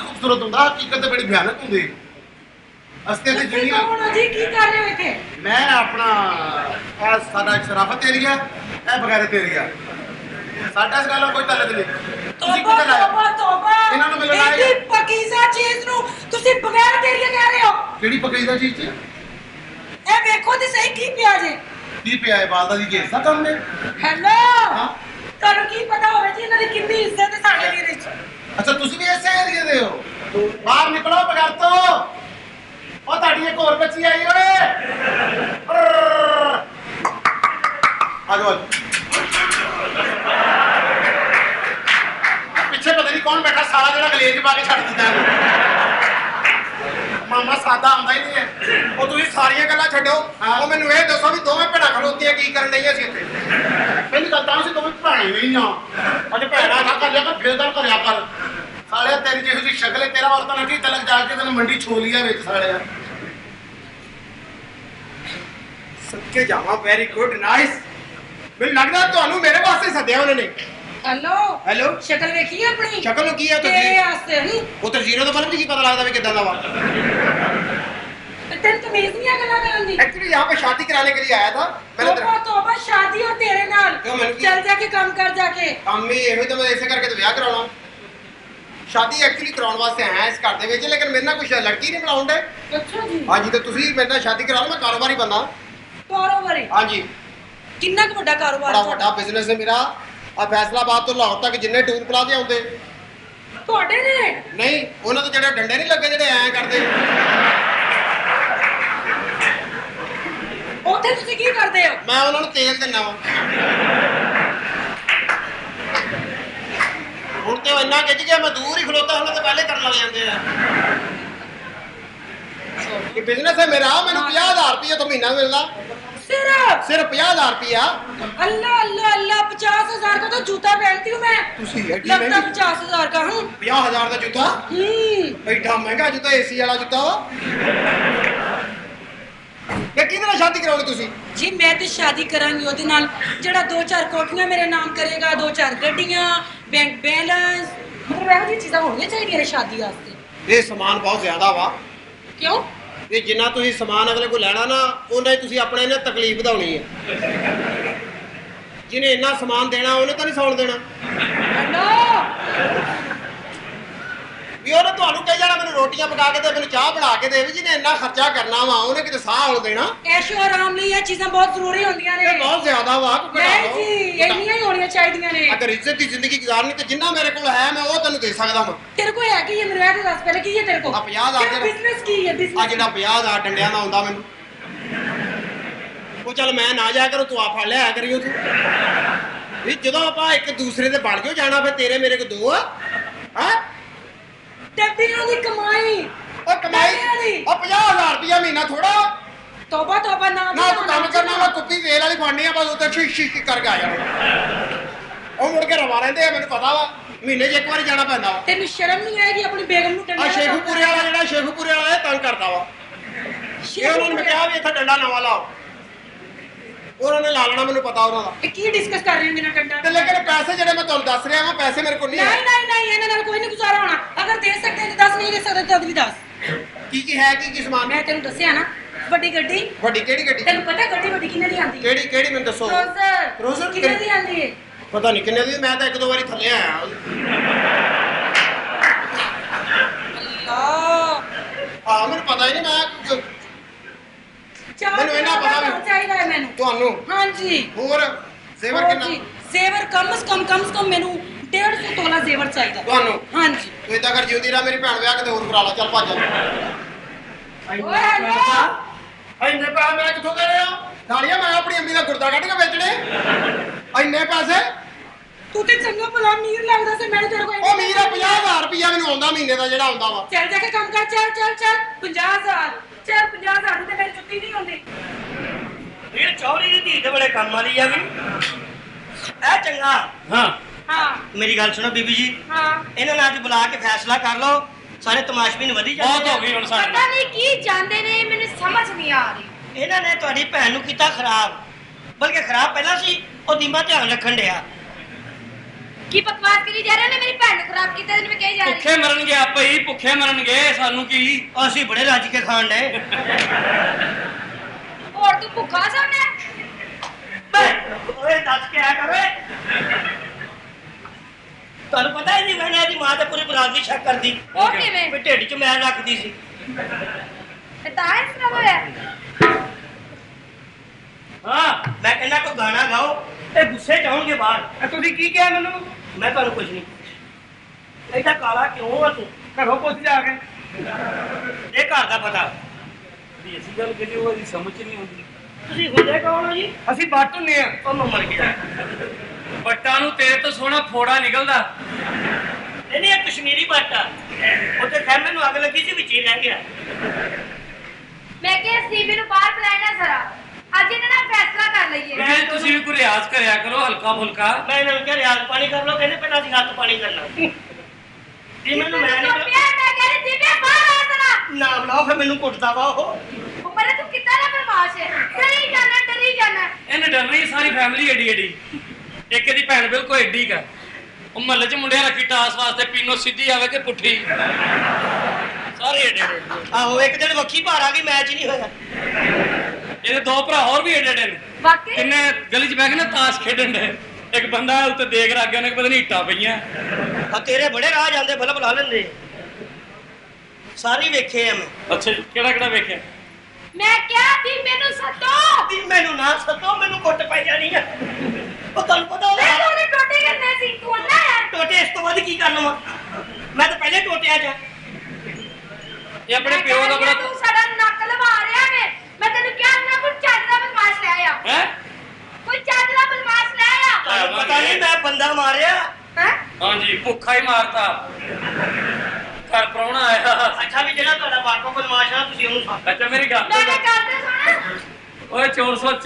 ਖੂਬਸੂਰਤ ਹੁੰਦਾ, ਹਕੀਕਤ ਤੇ ਬੜੀ ਭਿਆਨਕ ਹੁੰਦੀ। ਅਸਤੇ ਤੇ ਤੁਸੀਂ ਕੌਣ ਹੋ ਜੀ? ਕੀ ਕਰ ਰਹੇ ਹੋ ਇੱਥੇ? ਮੈਂ ਆਪਣਾ ਇਹ ਸਾਡਾ ਸ਼ਰਾਫਤ ਏਰੀਆ, ਇਹ ਬਗੈਰਤ ਏਰੀਆ, ਸਾਡਾ ਇਸ ਗੱਲ ਨਾਲ ਕੋਈ ਤਾਲੁਕ ਨਹੀਂ। ਤੁਸੀਂ ਤੋਬਾ ਕਿੱਥੇ ਲਾਇਆ? ਤੋਬਾ ਤੋਬਾ, ਇਹਨਾਂ ਨੂੰ ਮਿਲਣ ਆਏ ਇੰਨੀ ਪਕੀਜ਼ਾ ਚੀਜ਼ ਨੂੰ ਤੁਸੀਂ ਬਗੈਰ ਤੇਰੀਆ ਕਹਿ ਰਹੇ ਹੋ? ਕਿਹੜੀ ਪਕੀਜ਼ਾ ਚੀਜ਼ ਚ? ਇਹ ਵੇਖੋ ਤੇ ਸਹੀ ਕੀ ਪਿਆ ਜੇ। ਕੀ ਪਿਆ ਹੈ? ਬਾਲਦਾ ਦੀ ਕੇਸ ਦਾ ਕੰਮ ਨੇ। ਹੈਲੋ, ਹਾਂ ਤੁਹਾਨੂੰ ਕੀ ਪਤਾ ਹੋਵੇ ਜੀ ਇਹਨਾਂ ਦੀ ਕਿੰਨੀ ਇੱਜ਼ਤ ਹੈ ਸਾਡੇ ਏਰੀਏ ਵਿੱਚ? ਅੱਛਾ ਤੁਸੀਂ ਵੀ ਇਸੇ ਏਰੀਏ ਦੇ ਹੋ? ਬਾਹਰ ਨਿਕਲੋ ਬਗੈਰ ਤੋਂ। ਉਹ ਤੁਹਾਡੀ ਇੱਕ ਹੋਰ ਬੱਚੀ ਆਈ ਓਏ। ਆ ਜਾਓ ਪਿੱਛੇ ਪਤਾ ਨਹੀਂ ਕੌਣ ਬੈਠਾ ਸਾਲਾ ਜਿਹੜਾ ਗਲੇਜ ਪਾ ਕੇ ਛੱਡ ਦਿੰਦਾ ਇਹਨੂੰ। ਮਾਮਾ ਸਾਦਾ ਆਉਂਦਾ ਹੀ ਨਹੀਂ ਹੈ। ਉਹ ਤੁਸੀਂ ਸਾਰੀਆਂ ਗੱਲਾਂ ਛੱਡੋ, ਉਹ ਮੈਨੂੰ ਇਹ ਦੱਸੋ ਵੀ ਦੋਵੇਂ ਭੈਣਾਂ ਖਲੋਤੀਆਂ ਕੀ ਕਰਨ ਡਈਆਂ ਸੀ ਇੱਥੇ? ਪਹਿਲੀ ਗੱਲ ਤਾਂ ਅਸੀਂ ਦੋਵੇਂ ਭੈਣਾਂ ਹੀ ਨਹੀਂ ਆ। ਅਜੇ ਭੈਣਾਂ ਨਾ ਕਰ ਲਿਆ ਕਰ, ਫੇਰਦਾਰ ਕਰਿਆ ਕਰ। ਸਾਲਿਆ ਤੇਰੀ ਜਿਹੋ ਜਿਹੀ ਸ਼ਕਲ ਹੈ, ਤੇਰਾ ਔਰਤਾਂ ਨੇ ਕੀ ਤਲਕ ਜਾ ਕੇ ਤੈਨੂੰ ਮੰਡੀ ਛੋਲੀਆ ਵਿੱਚ ਸਾਲਿਆ। ਸੱਚੇ ਜਾਵਾਂ, ਵੈਰੀ ਗੁੱਡ, ਨਾਈਸ। ਮੈਨੂੰ ਲੱਗਦਾ ਤੁਹਾਨੂੰ ਮੇਰੇ ਵਾਸਤੇ ਸੱਦਿਆ ਉਹਨਾਂ ਨੇ। ਹੈਲੋ ਹੈਲੋ, ਸ਼ਕਲ ਵੇਖੀ ਆਪਣੀ? ਸ਼ਕਲ ਨੂੰ ਕੀ ਹੈ ਤੇਰੇ ਤੁਸੀਂ? ਵਾਸਤੇ ਹੂੰ। ਉਹ ਤਾਂ ਜ਼ੀਰੋ ਤੋਂ ਬਲਬ ਕੀ ਪਤਾ ਲੱਗਦਾ ਵੀ ਕਿੱਦਾਂ ਦਾ ਵਾ। ਤੈਨੂੰ ਤਮੀਜ਼ ਨਹੀਂ ਆ ਗੱਲਾਂ ਕਰਨ ਦੀ? एक्चुअली यहाँ पे शादी कराने के लिए आया था। मैंने तोबा तोबा, शादी हो तेरे नाल। क्यों मैंने की? चल जाके काम कर जाके। अम्मी ਇਹੋ ਤਾਂ ਮੈਂ ਇਸੇ ਕਰਕੇ ਤਾਂ ਵਿਆਹ ਕਰਾਉਣਾ। ਸ਼ਾਦੀ ਐਕਚੁਅਲੀ ਕਰਾਉਣ ਵਾਸਤੇ ਆਇਆ ਇਸ ਘਰ ਦੇ ਵਿੱਚ, ਲੇਕਿਨ ਮੇਰੇ ਨਾਲ ਕੁਝ ਲੜਕੀ ਨਹੀਂ ਬਣਾਉਂਦੇ। ਅੱਛਾ ਜੀ। ਹਾਂਜੀ, ਤੇ ਤੁਸੀਂ ਮੇਰੇ ਨਾਲ ਸ਼ਾਦੀ ਕਰਾ ਲਓ, ਮੈਂ ਕਾਰੋਬਾਰੀ ਬੰਦਾ। ਕਾਰੋਬਾਰੀ? ਹਾਂਜੀ। ਕਿੰਨਾ ਕੁ ਵੱਡਾ ਕਾਰੋਬਾਰ? ਬੜਾ ਵੱਡਾ ਬਿਜ਼ਨਸ ਹੈ ਮੇਰਾ। ਆ ਫੈਸਲਾਬਾਦ ਤੋਂ ਲਾਹੌਰ ਤੱਕ ਜਿੰਨੇ ਟੂਰ ਪਲਾਜ਼ੇ ਆਉਂਦੇ ਤੁਹਾਡੇ ਨੇ? ਨਹੀਂ, ਉਹਨਾਂ ਤੋਂ ਜਿਹੜੇ ਡੰਡੇ ਨਹੀਂ ਲੱਗੇ ਜਿਹੜੇ ਐਂ ਕਰਦੇ। ਉੱਥੇ ਤੁਸੀਂ ਕੀ ਕਰਦੇ ਹੋ? ਮੈਂ ਉਹਨਾਂ ਨੂੰ ਤੇਲ ਦਿੰਦਾ ਵਾਂ। ਹੁਣ ਤੇ ਉਹ ਇੰਨਾ ਖਿੱਚ ਗਿਆ, ਮੈਂ ਦੂਰ ਹੀ ਖਲੋਤਾ ਹੁੰਦਾ ਤਾਂ ਪਹਿਲੇ ਕਰਨ ਲੱਗ ਜਾਂਦੇ ਆ। ਇਹ ਬਿਜ਼ਨਸ ਹੈ ਮੇਰਾ, ਮੈਨੂੰ ਪੰਜਾਹ ਹਜ਼ਾਰ ਰੁਪਏ ਤੋਂ ਮਹੀਨਾ ਮਿਲਦਾ। सिर्फ सिर्फ पचास हजार रुपया। अल्लाह अल्लाह अल्लाह, पचास हजार का तो जूता पहनती हूँ मैं। लगता पचास हजार का हूँ। पचास हजार का जूता? एडा महंगा जूता, एसी वाला जूता वा। ये किहदे नाल शादी कराउणी तुसी? जी मैं तो शादी करांगी ओदे नाल जेड़ा दो चार कोठियां मेरे नाम करेगा, दो चार गड्डियां, बैंक बैलेंस, मतलब ਇਹੋ ਜਿਹੀ ਚੀਜ਼ਾਂ ਹੋਣੀਆਂ ਚਾਹੀਦੀਆਂ ਨੇ ਸ਼ਾਦੀ ਵਾਸਤੇ। ਇਹ ਸਮਾਨ ਬਹੁਤ ਜ਼ਿਆਦਾ ਵਾ। ਕਿਉਂ? ਇਹ ਜਿੰਨਾ ਤੁਸੀਂ ਸਮਾਨ ਅਗਲੇ ਕੋਲ ਲੈਣਾ ਨਾ, ਉਹਨਾਂ ਹੀ ਤੁਸੀਂ ਆਪਣੇ ਨੇ ਤਕਲੀਫ ਵਧਾਉਣੀ ਹੈ। ਜਿਹਨੇ ਇੰਨਾ ਸਮਾਨ ਦੇਣਾ ਉਹਨੇ ਤਾਂ ਨਹੀਂ ਸੌਣ ਦੇਣਾ। ਵੀ ਉਹਨੇ ਤੁਹਾਨੂੰ ਕਹੀ ਜਾਣਾ ਮੈਨੂੰ ਰੋਟੀਆਂ ਪਕਾ ਕੇ ਦੇ, ਮੈਨੂੰ ਚਾਹ ਬਣਾ ਕੇ ਦੇ। ਵੀ ਜਿਹਨੇ ਇੰਨਾ ਖਰਚਾ ਕਰਨਾ ਵਾ ਉਹਨੇ ਕਿਤੇ ਸਾਹ ਆਉਣ ਦੇਣਾ। ਐਸ਼ੋ ਆਰਾਮ ਲਈ ਇਹ ਚੀਜ਼ਾਂ ਬਹੁਤ ਜ਼ਰੂਰੀ ਹੁੰਦੀਆਂ ਨੇ। ਇਹ ਬਹੁਤ ਜ਼ਿਆਦਾ ਵਾ। ਨਹੀਂ ਜੀ, ਇੰਨੀਆਂ ਹੀ ਹੋਣੀਆਂ ਚਾਹੀਦੀਆਂ ਨੇ। ਅਗਰ ਇੱਜ਼ਤ ਦੀ ਜ਼ਿੰਦਗੀ ਗੁਜ਼ਾਰਨੀ ਤੇ ਜਿੰਨਾ ਮੇਰੇ ਕੋਲ ਹੈ ਮੈਂ ਉਹ ਤੈਨੂੰ ਦੇ ਸਕਦਾ ਹਾਂ। ਤੇਰੇ ਕੋਲ ਹੈ ਕੀ ਹੈ? ਮੈਨੂੰ ਇਹ ਦੱਸ ਪਹਿਲੇ, ਕੀ ਹੈ ਤੇਰੇ ਕੋਲ? ਆ ਪੰਜਾਹ ਹਜ਼ਾਰ ਦਾ ਬਿਜ਼ਨਸ ਕੀ ਹੈ? ਬਿਜ਼ਨਸ ਆ ਜਿਹੜਾ ਪੰਜਾਹ ਹਜ਼ਾਰ ਡੰਡਿਆਂ ਦਾ ਆਉਂਦਾ ਮੈਨੂੰ, ਉਹ ਚੱਲ ਮੈਂ ਨਾ ਜਾ ਕਰੂੰ, ਤੂੰ ਆ ਫੜ ਲਿਆ ਕਰੀਓ ਤੂੰ। ਵੀ ਜਦੋਂ ਆਪਾਂ ਇੱਕ ਦੂਸਰੇ ਦੇ ਬਣ ਕੇ ਜਾਣਾ, ਫਿਰ ਤੇਰੇ ਮੇਰੇ ਕੋ ਦੋ ਆ। ਹਾਂ, ਟੱਟੀਆਂ ਦੀ ਕਮਾਈ। ਉਹ ਕਮਾਈ ਉਹ ਪੰਜਾਹ ਹਜ਼ਾਰ ਰੁਪਇਆ ਮਹੀਨਾ ਥੋੜਾ। ਤੋਬਾ ਤੋਬਾ ਨਾ ਨਾ ਤੂੰ ਕੰਮ ਕਰਨਾ, ਮੈਂ ਕੁੱਪੀ ਤੇਲ ਵਾਲੀ ਫੜਨੀ ਆ, ਬਸ ਉੱਤੇ ਸ਼ਿਸ਼ ਸ਼ਿਸ਼ ਕਰਕੇ ਆ ਜਾਣਾ। ਉਹ ਮੁੜ ਕੇ ਰਵਾ ਰਹਿੰਦੇ ਆ, ਮੈਨੂੰ ਪਤਾ ਵਾ। ਮਹੀਨੇ 'ਚ ਇੱਕ ਵਾਰੀ ਜਾਣਾ ਪੈਂਦਾ ਵਾ। ਤੈਨੂੰ ਸ਼ਰਮ ਨਹੀਂ ਆਏਗੀ ਆਪਣੀ ਬੇਗਮ ਨੂੰ ਟੰਡਾ? ਆ ਸ਼ੇਖੂਪੁਰੇ ਵਾਲਾ ਜਿਹੜਾ ਸ਼ੇਖੂਪੁਰੇ ਵਾਲਾ ਇਹ ਤੰਗ ਕਰਦਾ ਵਾ। ਇਹ ਉਹਨਾਂ ਨੂੰ ਮੈਂ ਕਿਹਾ ਵੀ ਇੱਥੇ ਡੰਡਾ ਨਵਾਂ ਲਾਓ, ਉਹਨਾਂ ਨੇ ਲਾ ਲੈਣਾ, ਮੈਨੂੰ ਪਤਾ ਉਹਨਾਂ ਦਾ। ਇਹ ਕੀ ਡਿਸਕਸ ਕਰ ਰਹੇ ਹੋ ਬਿਨਾਂ ਟੰਡਾ? ਤੇ ਲੇਕਿਨ ਪੈਸੇ ਜਿਹੜੇ ਮੈਂ ਤੁਹਾਨੂੰ ਦੱਸ ਰਿਹਾ ਵਾਂ, ਪੈਸੇ ਮੇਰੇ ਕੋਲ ਨਹੀਂ ਹੈ। ਨਹੀਂ ਨਹੀਂ ਨਹੀਂ, ਇਹਨਾਂ ਨਾਲ ਕੋਈ ਨਹੀਂ ਗੁਜ਼ਾਰਾ ਹੋਣਾ। ਅਗਰ ਦੇ ਸਕਦੇ ਤੇ ਦੱਸ, ਨਹੀਂ ਦੇ ਸਕਦੇ ਤਾਂ ਵੀ ਦੱਸ। ਕੀ ਕੀ ਹੈ, ਕੀ ਕੀ ਸਮਾਨ? ਮੈਂ ਤੈਨੂੰ ਦੱਸਿਆ ਨਾ, ਵੱਡੀ ਗੱਡੀ। ਵੱਡੀ ਕਿਹੜੀ ਗੱਡੀ? ਤੈਨੂੰ ਪਤਾ ਗੱਡੀ ਵੱਡੀ ਕਿੰਨੇ ਦੀ ਆਂਦੀ ਹੈ? ਕਿਹੜੀ ਕਿਹੜੀ ਮੈਨੂੰ ਦੱਸੋ। ਕ੍ਰੂਜ਼ਰ। ਕ੍ਰੂਜ਼ਰ ਕਿੰਨੇ ਦੀ ਆਂਦੀ ਹੈ? ਪਤਾ ਨਹੀਂ ਕਿੰਨੇ ਦੀ, ਮੈਂ ਤਾਂ ਇੱਕ ਦੋ ਵਾਰੀ ਥੱਲੇ ਆਇਆ। ਅੱਲਾਹ, ਹਾਂ ਮੈਨੂੰ ਪਤਾ ਹੀ ਨਹੀਂ। ਮੈਂ ਮੈਨੂੰ ਇਹਨਾਂ ਪਤਾ ਵੀ ਚਾਹੀਦਾ ਹੈ ਮੈਨੂੰ। ਤੁਹਾਨੂੰ? ਹਾਂਜੀ। ਹੋਰ ਜ਼ੇਵਰ ਕਿੰਨਾ? ਜ਼ੇਵਰ ਕਮ ਸੇ ਕਮ ਕਮ ਸੇ ਕਮ ਮੈਨੂੰ ਡੇਢ ਸੌ ਤੋਲਾ ਜ਼ੇਵਰ ਚਾਹੀਦਾ ਤੁਹਾਨੂੰ। ਹਾਂਜੀ। ਤੂੰ ਇਦਾਂ ਕਰ, ਜਿਉਂਦੀ ਰਹਿ, ਮੇਰੀ ਭੈਣ ਵਿਆਹ ਕਿਤੇ ਹੋਰ ਕਰਾ ਲਾ। ਚੱਲ ਭੱਜ। ਓਏ ਹੈਲੋ, ਇੰਨੇ ਪੈਸੇ ਮੈਂ ਕਿੱਥੋਂ ਦੇ ਰਿਹਾ? ਸਾਲੀਆ ਮੈਂ ਆਪਣੀ ਅੰਮੀ ਦਾ ਗੁਰਦਾ ਕੱਢ ਕੇ ਵੇਚਣੇ। ਇੰਨੇ ਪੈਸੇ? ਤੂੰ ਤੇ ਚੰਗਾ ਭਲਾ ਅਮੀਰ ਲੱਗਦਾ ਸੀ, ਮੈਨੂੰ ਤੇਰੇ ਕੋਲ। ਉਹ ਮੇਰਾ ਪੰਜਾਹ ਹਜ਼ਾਰ ਰੁਪਇਆ ਮੈਨੂੰ ਆਉਂਦਾ ਮਹੀਨੇ ਦਾ, ਜਿਹੜਾ ਆਉਂਦਾ ਵਾ। ਚੱਲ ਜਾ ਕੇ ਕੰਮ ਕਰ। ਚੱਲ ਚੱਲ ਚੱਲ। ਪੰਜਾਹ ਹਜ਼ਾਰ ਚੱਲ। ਪੰਜਾਹ ਹਜ਼ਾਰ ਦੀ ਤੇ ਮੇਰੀ ਜੁੱਤੀ ਨਹੀਂ ਹੁੰਦੀ। ਇਹ ਚੌੜੀ ਦੀ ਧੀ ਤੇ ਬੜੇ ਕੰਮ ਵਾਲੀ ਆ ਵੀ। ਇਹ ਚੰਗਾ। ਹਾਂ ਹਾਂ ਮੇਰੀ ਗੱਲ ਸੁਣੋ ਬੀਬੀ ਜੀ, ਹਾਂ। ਇਹਨਾਂ ਨੂੰ ਅੱਜ ਬੁਲਾ ਕੇ ਫੈਸਲਾ ਕਰ ਲਓ। ਸਾਰੇ ਤਮਾਸ਼ਬੀਨ ਵਧੀ ਜਾਂਦੇ ਬਹੁਤ ਹੋ ਗਈ ਹੁਣ ਸਾਡੇ ਪਤਾ ਨਹੀਂ ਕੀ ਜਾਂਦੇ ਨੇ, ਮੈਨੂੰ ਸਮਝ ਨਹੀਂ ਆ ਰਹੀ। ਇਹਨਾਂ ਨੇ ਤੁਹਾਡੀ ਭੈਣ ਨੂੰ ਕੀਤਾ ਖਰਾਬ, ਬਲਕਿ ਖਰਾਬ ਪਹਿਲਾਂ ਸੀ, ਉਹ ਦੀਮਾ ਧਿਆਨ ਰੱਖਣ ਡਿਆ। ਕੀ ਬਕਵਾਸ ਕਰੀ ਜਾ ਰਹੇ ਨੇ ਮੇਰੀ ਭੈਣ ਨੂੰ ਖਰਾਬ ਕੀਤਾ ਤੇ ਮੈਂ ਕਹੀ ਜਾ ਰਹੀ ਭੁੱਖੇ ਮਰਨਗੇ ਆਪੇ ਹੀ ਭੁੱਖੇ ਮਰਨਗੇ ਸਾਨੂੰ ਕੀ ਅਸੀਂ ਬੜੇ ਰੱਜ ਕੇ ਖਾਣ ਡਏ ਹੋਰ ਤੂੰ ਭੁੱਖਾ ਸੌਣਾ ਓਏ ਦੱਸ ਕੇ ਆਇਆ ਕਰ ਓਏ ਤੁਹਾਨੂੰ ਪਤਾ ਹੀ ਨਹੀਂ ਮੈਨੇ ਇਹਦੀ ਮਾਂ ਤੇ ਪੂਰੀ ਬਰਾਤ ਦੀ ਸ਼ੱਕ ਕਰਦੀ ਉਹ ਕਿਵੇਂ ਵੀ ਢਿੱਡ 'ਚ ਮੈਲ ਰੱਖਦੀ ਸੀ ਤੇ ਤਾਂ ਇਸ ਤਰ੍ਹਾਂ ਹੋਇਆ ਹਾਂ ਮੈਂ ਕਹਿੰਦਾ ਕੋਈ ਗਾਣਾ ਗਾਓ ਤੇ ਗੁੱਸੇ ਚ ਆਉਣਗੇ ਬਾਹਰ ਤੁਸੀਂ ਕੀ ਕਿਹਾ ਮੈਨੂੰ ਮੈਂ ਤੁਹਾਨੂੰ ਕੁਝ ਨਹੀਂ ਐਡਾ ਕਾਲਾ ਕਿਉਂ ਆ ਤੂੰ ਘਰੋਂ ਪੁੱਛ ਜਾ ਕੇ ਇਹ ਘਰ ਦਾ ਪਤਾ ਵੀ ਅਸੀਂ ਗੱਲ ਕਰੀ ਉਹ ਦੀ ਸਮਝ ਨਹੀਂ ਆਉਂਦੀ ਤੁਸੀਂ ਹੁੰਦੇ ਕੌਣ ਹੋ ਜੀ ਅਸੀਂ ਬੱਟ ਹੁੰਨੇ ਆ ਉਹ ਮੈਂ ਮਰ ਗਿਆ ਬੱਟਾਂ ਨੂੰ ਤੇਰੇ ਤੋਂ ਸੋਹਣਾ ਫੋੜਾ ਨਿਕਲਦਾ ਨਹੀਂ ਨਹੀਂ ਇਹ ਕਸ਼ਮੀਰੀ ਬੱਟ ਆ ਉੱਥੇ ਖੈਮੇ ਨੂੰ ਅੱਗ ਲੱਗੀ ਸੀ ਵਿੱਚ ਹੀ ਰਹਿ ਗਿਆ ਮੈਂ ਕਿਹਾ ਸੀਬੀ ਨੂੰ ਬਾਹਰ ਬੁਲਾਇਆ ਜ਼ਰਾ ਅੱਜ ਇਹਨਾਂ ਨਾਲ ਫੈਸਲਾ ਕਰ ਲਈਏ ਮੈਂ ਤੁਸੀਂ ਵੀ ਕੋਈ ਰਿਆਜ਼ ਕਰਿਆ ਕਰੋ ਹਲਕਾ ਫੁਲਕਾ ਮੈਂ ਇਹਨਾਂ ਨੂੰ ਕਿਹਾ ਰਿਆਜ਼ ਪਾਣੀ ਕਰ ਲਓ ਕਹਿੰਦੇ ਪਹਿਲਾਂ ਅਸੀਂ ਹੱਥ ਪਾਣੀ ਕਰਨਾ ਜੀ ਮੈਨੂੰ ਮੈਂ ਨਹੀਂ ਮੈਂ ਕਹਿੰਦੀ ਸੀਬੀ ਬਾਹਰ ਆ ਜ਼ਰਾ ਨਾ ਬੁਲਾਓ ਫਿਰ ਮੈਨੂੰ ਕੁੱਟਦਾ ਵਾ ਉਹ ਉਮਰੇ ਤੂੰ ਕਿੱਦਾਂ ਦਾ ਬਰਮਾਸ਼ ਹੈ ਡਰੀ ਜਾਣਾ ਡਰੀ ਜਾਣਾ ਇਹਨੇ ਡਰਨੀ ਸਾਰੀ ਫੈਮਿਲੀ ਏਡੀ ਏਡੀ ਇੱਕ ਇਹਦੀ ਭੈਣ ਬਿਲਕੁਲ ਏਡੀ ਕਾ ਉਹ ਮਹੱਲੇ 'ਚ ਮੁੰਡਿਆਂ ਰੱਖੀ ਟਾਸ ਵਾਸਤੇ ਪੀਨੋ ਸਿੱਧੀ ਆਵੇ ਕਿ ਪੁੱਠੀ ਸਾਰੇ ਏਡੇ ਏਡੇ ਆਹੋ ਇੱਕ ਦਿਨ ਵੱਖੀ ਭਾਰ ਆ ਗਈ ਮੈਚ ਹੀ ਨਹੀਂ ਹੋਇਆ ਇਹਦੇ ਦੋ ਭਰਾ ਹੋਰ ਵੀ ਏਡੇ ਏਡੇ ਨੇ ਵਾਕਈ ਕਿੰਨੇ ਗਲੀ 'ਚ ਬਹਿ ਕੇ ਨਾ ਤਾਸ਼ ਖੇਡਣ ਦੇ ਇੱਕ ਬੰਦਾ ਉੱਤੇ ਦੇਖ ਰੱਖ ਗਿਆ ਉਹਨੇ ਪਤਾ ਨਹੀਂ ਇੱਟਾਂ ਪਈਆਂ ਆ ਤੇਰੇ ਬੜੇ ਰਾਹ ਜਾਂਦੇ ਬਲਬ ਲਾ ਲੈਂਦੇ ਸਾਰੀ ਵੇਖੇ ਆ ਮੈਂ ਅੱਛਾ ਜੀ ਕਿਹੜਾ ਕਿਹੜਾ ਵੇਖਿਆ ਮੈਂ ਕਿਹਾ ਵੀ ਮੈਨੂੰ ਸੱਦੋ ਵੀ ਮੈਨੂੰ ਨਾ ਸੱਦੋ ਮੈਨੂੰ ਕੁੱਟ ਪੈ ਜਾਣੀ ਆ ਉਹ ਤੁਹਾਨੂੰ ਪਤਾ ਮੈਂ ਹੋਵੇ ਉਹਨੇ ਟੋਟੇ ਕਰਨੇ ਸੀ ਤੂੰ ਨਾ ਹੈ ਟੋਟੇ ਇਸ ਤੋਂ ਵੱਧ ਕੀ ਕਰਨਾ ਵਾ ਮੈਂ ਤਾਂ ਪਹਿਲੇ ਟੋਟਿਆ ਜਾ ਇਹ ਆਪਣੇ ਪਿਓ ਦਾ ਬੜਾ ਤੂੰ ਸਾਡਾ ਨੱਕ ਲਵਾ ਰਿਹਾ ਵੇ ਮੈਂ ਤੈਨੂੰ ਕਿਹਾ ਨਾ ਕੋਈ ਚੱਜ ਦਾ ਬਦਮਾਸ਼ ਲੈ ਆ ਹੈ ਕੋਈ ਚੱਜ ਦਾ ਬਦਮਾਸ਼ ਲੈ ਆ ਤੁਹਾਨੂੰ ਪਤਾ ਨਹੀਂ ਮੈਂ ਬੰਦਾ ਮਾਰਿਆ ਹੈ ਹਾਂਜੀ ਭੁੱਖਾ ਹੀ ਮਾਰਤਾ ਘਰ ਪ੍ਰਾਹੁਣਾ ਆਇਆ ਅੱਛਾ ਵੀ ਜਿਹੜਾ ਤੁਹਾਡਾ ਬਾਕੋ ਬਦਮਾਸ਼ ਆ ਤੁਸੀਂ ਉਹਨੂੰ ਸਾਥ ਅੱਛਾ ਮੇਰੀ ਗੱਲ ਮੇਰੇ ਗੱਲ ਤੇ ਸੁਣ ਓਏ ਚੋਰ ਸੱਚ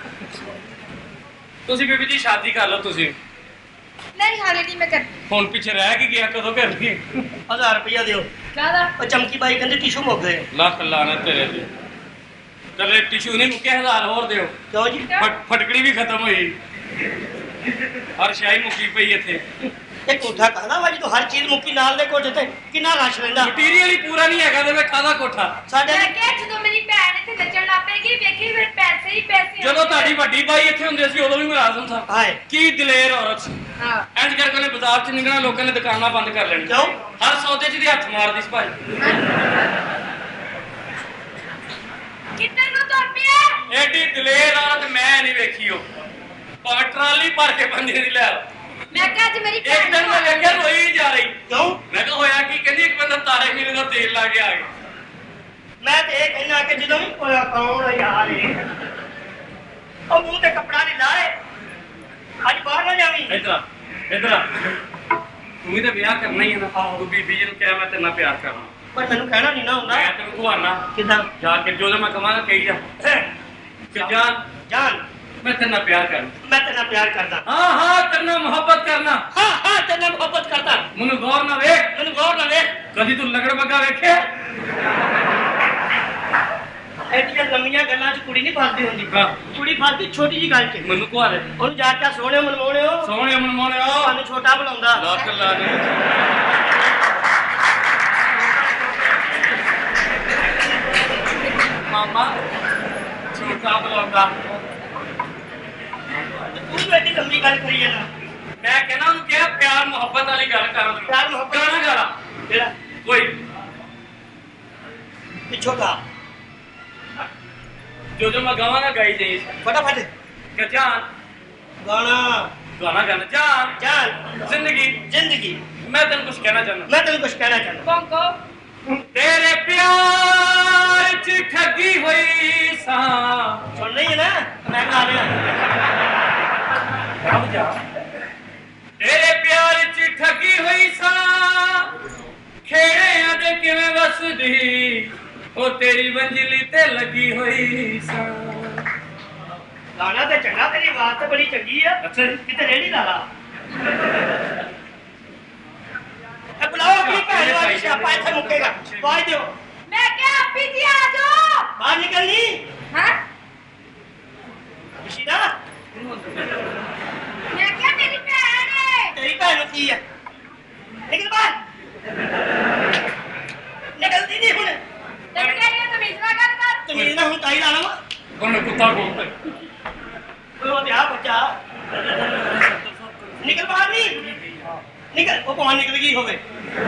ਤੁਸੀਂ ਬੀਬੀ ਜੀ ਸ਼ਾਦੀ ਕਰ ਲਓ ਤੁਸੀਂ ਨਹੀਂ ਹਾਲੇ ਨਹੀਂ ਮੈਂ ਕਰ ਹੁਣ ਪਿੱਛੇ ਰਹਿ ਕੇ ਗਿਆ ਕਦੋਂ ਕਰਨੀ ਹਜ਼ਾਰ ਰੁਪਇਆ ਦਿਓ ਕਾਹਦਾ ਉਹ ਚਮਕੀ ਬਾਈ ਕਹਿੰਦੇ ਟਿਸ਼ੂ ਮੁੱਕ ਗਏ ਲੱਖ ਲਾਣਾ ਤੇਰੇ ਤੇ ਤੇਰੇ ਟਿਸ਼ੂ ਨਹੀਂ ਮੁੱਕੇ ਹਜ਼ਾਰ ਹੋਰ ਦਿਓ ਕਿਉਂ ਜੀ ਫਟ- ਫਟਕੜੀ ਵੀ ਖਤਮ ਹੋਈ ਹਰ ਸ਼ਾਈ ਮੁੱਕੀ ਪਈ ਇੱਥੇ ਇਹ ਕੋਠਾ ਕਹਦਾ ਵਾ ਜਦੋਂ ਹਰ ਚੀਜ਼ ਮੁੱਕੀ ਨਾਲ ਦੇ ਕੋਠੇ ਤੇ ਕਿੰਨਾ ਰਸ਼ ਰਹਿੰਦਾ ਮਟੀਰੀਅਲ ਹੀ ਪੂਰਾ ਨਹੀਂ ਹੈਗਾ ਤੇ ਮੈਂ ਕਾਹਦਾ ਕੋਠਾ ਸਾਡੇ ਮੈਂ ਕਿਹਾ ਜਦੋਂ ਮੇਰੀ ਭੈਣ ਇੱਥੇ ਨੱਚਣ ਲੱਗ ਪਏਗੀ ਵੇਖੀ ਫਿਰ ਪੈਸੇ ਹੀ ਪੈਸੇ ਜਦੋਂ ਤੁਹਾਡੀ ਵੱਡੀ ਬਾਈ ਇੱਥੇ ਹੁੰਦੇ ਸੀ ਉਦੋਂ ਵੀ ਮੁਲਾਜ਼ਮ ਸਾਂ ਹਾਏ ਕੀ ਦਲੇਰ ਔਰਤ ਸੀ ਹਾਂ ਇੰਜ ਕਰਕੇ ਉਹਨੇ ਬਾਜ਼ਾਰ 'ਚ ਨਿਕਲਣਾ ਲੋਕਾਂ ਨੇ ਦੁਕਾਨਾਂ ਬੰਦ ਕਰ ਲੈਣੀ ਕਿਉਂ ਹਰ ਸੌਦੇ 'ਚ ਦੀ ਹੱਥ ਮਾਰਦੀ ਸੀ ਭਾਈ ਕਿੱਧਰ ਨੂੰ ਤੁਰ ਪਿਆ ਐਡੀ ਦਲੇਰ ਔਰਤ ਮੈਂ ਨਹੀਂ ਵੇਖੀ ਉਹ ਭਾਵੇਂ ਟਰਾਲੀ ਭਰ ਕੇ ਬੰਦੇ ਦੀ ਲੈ ਆਓ। ਮੈਂ ਕਿਹਾ ਅੱਜ ਮੇਰੀ ਇੱਕ ਭੈਣ ਦਿਨ ਮੈਂ ਵੇਖਿਆ ਰੋਈ ਜਾ ਰਹੀ ਕਿਉਂ ਮੈਂ ਕਿਹਾ ਹੋਇਆ ਕੀ ਕਹਿੰਦੀ ਇੱਕ ਬੰਦਾ ਤਾਰੇ ਮੀਨੇ ਦਾ ਤੇਲ ਲਾ ਕੇ ਆ ਗਿਆ ਮੈਂ ਤੇ ਇਹ ਕਹਿਣਾ ਕਿ ਜਦੋਂ ਵੀ ਕੋਈ ਕੌਣ ਯਾਰ ਇਹ ਉਹ ਮੂੰਹ ਤੇ ਕੱਪੜਾ ਨਹੀਂ ਲਾਏ ਅੱਜ ਬਾਹਰ ਨਾ ਜਾਵੀਂ ਇਧਰ ਆ ਇਧਰ ਆ ਤੂੰ ਵੀ ਤਾਂ ਵਿਆਹ ਕਰਨਾ ਹੀ ਹੈ ਨਾ ਤੂੰ ਬੀਬੀ ਜੀ ਨੂੰ ਕਿਹਾ ਮੈਂ ਤੇਰੇ ਨਾਲ ਪਿਆਰ ਕਰਨਾ ਪਰ ਮੈਨੂੰ ਕਹਿਣਾ ਨਹੀਂ ਨਾ ਹੁੰਦਾ ਮੈਂ ਤੈਨੂੰ ਖਵਾਨਾ ਕਿਦਾਂ ਜਾ ਕੇ ਜੋ ਮੈਂ ਕਵਾਂਗਾ ਕਹੀ ਜਾ ਕਿ ਜਾਨ ਜਾਨ ਮੈਂ ਤੇਰੇ ਨਾਲ ਪਿਆਰ ਕਰਨਾ ਮੈਂ ਤੇਰੇ ਨਾਲ ਪਿਆਰ ਕਰਦਾ ਹਾਂ ਹਾਂ ਕਰਨਾ ਮੁਹੱਬਤ ਕਰਨਾ ਹਾਂ ਹਾਂ ਤੇਰੇ ਨਾਲ ਮੁਹੱਬਤ ਕਰਦਾ ਮੈਨੂੰ ਗੌਰ ਨਾ ਵੇਖ ਮੈਨੂੰ ਗੌਰ ਨਾ ਵੇਖ ਕਦੀ ਤੂੰ ਲਗੜ ਬੱਗਾ ਵੇਖਿਆ ਐਡੀਆਂ ਲੰਮੀਆਂ ਗੱਲਾਂ 'ਚ ਕੁੜੀ ਨਹੀਂ ਫਸਦੀ ਹੁੰਦੀ ਹਾਂ। ਕੁੜੀ ਫਸਦੀ ਛੋਟੀ ਜੀ ਗੱਲ 'ਚ ਮੈਨੂੰ ਖਵਾ ਦੇ ਉਹਨੂੰ ਜਾ ਕੇ ਸੋਹਣੇ ਮਨਵਾਉਣਿਓ ਸੋਹਣੇ ਮਨਮੋਣਿਓ ਸਾਨੂੰ ਛੋਟਾ ਬੁਲਾਉਂਦਾ ਲੱਖ ਲਾ ਦੇ ਮਾਮਾ ਛੋਟਾ ਬੁਲਾਉਂਦਾ ਤੂੰ ਵੀ ਐਡੀ ਲੰਮੀ ਗੱਲ ਕਰੀ ਜਾਂਦਾ ਮੈਂ ਕਹਿੰਦਾ ਉਹਨੂੰ ਕਿਹਾ ਪਿਆਰ ਮੁਹੱਬਤ ਵਾਲੀ ਗੱਲ ਕਰ ਉਹਨੂੰ ਪਿਆਰ ਮੁਹੱਬਤ ਗਾਣਾ ਗਾਲਾ ਕਿਹੜਾ ਕੋਈ ਪਿੱਛੋਂ ਗਾ ਜੋ ਜੋ ਮੈਂ ਗਾਵਾਂਗਾ ਗਾਈ ਜਾਈ ਫਟਾਫਟ ਕਿ ਜਾਨ ਗਾਣਾ ਗਾਣਾ ਗਾਣਾ ਜਾਨ ਜਾਨ ਜ਼ਿੰਦਗੀ ਜ਼ਿੰਦਗੀ ਮੈਂ ਤੈਨੂੰ ਕੁਝ ਕਹਿਣਾ ਚਾਹੁੰਦਾ ਮੈਂ ਤੈਨੂੰ ਕੁਝ ਕਹਿਣਾ ਚਾਹੁੰਦਾ ਕੋਂਕੋ ਤੇਰੇ ਪਿਆਰ 'ਚ ਠੱਗੀ ਹੋਈ ਸਾਂ ਸੁਣ ਨਹੀਂ ਹੈ ਨਾ ਮੈਂ ਗਾ ਰਿਹਾ ਰੱਬ ਜਾ ਤੇਰੇ ਪਿਆਰ 'ਚ ਠੱਗੀ ਹੋਈ ਸਾਂ ਖੇੜਿਆਂ ਦੇ ਕਿਵੇਂ ਵਸਦੀ ਉਹ ਤੇਰੀ ਵੰਜਲੀ ਤੇ ਲੱਗੀ ਹੋਈ ਸਾਂ ਗਾਣਾ ਤੇ ਚੰਗਾ ਤੇਰੀ ਆਵਾਜ਼ ਤੇ ਬੜੀ ਚੰਗੀ ਆ ਅੱਛਾ ਜੀ ਕਿਤੇ ਰੇੜੀ ਲਾ ਲਾ ਇਹ ਬੁਲਾਓ ਆਪਣੀ ਭੈਣ ਵਾਲੀ ਸਿਆਪਾ ਇੱਥੇ ਮੁੱਕੇਗਾ ਆਵਾਜ਼ ਦਿਓ ਮੈਂ ਕਿਹਾ ਆਪੀ ਜੀ ਆ ਜਾਓ ਬਾਹਰ ਨਿਕਲਨੀ ਹਾਂ ਬਸ਼ੀਰਾ ਮੈਂ ਕਿਹਾ ਮੇਰੀ ਭੈਣ ਹੈ तेरी भैन ਨੂੰ ਕੀ ਹੈ ਨਿਕਲ ਬਾਹਰ ਨਿਕਲਦੀ ਨਹੀਂ ਹੁਣ ਤੈਨੂੰ ਕਹਿੰਦੀ ਤਮੀਜ਼ ਨਾਲ ਗੱਲ ਕਰ ਤਮੀਜ਼ ਨਾਲ ਹੁਣ ਤਾਈ ਲਾ ਲਵਾਂ ਉਹਨੇ ਕੁੱਤਾ ਬੋਲਦਾ ਉਹ ਤੇ ਆ ਬੱਚਾ ਨਿਕਲ ਬਾਹਰ ਨਹੀਂ ਨਿਕਲ ਉਹ ਕੌਣ ਨਿਕਲ ਗਈ ਹੋਵੇ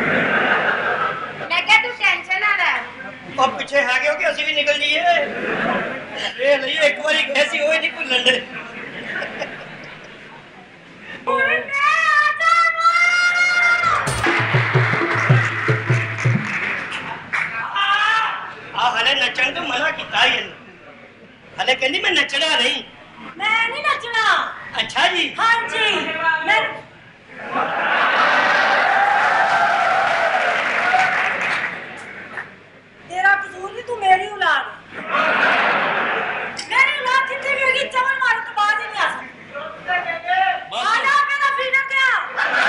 ਮੈਂ ਕਿਹਾ ਤੂੰ ਟੈਨਸ਼ਨ ਨਾ ਲੈ ਉਹ ਪਿੱਛੇ ਹੈਗੇ ਹੋ ਕਿ ਅਸੀਂ ਵੀ ਨਿਕਲ ਜਾਈਏ ਇਹ ਲਈ ਇੱਕ ਵਾਰੀ ਗਏ ਸੀ ਉਹ ਨਹੀਂ ਭੁੱਲਣ ਦੇ ਆ ਹਲੇ ਨੱਚਣ ਤੋਂ ਮਨਾ ਕੀਤਾ ਹੀ ਇਹਨੂੰ ਹਲੇ ਕਹਿੰਦੀ ਮੈਂ ਨੱਚਣਾ ਨਹੀਂ ਮੈਂ ਨਹੀਂ ਨੱਚਣਾ ਅੱਛਾ ਜੀ ਹਾਂਜੀ ਮੈਂ ਤੇਰਾ ਕਸੂਰ ਨਹੀਂ ਤੂੰ ਮੇਰੀ ਔਲਾਦ ਮੇਰੀ ਔਲਾਦ ਕਿੱਥੇ ਵੀ ਹੋਗੀ ਚਵਲ ਮਾਰਨ ਤੋਂ ਬਾਅਦ ਹੀ ਨਹੀਂ ਆ ਸਕਦੀ ਆ ਜਾ ਮੇਰਾ ਫੀਡਰ ਤੇ ਆ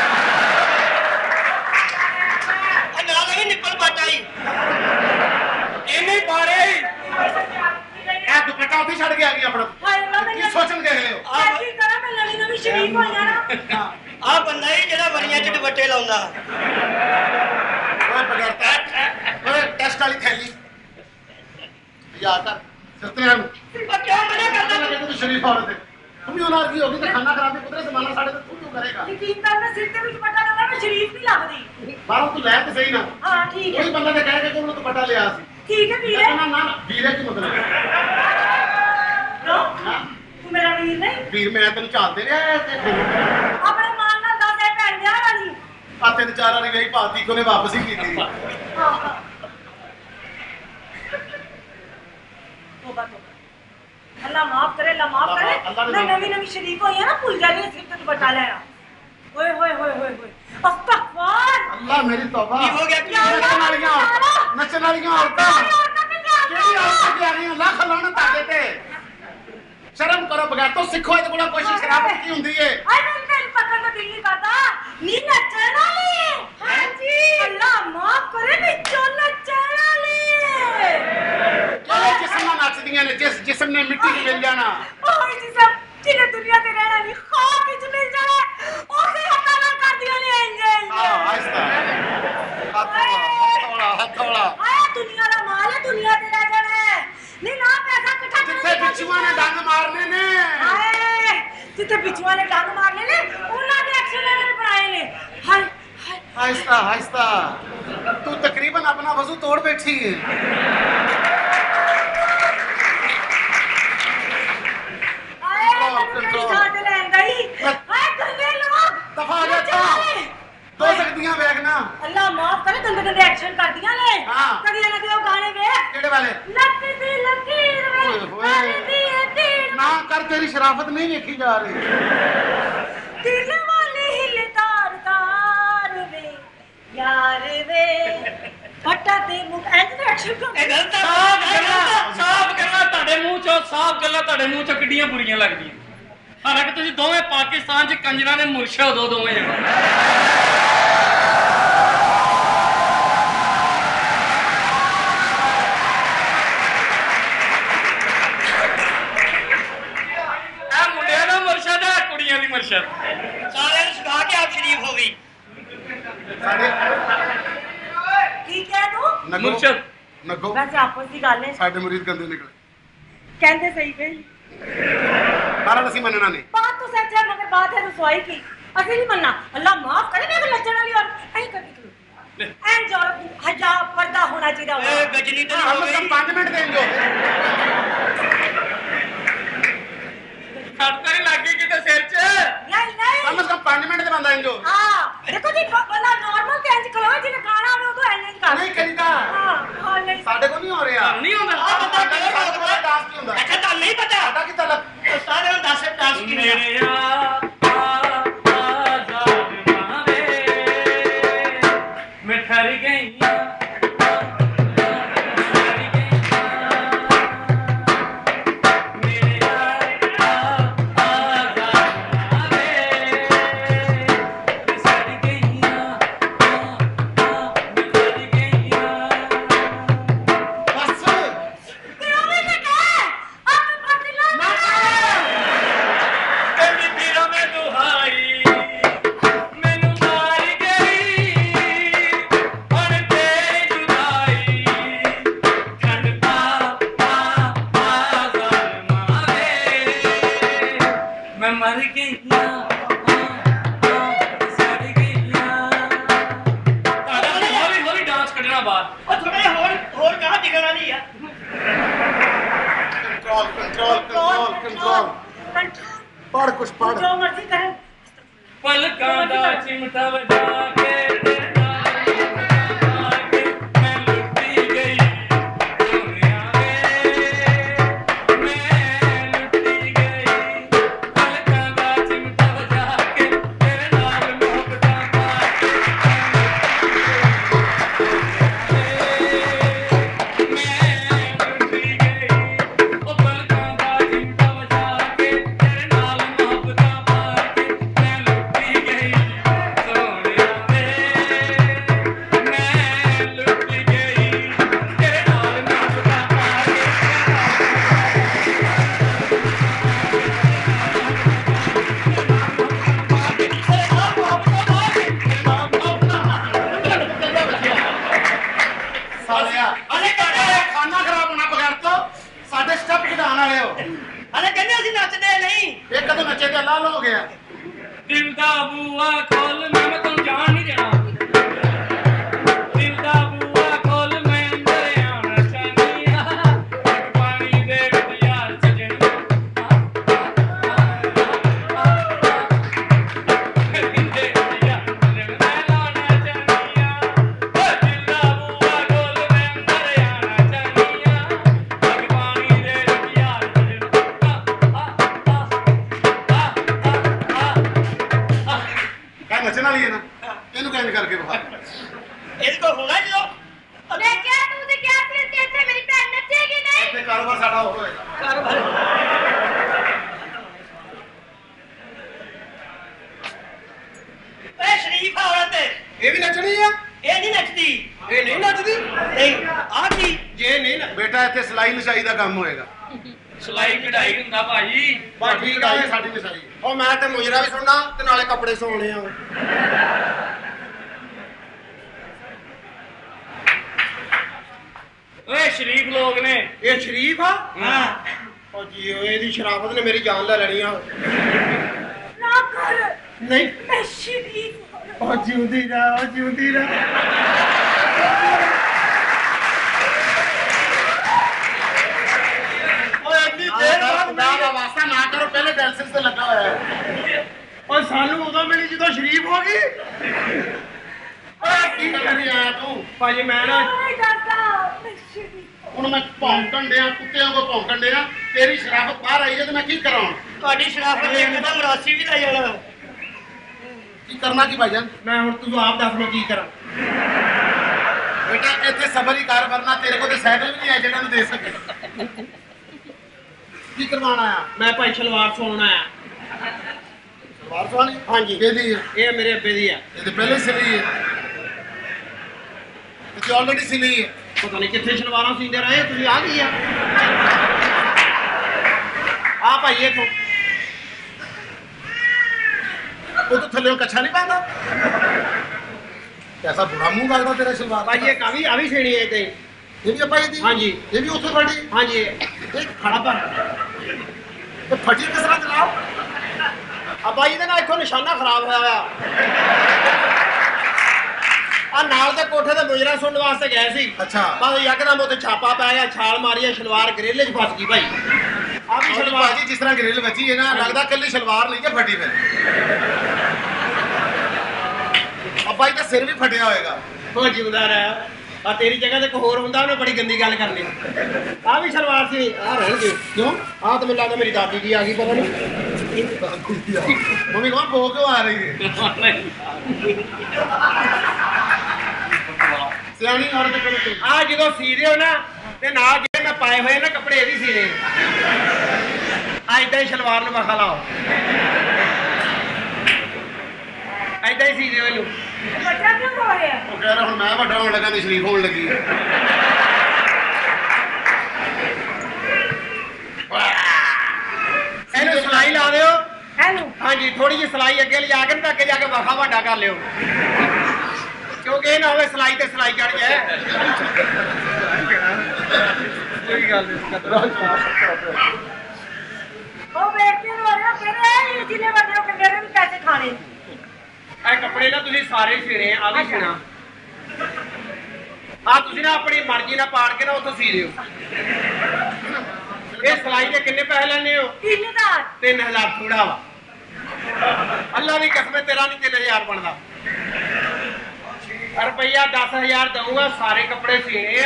ਆ ਨਾਲ ਵੀ ਨਿੱਪਲ ਬਚਾਈ ਇਹਨੇ ਪਾੜੇ ਇਹ ਦੁਪੱਟਾ ਉੱਥੇ ਛੱਡ ਕੇ ਆ ਗਈ ਆਪਣਾ ਹਾਏ ਅੱਲਾ ਮੈਂ ਕੀ ਸੋਚਣ ਦੇਖ ਲਿਓ ਮੈਂ ਕੀ ਕਰਾਂ ਮੈਂ ਨਵੀਂ ਨਵੀਂ ਸ਼ਰੀਫ ਹੋਈਆਂ ਨਾ ਆ ਬੰਦਾ ਹੀ ਜਿਹੜਾ ਵਰੀਆਂ ਚ ਦੁਪੱਟੇ ਲਾਉਂਦਾ ਓਏ ਬਗੈਰਤਾ ਓਏ ਟੈਸਟ ਵਾਲੀ ਥੈਲੀ ਯਾ ਕਰ ਸਤਿਆਨ ਉਹ ਕਿਉਂ ਮਨਾ ਕਰਦਾ ਲੱਗੇ ਤੂੰ ਸ਼ਰੀਫ ਔਰਤ ਹੈ ਤੂੰ ਵੀ ਉਹਨਾਂ ਦੀ ਹੋਗੀ ਤੇ ਖਾਣਾ ਖਰਾਬ ਦੀ ਕੁਦਰਤ ਜ਼ਮਾਨਾ ਸਾਡੇ ਤੇ ਤੂੰ ਕਿਉਂ ਕਰੇਗਾ ਯਕੀਨ ਕਰ ਮੈਂ ਸਿਰ ਤੇ ਵੀ ਦੁਪੱਟਾ ਲਾਉਣਾ ਮੈਂ ਸ਼ਰੀਫ ਨਹੀਂ ਲੱਗਦੀ ਬਾਹਰੋਂ ਤੂੰ ਲੈ ਤੇ ਸਹੀ ਨਾ ਹਾਂ ਠੀਕ ਹੈ ਕੋਈ ਬੰਦਾ ਨੇ ਕਹਿ ਕੇ ਕੋਲ ਦੁਪੱਟਾ ਲਿਆ ਸੀ ਠੀਕ ਹੈ ਵੀਰੇ ਨਾ ਨਾ ਵੀਰੇ ਕੀ ਮਤਲਬ ਲੋ ਤੂੰ ਮੇਰਾ ਵੀਰ ਨਹੀਂ ਵੀਰ ਮੈਂ ਤੈਨੂੰ ਚਾਲਦੇ ਰਿਹਾ ਤੇ ਆਪਣੇ ਮਾਨ ਨਾਲ ਦੱਸ ਇਹ ਭੈਣ ਵਿਆਹ ਵਾਲੀ ਆ ਤਿੰਨ ਚਾਰ ਵਾਰੀ ਗਈ ਪਾਤੀ ਕੋਨੇ ਵਾਪਸ ਹੀ ਕੀਤੀ ਤੋਬਾ ਤੋਬਾ ਅੱਲਾ ਮਾਫ ਕਰੇ ਅੱਲਾ ਮਾਫ ਕਰੇ ਮੈਂ ਨਵੀਂ ਨਵੀਂ ਸ਼ਰੀਫ ਹੋਈ ਆ ਨਾ ਭੁੱਲ ਜਾਣੀ ਸਿਰ ਤੇ ਦੁਪੱਟਾ ਲੈਣਾ ਓਏ ਹੋਏ ਹੋਏ ਹੋਏ ਹੋਏ ਅਸਤਗਫਰ ਅੱਲਾ ਮੇਰੀ ਤੌਬਾ ਕੀ ਹੋ ਗਿਆ ਕੀ ਨੱਚਣ ਵਾਲੀਆਂ ਔਰਤਾਂ ਨੱਚਣ ਵਾਲੀਆਂ ਔਰਤਾਂ ਕਿਹੜੀ ਔਰਤਾਂ ਦੀ ਆ ਰਹੀਆਂ ਲੱਖ ਲਾਉਣ ਤੁਹਾਡੇ ਤੇ ਸ਼ਰਮ ਕਰੋ ਬਗੈਰ ਤੋਂ ਸਿੱਖੋ ਇਹਦੇ ਕੋਲ ਕੋਈ ਸ਼ਰਾਬਤ ਕੀ ਹੁੰਦੀ ਏ ਆਈ ਮੈਂ ਤੈਨੂੰ ਪਕੜ ਨੂੰ ਦਿਲ ਨਹੀਂ ਕਰਦਾ ਨੀ ਨੱਚਣ ਵਾਲੀ ਹਾਂਜੀ ਅੱਲਾ ਮਾਫ ਕਰੇ ਨੀ ਚੋ ਨੱਚਣ ਵਾਲੀ ਕਿਹੜੇ ਜਿਸਮ ਨਾਲ ਨੱਚਦੀਆਂ ਨੇ ਜਿਸ ਜਿਸਮ ਨੇ ਮਿੱਟੀ 'ਚ ਮਿਲ ਜਾਣਾ ਓਏ ਜਿਸਮ ਜਿਹਨੇ ਦੁਨੀਆ ਤੇ ਰਹਿਣਾ ਨਹੀਂ ਖਾਕ ਵਿੱਚ ਮਿਲ ਜਾਣਾ ਉਹਦੇ ਹੱਥਾਂ ਨਾਲ ਕਰਦੀਆਂ ਨੇ ਇੰਜ ਹਾਂ ਆਇਸਤਾ ਹੱਥੋੜਾ ਹੱਥੋੜਾ ਆਇਆ ਦੁਨੀਆ ਦਾ ਮਾਲ ਹੈ ਦੁਨੀਆ ਤੇ ਰਹਿ ਜਾਣਾ ਹੈ ਨਹੀਂ ਨਾ ਪੈਸਾ ਇਕੱਠਾ ਜਿੱਥੇ ਬਿੱਛੂਆਂ ਨੇ ਡੰਗ ਮਾਰਨੇ ਨੇ ਹਾਏ ਜਿੱਥੇ ਬਿੱਛੂਆਂ ਨੇ ਡੰਗ ਮਾਰਨੇ ਨੇ ਉਹਨਾਂ ਦੇ ਐਕਸ਼ਨ ਇਹਨਾਂ ਨੇ ਬਣਾਏ ਨੇ ਹਾਏ ਹਾਏ ਆਇਸਤਾ ਆਇਸਤਾ ਤੂੰ ਤਕਰੀਬਨ ਆਪਣਾ ਵਜ਼ੂ ਤੋੜ ਬੈਠੀ ਹੈ ਆਏ ਮੈਨੂੰ ਕਿਹੜੀ ਥਾਂ ਤੇ ਲੈਣ ਗਈ ਹਾਏ ਗੰਦੇ ਲੋਕ ਦਫਾ ਹੋ ਜਾ ਇੱਥੋਂ ਦੋ ਸਕਦੀਆਂ ਵੇਖਣਾ ਅੱਲਾ ਮਾਫ ਕਰੇ ਗੰਦੇ ਗੰਦੇ ਐਕਸ਼ਨ ਕਰਦੀਆਂ ਨੇ ਹਾਂ। ਕਦੀ ਇਹਨਾਂ ਦੇ ਉਹ ਗਾਣੇ ਵੇਖ ਕਿਹੜੇ ਵਾਲੇ ਲੱਕੀ ਦੀ ਲਕੀਰ ਵੇ ਓਏ ਹੋਏ। ਦੀ ਇਹ ਤੀਰ ਨਾ ਕਰ ਤੇਰੀ ਸ਼ਰਾਫਤ ਨਹੀਂ ਵੇਖੀ ਜਾ ਰਹੀ ਦਿਲ ਵਾਲੀ ਹਿੱਲ ਤਾਰ ਤਾਰ ਵੇ ਯਾਰ ਵੇ ਫਟਾ ਦੇ ਮੁਖ ਐਂਡ ਐਕਸ਼ਨ ਕਰ ਇਹ ਗਲਤ ਹੈ ਸਾਫ਼ ਗੱਲਾਂ ਸਾਫ਼ ਗੱਲਾਂ ਤੁਹਾਡੇ ਮੂੰਹ ਚੋਂ ਸਾਫ਼ ਗੱਲਾਂ ਤੁਹਾਡੇ ਮੂੰਹ ਚੋਂ ਕਿੱਡੀਆਂ ਬੁਰੀਆਂ ਲੱਗਦੀਆਂ ਹਾਲਾਂਕਿ ਤੁਸੀਂ ਦੋਵੇਂ ਪਾਕਿਸਤਾਨ 'ਚ ਕੰਜਰਾਂ ਦੇ ਮੁਰਸ਼ਦ ਹੋ ਦੋਵੇਂ ਜਣੇ ਇਹ ਮੁੰਡਿਆਂ ਦਾ ਮੁਰਸ਼ਦ ਹੈ ਕੁੜੀਆਂ ਦੀ ਮੁਰਸ਼ਦ ਸਾਰਿਆਂ ਨੂੰ ਸਿਖਾ ਕੇ ਆਪ ਸ਼ਰੀਫ ਹੋ ਗਈ ਸਾਡੇ ਕੀ ਕਹਿ ਤੂੰ ਨਗੋ ਮੁਰਸ਼ਦ ਨਗੋ ਵੈਸੇ ਆਪਸ ਦੀ ਗੱਲ ਹੈ ਸਾਡੇ ਮੁਰੀਦ ਗੰਦੇ ਨਿਕਲੇ ਕਹਿੰਦੇ ਸਹੀ ਗਈ ਪਰ ਅਸੀਂ ਮੰਨਣਾ ਨਹੀਂ ਬਾਤ तो सच है मगर बात है रसवाई की असली नहीं बनना अल्लाह माफ करे मैं लज्जन वाली और ऐ कर दी एंड जो हजाब पर्दा होना चाहिए ਇਹ ਗਜਨੀ ਤਾਂ हम ਹੋ सब ਗਈ पाँच मिनट देंगे ਖੱਟ ਤਾਂ ਨਹੀਂ ਲੱਗ ਗਈ ਕਿਤੇ ਸਿਰ 'ਚ नहीं नहीं कम से कम पाँच मिनट दे बंदा इंजो हां देखो जी वाला नॉर्मल कैंच खलो जिन्हें गाना आवे तो ऐसे कर नहीं करीदा हां हां नहीं ਸਾਡੇ ਕੋ ਨਹੀਂ ਹੋ ਰਿਹਾ ਨਹੀਂ ਹੁੰਦਾ ਆ ਬੰਦਾ ਕਿਹੜਾ ਸਾਡੇ ਕੋਲ ਡਾਂਸ ਨਹੀਂ ਹੁੰਦਾ ਅੱਛਾ ਤੁਹਾਨੂੰ ਨਹੀਂ ਪਤਾ ਸਾਡਾ ਕੀ ਤਲਕ ਸਾਰਿਆਂ ਨੂੰ ਦੱਸ ਦੱਸ ਕੀ ਹੁੰਦਾ ਮੇਰੇ ਆ ਆਜ਼ਾਦ ਮਾਵੇ ਮੈਂ ਠਰ ਗਈ ਬਸ क्यों नहीं कहे आप बदला ਕਹਿੰਦੀ ਪੀਰਾਂ ਮੈਂ ਹੋਰ ਹੋਰ ਕਹਾ ਦਿਖਣਾ ਨਹੀਂ ਯਾਰ ਕੰਟਰੋਲ ਕੰਟਰੋਲ ਕੰਟਰੋਲ ਕੰਟਰੋਲ ਪੜ ਕੁਛ ਪੜ ਜੋ ਮਰਜ਼ੀ ਕਰੇ ਪਲਕਾਂ ਦਾ ਚਿਮਟਾ ਵਜਾ ਕੇ ਤੇ ਨਾਲ ਕੇ ਮੈਂ ਲੁੱਟੀ ਗਈ ਸੋਹਣਿਆ ਵੇ ਮੈਂ ਲੁੱਟੀ ਗਈ ਪਲਕਾਂ ਦਾ ਚਿਮਟਾ ਵਜਾ ਕੇ ਤੇਰੇ ਨਾਲ ਮੁਹੱਬਤਾਂ ਪਾ ਕੇ ਮੈਂ ਲੁੱਟੀ ਗਈ ਉਹ ਪਲਕਾਂ ਦਾ ਚਿਮਟਾ ਵਜਾ ਕੇ ਤੇਰੇ ਨਾਲ ਮੁਹੱਬਤਾਂ ਪਾ ਕੇ ਮੈਂ ਲੁੱਟੀ ਗਈ ਸੋਹਣਿਆ ਵੇ ਮੈਂ ਲੁੱਟੀ ਗਈ ਤੇਰੇ ਨਾਲ ਮੁਹੱਬਤਾਂ ਪਾ ਕੇ ਸਾਲਿਆ ਅਰੇ ਕਹਿੰਦੇ ਖਾਣਾ ਖਰਾਬ ਹੋਣਾ ਬਗੈਰ ਤੋਂ ਸਾਡੇ ਸਟੈਪ ਘਟਾਉਣ ਵਾਲੇ ਹੋ ਅਰੇ ਕਹਿੰਦੇ ਅਸੀਂ ਨੱਚਦੇ ਨਹੀਂ ਇਹ ਕਦੋਂ ਨੱਚੇ ਤੇ ਲਾਲ ਹੋ ਗਿਆ ਦਿਲ ਦਾ ਬੂਆ ਖੋਲ ਮੈਂ ਤੈਨੂੰ ਜਾਣ ਨਹੀਂ ਦੇਣਾ ਦਿਲ ਦਾ ਬੂਆ ਖੋਲ ਮੈਂ ਅੰਦਰ ਆਉਣਾ ਚਾਹਨੀ ਆ ਪਾਣੀ ਦੇ ਵਿੱਚ ਯਾਰ ਸਜਣ ਦਿੰਦੇ ਯਾਰ ਮੈਂ ਲਾਉਣਾ ਚਾਹਨੀ ਆ ਦਿਲ ਦਾ ਬੂਆ ਖੋਲ ਮੈਂ ਅੰਦਰ ਆਉਣਾ ਚਾਹਨੀ ਆ ਪਾਣੀ ਦੇ ਵਿੱਚ ਯਾਰ ਸਜਣ ਕਾ ਨੱਚਣ ਵਾਲੀ ਹੈ ਨਾ ਇਹਨੂੰ ਕਿੰਜ ਕਰਕੇ ਬਖਾ ਇਹਦੇ ਕੋਲ ਹੋਣਾ ਜਦੋਂ ਮੈਂ ਕਿਹਾ ਤੂੰ ਤੇ ਕਿਹਾ ਸੀ ਕਿ ਇੱਥੇ ਮੇਰੀ ਭੈਣ ਨੱਚੇਗੀ ਨਹੀਂ ਤੇ ਕਾਰੋਬਾਰ ਸਾਡਾ ਹੋ ਹੋਏਗਾ ਓਏ ਸ਼ਰੀਫ ਔਰਤ ਇਹ ਵੀ ਨੱਚਣੀ ਆ ਇਹ ਨਹੀਂ ਨੱਚਦੀ ਇਹ ਨਹੀਂ ਨੱਚਦੀ ਨਹੀਂ ਆ ਕੀ ਜੇ ਨਹੀਂ ਨਾ ਬੇਟਾ ਇੱਥੇ ਸਿਲਾਈ ਨਸ਼ਾਈ ਦਾ ਕੰਮ ਹੋਏਗਾ ਸਲਾਈ ਕਢਾਈ ਹੁੰਦਾ ਭਾਜੀ ਬਸ ਠੀਕ ਆ ਸਾਡੀ ਨਸ਼ਾਈ ਉਹ ਮੈਂ ਤੇ ਮੁਜਰਾ ਵੀ ਸੁਣਨਾ ਤੇ ਨਾਲੇ ਕੱਪੜੇ ਸੌਣੇ ਆ ਓਏ ਸ਼ਰੀਫ ਲੋਕ ਨੇ ਇਹ ਸ਼ਰੀਫ ਆ ਹਾਂ ਉਹ ਜੀ ਓਏ ਇਹਦੀ ਸ਼ਰਾਫਤ ਨੇ ਮੇਰੀ ਜਾਨ ਲੈ ਲੈਣੀ ਆ ਨਾ ਕਰ ਨਹੀਂ ਮੈਂ ਸ਼ਰੀਫ ਉਹ ਜਿਉਂਦੀ ਰਹਿ ਉਹ ਜਿਉਂਦੀ ਰਹਿ ਓਏ ਇੰਨੀ ਦੇਰ ਬਾਅਦ ਖੁਦਾ ਦਾ ਵਾਸਤਾ ਨਾ ਕਰੋ ਪਹਿਲੇ ਡੈਂਸਿਸ ਤੇ ਲੱਗਾ ਹੋਇਆ ਹੈ ਓਏ ਸਾਨੂੰ ਉਦੋਂ ਮਿਲੀ ਜਦੋਂ ਸ਼ਰੀਫ ਹੋ ਗਈ ਓਏ ਕੀ ਕਰੀ ਆਇਆ ਤੂੰ ਭਾਜੀ ਮੈਂ ਨਾ ਨਹੀਂ ਕਰਦਾ ਮੈਂ ਸ਼ਰੀਫ ਹੁਣ ਮੈਂ ਭੌਂਕਣ ਡਿਆ ਕੁੱਤਿਆਂ ਕੋ ਭੌਂਕਣ ਡਿਆ ਤੇਰੀ ਸ਼ਰਾਫਤ ਬਾਹਰ ਆਈ ਹੈ ਤੇ ਮੈਂ ਕੀ ਕਰਾਂ ਤੁਹਾਡੀ ਸ਼ਰਾਫਤ ਦੇਖ ਕੇ ਤਾਂ ਮਰਾਸੀ ਵੀ ਲੈ ਜਾਣਾ ਕੀ ਕਰਨਾ ਕੀ ਭਾਈਜਾਨ ਮੈਂ ਹੁਣ ਤੂੰ ਆਪ ਦੱਸ ਮੈਂ ਕੀ ਕਰਾਂ ਬੇਟਾ ਇੱਥੇ ਸਬਰ ਹੀ ਕਰ ਵਰਨਾ ਤੇਰੇ ਕੋਲ ਤੇ ਸਾਈਕਲ ਵੀ ਨਹੀਂ ਹੈ ਜਿਹੜਾ ਨੂੰ ਦੇ ਸਕੇ ਕੀ ਕਰਵਾਉਣਾ ਆ ਮੈਂ ਭਾਈ ਸ਼ਲਵਾਰ ਸਵਾਉਣਾ ਆ ਬਾਹਰ ਸਵਾਣੀ ਹਾਂਜੀ ਕਿਹਦੀ ਹੈ ਇਹ ਮੇਰੇ ਅੱਬੇ ਦੀ ਆ ਇਹ ਤੇ ਪਹਿਲੇ ਸਿਲੀ ਹੈ ਤੇ ਆਲਰੇਡੀ ਸਿਲੀ ਹੈ ਪਤਾ ਨਹੀਂ ਕਿੱਥੇ ਸ਼ਲਵਾਰਾਂ ਸੀਂਦੇ ਰਹੇ ਤੁਸੀਂ ਆ ਗਈ ਆ ਆ ਭਾਈ ਇਥੋਂ ਉਹ ਤਾਂ ਥੱਲੇ ਕੱਛਾ ਨਹੀਂ ਪੈਂਦਾ ਐਸਾ ਬੁਰਾ ਮੂੰਹ ਲੱਗਦਾ ਤੇਰਾ ਸ਼ਲਵਾਰ ਭਾਈ ਇਹ ਕਾਵੀ ਆ ਵੀ ਛੇੜੀ ਐ ਤੇ ਇਹ ਵੀ ਆਪਾਂ ਇਹਦੀ ਹਾਂਜੀ ਇਹ ਵੀ ਉੱਥੇ ਫੜੀ ਹਾਂਜੀ ਇਹ ਖੜਾ ਪਰ ਤੇ ਫਟੀ ਕਿਸ ਤਰ੍ਹਾਂ ਜਨਾਬ ਆ ਬਾਈ ਦੇ ਨਾਲ ਇੱਥੋਂ ਨਿਸ਼ਾਨਾ ਖਰਾਬ ਹੋਇਆ ਹੋਇਆ ਆ ਨਾਲ ਦੇ ਕੋਠੇ ਤੇ ਮੁਜਰਾ ਸੁਣਨ ਵਾਸਤੇ ਗਏ ਸੀ ਅੱਛਾ ਬਸ ਯਕਦਮ ਉੱਤੇ ਛਾਪਾ ਪੈ ਗਿਆ ਛਾਲ ਮਾਰੀ ਆ ਸ਼ਲਵਾਰ ਗਰੇਲੇ 'ਚ ਫਸ ਗਈ ਭਾਈ ਆ ਵੀ ਸ਼ਲਵਾਰ ਸ਼ਲਵਾਰ ਜੀ ਜਿਸ ਤਰ੍ਹਾਂ ਗ੍ਰਿਲ ਵੱਜੀ ਹੈ ਨਾ ਲੱਗਦਾ ਕੱਲੀ ਸ਼ਲਵਾਰ ਨਹੀਂ ਕਿ ਫਟੀ ਫਿਰ ਅੱਬਾ ਜੀ ਦਾ ਸਿਰ ਵੀ ਫਟਿਆ ਹੋਏਗਾ ਹੋ ਜਿਉਂਦਾ ਰਹਿ ਆ ਤੇਰੀ ਜਗ੍ਹਾ ਤੇ ਕੋਈ ਹੋਰ ਹੁੰਦਾ ਉਹਨੇ ਬੜੀ ਗੰਦੀ ਗੱਲ ਕਰਨੀ ਆ ਵੀ ਸ਼ਲਵਾਰ ਸੀ ਆ ਰਹਿਣਗੇ ਕਿਉਂ ਆ ਤਾਂ ਮੈਨੂੰ ਲੱਗਦਾ ਮੇਰੀ ਦਾਦੀ ਜੀ ਆ ਗਈ ਪਤਾ ਨਹੀਂ ਮੰਮੀ ਕਹਾਂ ਬੋ ਕਿਉਂ ਆ ਰਹੀ ਹੈ ਸਿਆਣੀ ਔਰਤ ਕੋਲ ਤੂੰ ਆ ਜਦੋਂ ਸੀ ਰਹੇ ਹੋ ਨਾ ਤੇ ਨਾਲ ਜਿਹੜੇ ਮੈਂ ਪਾਏ ਹੋਏ ਨਾ ਕੱਪੜੇ ਇਹ ਵੀ ਸੀ ਰਹੇ ਆ ਏਦਾਂ ਹੀ ਸ਼ਲਵਾਰ ਨੂੰ ਵਖਾ ਲਾਓ ਏਦਾਂ ਹੀ ਸੀ ਦਿਓ ਇਹਨੂੰ ਬੱਚਾ ਕਿਉਂ ਰੋ ਰਿਹਾ ਉਹ ਕਹਿ ਰਿਹਾ ਹੁਣ ਮੈਂ ਵੱਡਾ ਹੋਣ ਲੱਗਾ ਤੇ ਸ਼ਰੀਫ ਹੋਣ ਲੱਗੀ ਇਹਨੂੰ ਸਿਲਾਈ ਲਾ ਦਿਓ ਇਹਨੂੰ ਹਾਂਜੀ ਥੋੜੀ ਜਿਹੀ ਸਿਲਾਈ ਅੱਗੇ ਲਿਜਾ ਕੇ ਤੇ ਅੱਗੇ ਜਾ ਕੇ ਵਖਾ ਵੱਡਾ ਕਰ ਲਿਓ ਕਿਉਂਕਿ ਇਹ ਨਾ ਹੋਵੇ ਸਿਲਾਈ ਤੇ ਸਿਲਾਈ ਚੜ ਜਾਏ ਕੋਈ ਗੱਲ ਨਹੀਂ ਉਹ ਵੇਖ ਕੇ ਰੋ ਰਿਹਾ ਫਿਰ ਇਹ ਜਿਹਨੇ ਵੱਡੇ ਹੋ ਕੇ ਮੇਰੇ ਵੀ ਪੈਸੇ ਖਾਣੇ ਇਹ ਕੱਪੜੇ ਨਾ ਤੁਸੀਂ ਸਾਰੇ ਸੀਣੇ ਆ ਵੀ ਸੀਣਾ ਆ ਤੁਸੀਂ ਨਾ ਆਪਣੀ ਮਰਜ਼ੀ ਨਾਲ ਪਾੜ ਕੇ ਨਾ ਉੱਥੋਂ ਸੀ ਦਿਓ ਇਹ ਸਿਲਾਈ ਦੇ ਕਿੰਨੇ ਪੈਸੇ ਲੈਣੇ ਹੋ तीन हजार ਤਿੰਨ ਹਜ਼ਾਰ ਥੋੜਾ ਵਾ ਅੱਲਾ ਦੀ ਕਸਮ ਤੇਰਾ ਨਹੀਂ ਤਿੰਨ ਹਜ਼ਾਰ ਬਣਦਾ ਰੁਪਈਆ ਦਸ ਹਜ਼ਾਰ ਦਊਗਾ ਸਾਰੇ ਕੱਪੜੇ ਸੀਣੇ ਆ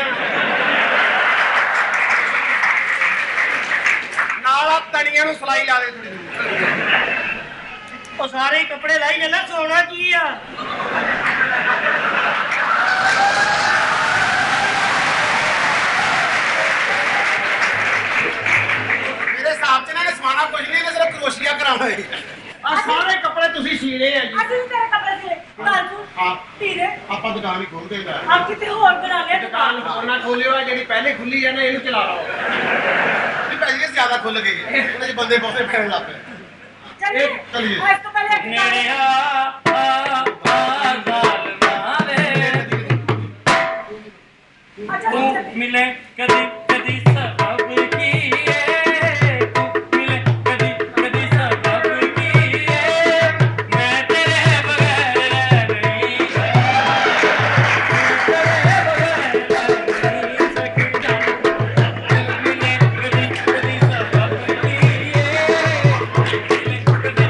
ਨਾਲ ਆ ਤਣੀਆਂ ਨੂੰ ਸਿਲਾਈ ਲਾ ਦੇ ਥੋੜੀ ਉਹ ਸਾਰੇ ਕੱਪੜੇ ਲਾਈ ਜਾਂਦਾ ਸੋਨਾ ਕੀ ਆ ਮੇਰੇ ਹਿਸਾਬ ਚ ਨਾ ਸਮਾਨਾ ਕੁਝ ਨਹੀਂ ਇਹਨੇ ਸਿਰਫ ਕਰੋਸ਼ੀਆ ਕਰਾਉਣਾ ਹੈ ਆ ਸਾਰੇ ਕੱਪੜੇ ਤੁਸੀਂ ਸੀਣੇ ਆ ਜੀ ਅਸੀਂ ਵੀ ਤੇਰੇ ਕੱਪੜੇ ਸੀ ਕਾਜੂ ਹਾਂ ਧੀਰੇ ਆਪਾਂ ਦੁਕਾਨ ਹੀ ਖੋਲ ਦੇਗਾ ਆਪ ਕਿਤੇ ਹੋਰ ਬਣਾ ਲਿਆ ਦੁਕਾਨ ਹੋਰ ਨਾ ਖੋਲਿਓ ਆ ਜਿਹੜੀ ਪਹਿਲੇ ਖੁੱਲੀ ਆ ਨਾ ਇਹਨੂੰ ਚਲਾ ਲਓ ਇਹ ਭਾਜੀ ਜ਼ਿਆਦਾ ਖੁੱਲ ਗਈ ਇਹਦੇ ਚ ਬੰਦੇ ਬਹੁਤੇ ਫੈਣ ਲੱਗ ਪਏ चलिए चलिए। आज तो पहले एक ਨੇੜੇ ਆ ਆ ਆ ਜ਼ਾਲਮਾਂ ਵੇ अच्छा ਤੂੰ ਮਿਲੇ ਕਦੀ ਕਦੀ ਸਬਬ ਕੀ ਏ ਤੂੰ ਮਿਲੇ ਕਦੀ ਕਦੀ ਸਬਬ ਕੀ ਏ ਮੈਂ ਤੇਰੇ ਬਗੈਰ ਰਹਿ ਨਹੀਂ ਤੇਰੇ ਬਗੈਰ ਰਹਿ ਨਹੀਂ ਸਕਦਾ ਮਿਲੇ ਕਦੀ ਕਦੀ ਸਬਬ ਕੀ ਏ ਮਿਲੇ ਕਦੀ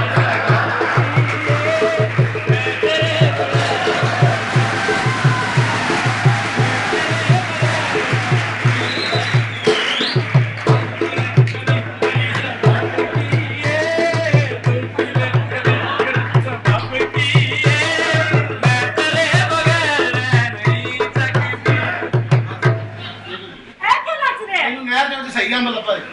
है क्यों नाच रहे हैं ਇਹਨੂੰ ਨਹਿਰ ਦੇ ਵਿੱਚ ਸਹੀ ਆ ਮਤਲਬ ਭਾਈ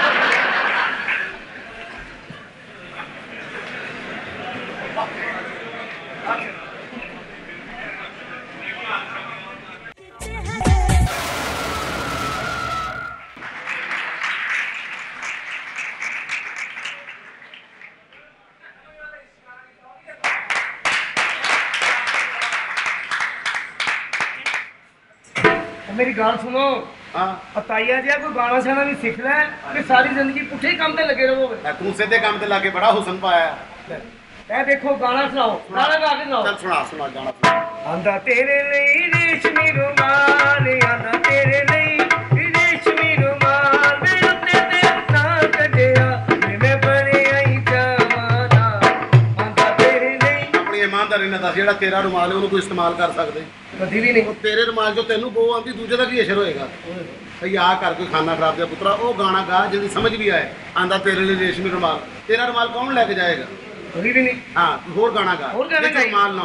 मेरी गाल सुनो ਹਾਂ अताइया जी कोई गाना शाना भी सीख ले कि सारी जिंदगी पुठे ही काम ते लगे रहोगे ਮੈਂ ਤੂੰ ਸਿੱਧੇ ਕੰਮ ਤੇ ਲਾ ਕੇ ਬੜਾ ਹੁਸਨ ਪਾਇਆ ए देखो गाना सुनाओ गाना गा के सुनाओ ਚੱਲ ਸੁਣਾ ਸੁਣਾ ਗਾਣਾ ਸੁਣਾ आंदा तेरे ਲਈ ਰੇਸ਼ਮੀ ਰੁਮਾਲ ਆਂਦਾ ਤੇਰੇ ਲਈ ਰੇਸ਼ਮੀ ਰੁਮਾਲ ਵੇ ਉੱਤੇ ਤੇ ਨਾ ਕੱਢਿਆ ਮੈਂ ਬਣਿਆ ਹੀ ਜਵਾਨਾ ਆਂਦਾ ਤੇਰੇ ਲਈ ਆਪਣੀ ਇਮਾਨਦਾਰੀ ਨਾਲ ਦੱਸ ਜਿਹੜਾ ਤੇਰਾ ਰੁਮਾਲ ਹੈ ਉਹਨੂੰ ਕੋਈ ਇਸਤੇਮਾਲ ਕਰ ਸਕਦੇ ਕਦੀ ਵੀ ਨਹੀਂ ਉਹ ਤੇਰੇ ਰੁਮਾਲ ਜੋ ਤੈਨੂੰ ਬੋ ਆਂਦੀ ਦੂਜੇ ਦਾ ਕੀ ਅਸਰ ਹੋਏਗਾ ਭਈ ਆ ਕਰ ਕੋਈ ਖਾਣਾ ਖਰਾਬ ਦਾ ਪੁੱਤਰਾ ਉਹ ਗਾਣਾ ਗਾ ਜਿਹਦੀ ਸਮਝ ਵੀ ਆਏ ਆਂਦਾ ਤੇਰੇ ਲਈ ਰੇਸ਼ਮੀ ਰੁਮਾਲ ਤੇਰਾ ਰੁਮਾਲ ਕੌਣ ਲੈ ਕੇ ਜਾਏਗਾ ਕਦੀ ਵੀ ਨਹੀਂ ਹਾਂ ਤੂੰ ਹੋਰ ਗਾਣਾ ਗਾ ਹੋਰ ਗਾਣਾ ਜਿਹਦੇ ਚ ਰੁਮਾਲ ਨਾ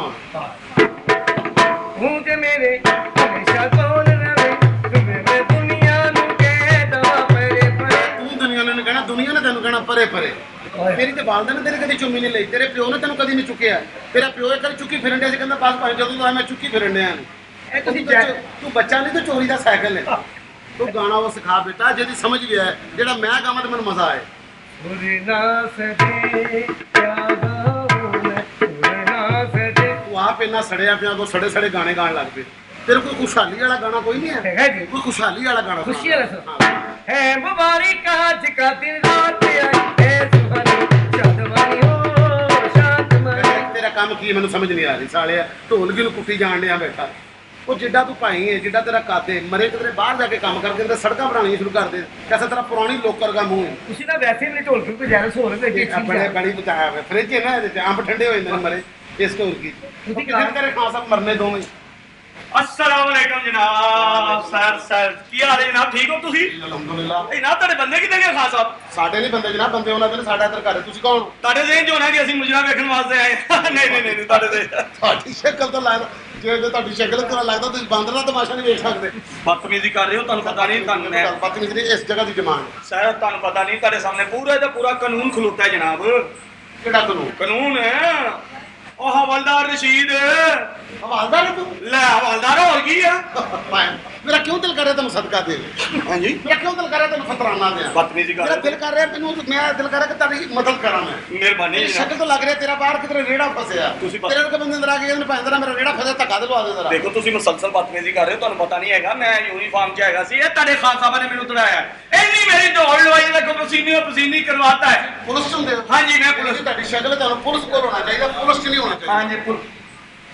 ਹੋਵੇ ਹੂੰ ਤੇ ਮੇਰੇ ਹਮੇਸ਼ਾ ਕੋਲ ਰਵੇ ਤੂੰ ਮੈਂ ਦੁਨੀਆ ਨੂੰ ਕਹਿ ਦਵਾ ਪਰੇ ਪਰੇ ਤੂੰ ਦੁਨੀਆ ਨੂੰ ਕਹਿਣਾ ਦੁਨੀਆ ਨੇ ਤੈਨੂੰ ਕਹਿਣਾ ਪਰੇ ਪਰੇ ਮੇਰੀ ਤੇ ਵਾਲਦਾ ਨੇ ਤੇਰੇ ਕਦੀ ਚੁੰਮੀ ਨਹੀਂ ਲਈ ਤੇਰੇ ਪਿਓ ਨੇ ਤੈਨੂੰ ਕਦੀ ਨਹੀਂ ਚੁੱਕਿਆ ਤੇਰਾ ਪਿਓ ਇੱਕ ਵਾਰੀ ਚੁੱਕੀ ਫਿਰਨ ਡਿਆ ਸੀ ਕਹਿੰਦਾ ਬਸ ਭਾਈ ਜਦੋਂ ਤੋਂ ਆਇਆ ਮੈਂ ਚੁੱਕੀ ਫਿਰਨ ਡਿਆ ਇਹ ਤੁਸੀਂ ਤੂੰ ਬੱਚਾ- ਤੂੰ ਬੱਚਾ ਨਹੀਂ ਤੂੰ ਚੋਰੀ ਦਾ ਸਾਈਕਲ ਹੈ ਤੂੰ ਗਾਣਾ ਉਹ ਸਿਖਾ ਬੇਟਾ ਜਿਹਦੀ ਸਮਝ ਵੀ ਆਏ ਜਿਹੜਾ ਮੈਂ ਗਾਵਾਂ ਤੇ ਮੈਨੂੰ ਮਜ਼ਾ ਆਏ ਸੁਰੇ ਨਾ ਸਦੇ ਕਿਆ ਗਾਉਂ ਮੈਂ ਸੁਰੇ ਨਾ ਸਦੇ ਤੂੰ ਆਪ ਇੰਨਾ ਸੜਿਆ ਪਿਆ ਕੋ ਸੜੇ ਸੜੇ ਗਾਣੇ ਗਾਣ ਲੱਗ ਪਏ ਤੇਰੇ ਕੋਈ ਖੁਸ਼ਹਾਲੀ ਵਾਲਾ ਗਾਣਾ ਕੋਈ ਨਹੀਂ ਹੈ ਹੈਗਾ ਜੀ ਕੋਈ ਖੁਸ਼ਹਾਲੀ ਵਾਲਾ ਗਾਣਾ ਸੁਣਾ। खुशी वाला सुना। ਹਾਂ। है मुबारक आज का दिन रात आई है सुहानी चांदवानी हो शांतमनी ਤੇਰਾ- ਤੇਰਾ ਕੰਮ ਕੀ ਹੈ ਮੈਨੂੰ ਸਮਝ ਨਹੀਂ ਆ ਰਹੀ ਸਾਲਿਆ ਢੋਲਕੀ ਨੂੰ ਕੁੱਟੀ ਜਾਣ ਡਿਆ ਬੈਠਾ ਉਹ ਜਿੱਡਾ ਤੂੰ ਭਾਈ ਹੈ ਜਿੱਡਾ ਤੇਰਾ ਕਾਦੇ ਮਰੇ ਕਿਤੇ ਬਾਹਰ ਜਾ ਕੇ ਕੰਮ ਕਰਕੇ ਤੇ ਸੜਕਾਂ ਬਣਾਉਣੀਆਂ ਸ਼ੁਰੂ ਕਰ ਦੇ ਕੈਸਾ ਤੇਰਾ ਪੁਰਾਣੀ ਲੋਕਰ ਦਾ ਮੂੰਹ ਹੈ ਤੁਸੀਂ ਤਾਂ ਵੈਸੇ ਵੀ ਢੋਲ ਕੇ ਜਾਣਾ ਸੋਹਣੇ ਤੇ ਇਹ ਆਪਣੇ ਬੜੀ ਬਚਾਇਆ ਹੋਇਆ ਫ੍ਰਿਜ ਹੈ ਨਾ ਇਹਦੇ ਚ ਅੰਬ ਠੰਡੇ ਹੋ ਜਾਂਦੇ ਨੇ ਮਰੇ ਇਸ ਤੋਂ ਹੋਰ ਕੀ ਤੁਸੀਂ ਕਿਤੇ ਤੇਰੇ ਖਾਂ ਸਭ ਮਰਨੇ ਦੋਵੇਂ अस्सलाम वालेकुम जनाब सर सर ਕੀ ਹਾਲ ਹੈ ਜਨਾਬ ਠੀਕ ਹੋ ਤੁਸੀਂ ਅਲਹਮਦੁਲਿਲਾ ਇਹ ਨਾ ਤੁਹਾਡੇ ਬੰਦੇ ਕਿੱਥੇ ਗਏ ਖਾਨ ਸਾਹਿਬ ਸਾਡੇ ਨਹੀਂ ਬੰਦੇ ਜਨਾਬ ਬੰਦੇ ਉਹਨਾਂ ਦੇ ਨੇ ਸਾਡਾ ਇੱਧਰ ਘਰ ਹੈ। ਤੁਸੀਂ ਕੌਣ ਤੁਹਾਡੇ ਦੇ ਜੋ ਨਾ ਕਿ ਅਸੀਂ ਮੁਜਰਾ ਵੇਖਣ ਵਾਸਤੇ ਆਏ ਨਹੀਂ ਨਹੀਂ ਨਹੀਂ ਤੁਹਾਡੇ ਦੇ ਤੁਹਾਡੀ ਸ਼ਕਲ ਤੋਂ ਲੱਗਦਾ ਜੇ ਤੇ ਤੁਹਾਡੀ ਸ਼ਕਲ ਤੋਂ ਲੱਗਦਾ ਤੁਸੀਂ ਬਾਂਦਰ ਦਾ ਤਮਾਸ਼ਾ ਨਹੀਂ ਵੇਖ ਸਕਦੇ ਬਦਤਮੀਜ਼ੀ ਕਰ ਰਹੇ ਹੋ ਤੁਹਾਨੂੰ ਪਤਾ ਨਹੀਂ ਤੁਹਾਨੂੰ ਮੈਂ ਗੱਲਬਾਤ ਨਹੀਂ ਕਰੀ ਇਸ ਜਗ੍ਹਾ ਦੀ ਜਮਾਨ ਸਰ ਤੁਹਾਨੂੰ ਪਤਾ ਨਹੀਂ ਤੁਹਾਡੇ ਸਾਹਮਣੇ ਪੂਰਾ ਦਾ ਪੂਰਾ ਕਾਨੂੰਨ ਖਲੋਤਾ ਹੈ ਜਨਾਬ ਕਿਹੜਾ ਕਾਨੂੰਨ ਕਾਨੂੰਨ ਹੈ ਉਹ ਹਵਲਦਾਰ ਰਸ਼ੀਦ ਹਵਾਲਦਾਰ ਤੂੰ ਲੈ ਹਵਲਦਾਰ ਹੋਰ ਕੀ ਆ ਮੇਰਾ ਕਿਉਂ ਦਿਲ ਕਰ ਰਿਹਾ ਤੈਨੂੰ ਸਦਕਾ ਦੇ ਹਾਂਜੀ ਮੇਰਾ ਕਿਉਂ ਦਿਲ ਕਰ ਰਿਹਾ ਤੈਨੂੰ ਫਤਰਾਨਾ ਦੇ ਬਦਤਮੀਜ਼ੀ ਕਰ ਮੇਰਾ ਰਹੇ ਦਿਲ ਕਰ ਰਿਹਾ ਤੈਨੂੰ ਮੈਂ ਦਿਲ ਕਰ ਰਿਹਾ ਕਿ ਤੁਹਾਡੀ ਮਦਦ ਕਰਾਂ ਮੈਂ ਹੋ। ਮਿਹਰਬਾਨੀ ਤੇਰੀ ਜਨਾਬ। ਸ਼ਕਲ ਤੋਂ ਲੱਗ ਰਿਹਾ ਤੇਰਾ ਬਾਹਰ ਕਿਤੇ ਰੇੜਾ ਫਸਿਆ ਤੁਸੀਂ ਪਤਾ- ਤੇਰੇ ਵਰਗੇ ਬੰਦੇ ਅੰਦਰ ਆ ਕੇ ਕਹਿੰਦੇ ਭਾਂਦਰਾ ਮੇਰਾ ਰੇੜਾ ਫਸਿਆ ਧੱਕਾ ਦੇ ਲਵਾ ਦੇ ਜ਼ਰਾ ਦੇਖੋ ਤੁਸੀਂ ਮੁਸਲਸਲ ਬਦਤਮੀਜ਼ੀ ਕਰ ਰਹੇ ਹੋ ਤੁਹਾਨੂੰ ਪਤਾ ਨਹੀਂ ਹੈਗਾ ਮੈਂ ਯੂਨੀਫਾਰਮ 'ਚ ਹੈਗਾ ਸੀ ਇਹ ਤੁਹਾਡੇ ਖਾਨ ਸਾਹਿਬ ਨੇ ਮੈਨੂੰ ਤੜਾਇਆ ਇੰਨੀ ਮੇਰੀ ਦੌੜ ਲਵਾਈ ਦੇਖੋ ਪਸੀਨੇ ਪਸੀਨੀ ਕਰਵਾਤਾ ਹੈ ਪੁਲਿਸ ਚ ਹੁੰਦੇ ਹੋ ਹਾਂਜੀ ਮੈਂ ਪੁਲਿਸ ਤੁਹਾਡੀ ਸ਼ਕਲ ਤੁਹਾਨੂੰ ਪੁਲਿਸ ਕੋਲ ਹੋਣਾ ਚਾਹੀਦਾ ਪੁਲਿਸ ਚ ਨਹੀਂ ਹੋਣਾ ਚਾਹੀਦਾ ਹਾਂਜੀ ਪੁਲ-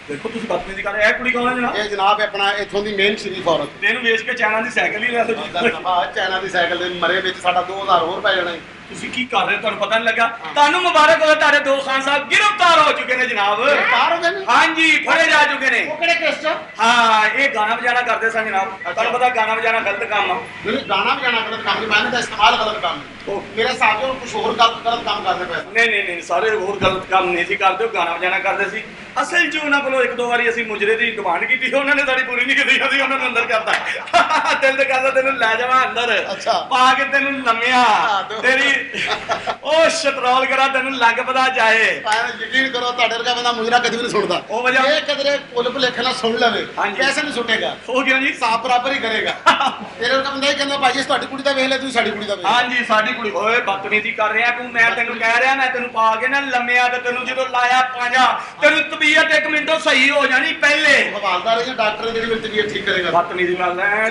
ਦੇਖੋ ਤੁਸੀਂ ਬਦਤਮੀਜ਼ੀ ਕਰ ਰਹੇ ਇਹ ਕੁੜੀ ਕੌਣ ਹੈ ਜਨਾਬ? ਇਹ ਜਨਾਬ ਆਪਣਾ ਇੱਥੋਂ ਦੀ ਮੇਨ ਸ਼ਰੀਫ ਔਰਤ। ਤੈਨੂੰ ਵੇਚ ਕੇ ਚਾਈਨਾ ਦੀ ਸਾਈਕਲ ਹੀ ਲੈ ਲਓ। ਚਾਈਨਾ ਦੀ ਸਾਈਕਲ ਦੇ ਮਰੇ ਵਿੱਚ ਸਾਡਾ ਦੋ ਹਜ਼ਾਰ ਹੋਰ ਪੈ ਜਾਣਾ। ਤੁਸੀਂ ਕੀ ਕਰ ਰਹੇ ਹੋ ਤੁਹਾਨੂੰ ਪਤਾ ਨਹੀਂ ਲੱਗਾ? ਤੁਹਾਨੂੰ ਮੁਬਾਰਕ ਹੋਵੇ ਤੁਹਾਡੇ ਦੋ ਖਾਨ ਸਾਹਿਬ ਗ੍ਰਿਫਤਾਰ ਹੋ ਚੁੱਕੇ ਨੇ ਜਨਾਬ। ਗ੍ਰਿਫਤਾਰ ਹੋ ਗਏ ਨੇ? ਹਾਂਜੀ ਫੜੇ ਜਾ ਚੁੱਕੇ ਨੇ। ਉਹ ਕਿਹੜੇ ਕੇਸ 'ਚ? ਹਾਂ ਇਹ ਗਾਣਾ ਵਜਾਣਾ ਕਰਦੇ ਸਨ ਜਨਾਬ। ਤੁਹਾਨੂੰ ਪਤਾ ਗਾਣਾ ਵਜਾਣਾ ਗਲਤ ਕੰਮ ਆ। ਨਹੀਂ ਗਾਣਾ ਵਜਾਣਾ ਗਲਤ ਕੰਮ ਨਹੀਂ, ਮੈਂ ਦਾ ਇਸਤੇਮਾਲ ਗਲਤ ਕੰਮ ਹੈ। ਮੇਰੇ ਸਾਥ ਨੂੰ ਕੁਝ ਹੋਰ ਗਲਤ ਗਲਤ ਕੰਮ ਕਰਦੇ ਪਏ। ਨਹੀਂ ਨਹੀਂ ਨਹੀਂ ਸਾਰੇ ਹੋਰ ਗਲਤ ਕੰਮ ਨਹੀਂ ਸੀ ਕਰਦੇ, ਉਹ ਗਾਣਾ ਵਜਾਣਾ ਕਰਦੇ ਸੀ। ਅਸਲ 'ਚ ਉਹਨਾਂ ਕੋਲੋਂ ਇੱਕ ਦੋ ਵਾਰੀ ਅਸੀਂ ਮੁਜਰੇ ਦੀ ਡਿਮਾਂਡ ਕੀਤੀ, ਉਹਨਾਂ ਨੇ ਸਾਡੀ ਪੂਰੀ ਨਹੀਂ ਕੀਤੀ। ਅਸੀਂ ਉਹਨਾਂ ਨੂੰ ਅੰਦਰ ਕਰਤਾ। ਦਿਲ ਤੇ ਕਰਦਾ ਤੈਨੂੰ ਲੈ ਜਾਵਾਂ ਅੰਦਰ ਪਾ ਕੇ ਤੈਨੂੰ ਲੰਮਿਆ ਤੇਰੀ ਉਹ ਸ਼ਤਰੋਲ ਕਰਾ ਤੈਨੂੰ ਲੱਗ ਪਤਾ ਜਾਏ। ਯਕੀਨ ਕਰੋ ਤੁਹਾਡੇ ਵਰਗਾ ਬੰਦਾ ਮੁਜਰਾ ਕਦੇ ਵੀ ਨਹੀਂ ਸੁਣਦਾ। ਉਹ ਵਜ੍ਹਾ ਇਹ ਕਦਰੇ ਪੁੱਲ ਭੁਲੇਖੇ ਨਾਲ ਸੁਣ ਲਵੇ ਪੈਸੇ ਨਹੀਂ ਸੁੱਟੇਗਾ। ਉਹ ਕਿਉਂ ਜੀ? ਸਾਫ ਬਰਾਬਰ ਹੀ ਕਰੇਗਾ। ਤੇਰੇ ਵਰਗਾ ਬੰਦਾ ਹੀ ਕਹਿੰਦਾ ਭਾਈ ਤੁਹਾਡੀ ਕੁੜੀ ਦਾ ਵੇਖ ਲੈ, ਤੁਸੀਂ ਸਾਡੀ ਕੁੜੀ ਦਾ ਵੇਖ। ਹਾਂਜੀ ਸਾਡੀ ਕੁੜੀ। ਓਏ ਬਦਤਮੀਜ਼ੀ ਕਰ ਰਿਹਾ ਤੂੰ। ਮੈਂ ਤੈਨੂੰ ਕਹਿ ਰਿਹਾ ਮੈਂ ਤੈਨੂੰ ਪਾ ਕੇ ਨਾ ਲੰਮਿਆ ਤੇ ਤੈਨੂੰ ਜਦੋਂ ਲਾਇਆ ਪੰਜਾ ਤੈਨੂੰ ਤਬੀਅਤ ਇੱਕ ਮਿੰਟੋਂ ਸਹੀ ਹੋ ਜਾਣੀ ਪਹਿਲੇ। ਹਵਾਲਦਾਰ ਜਾਂ ਡਾਕਟਰ ਜਿਹੜੀ ਮੇਰੀ ਤਬੀਅਤ ਠੀਕ ਕਰੇਗਾ। ਬਦਤਮੀਜ਼ੀ ਕਰ ਲੈ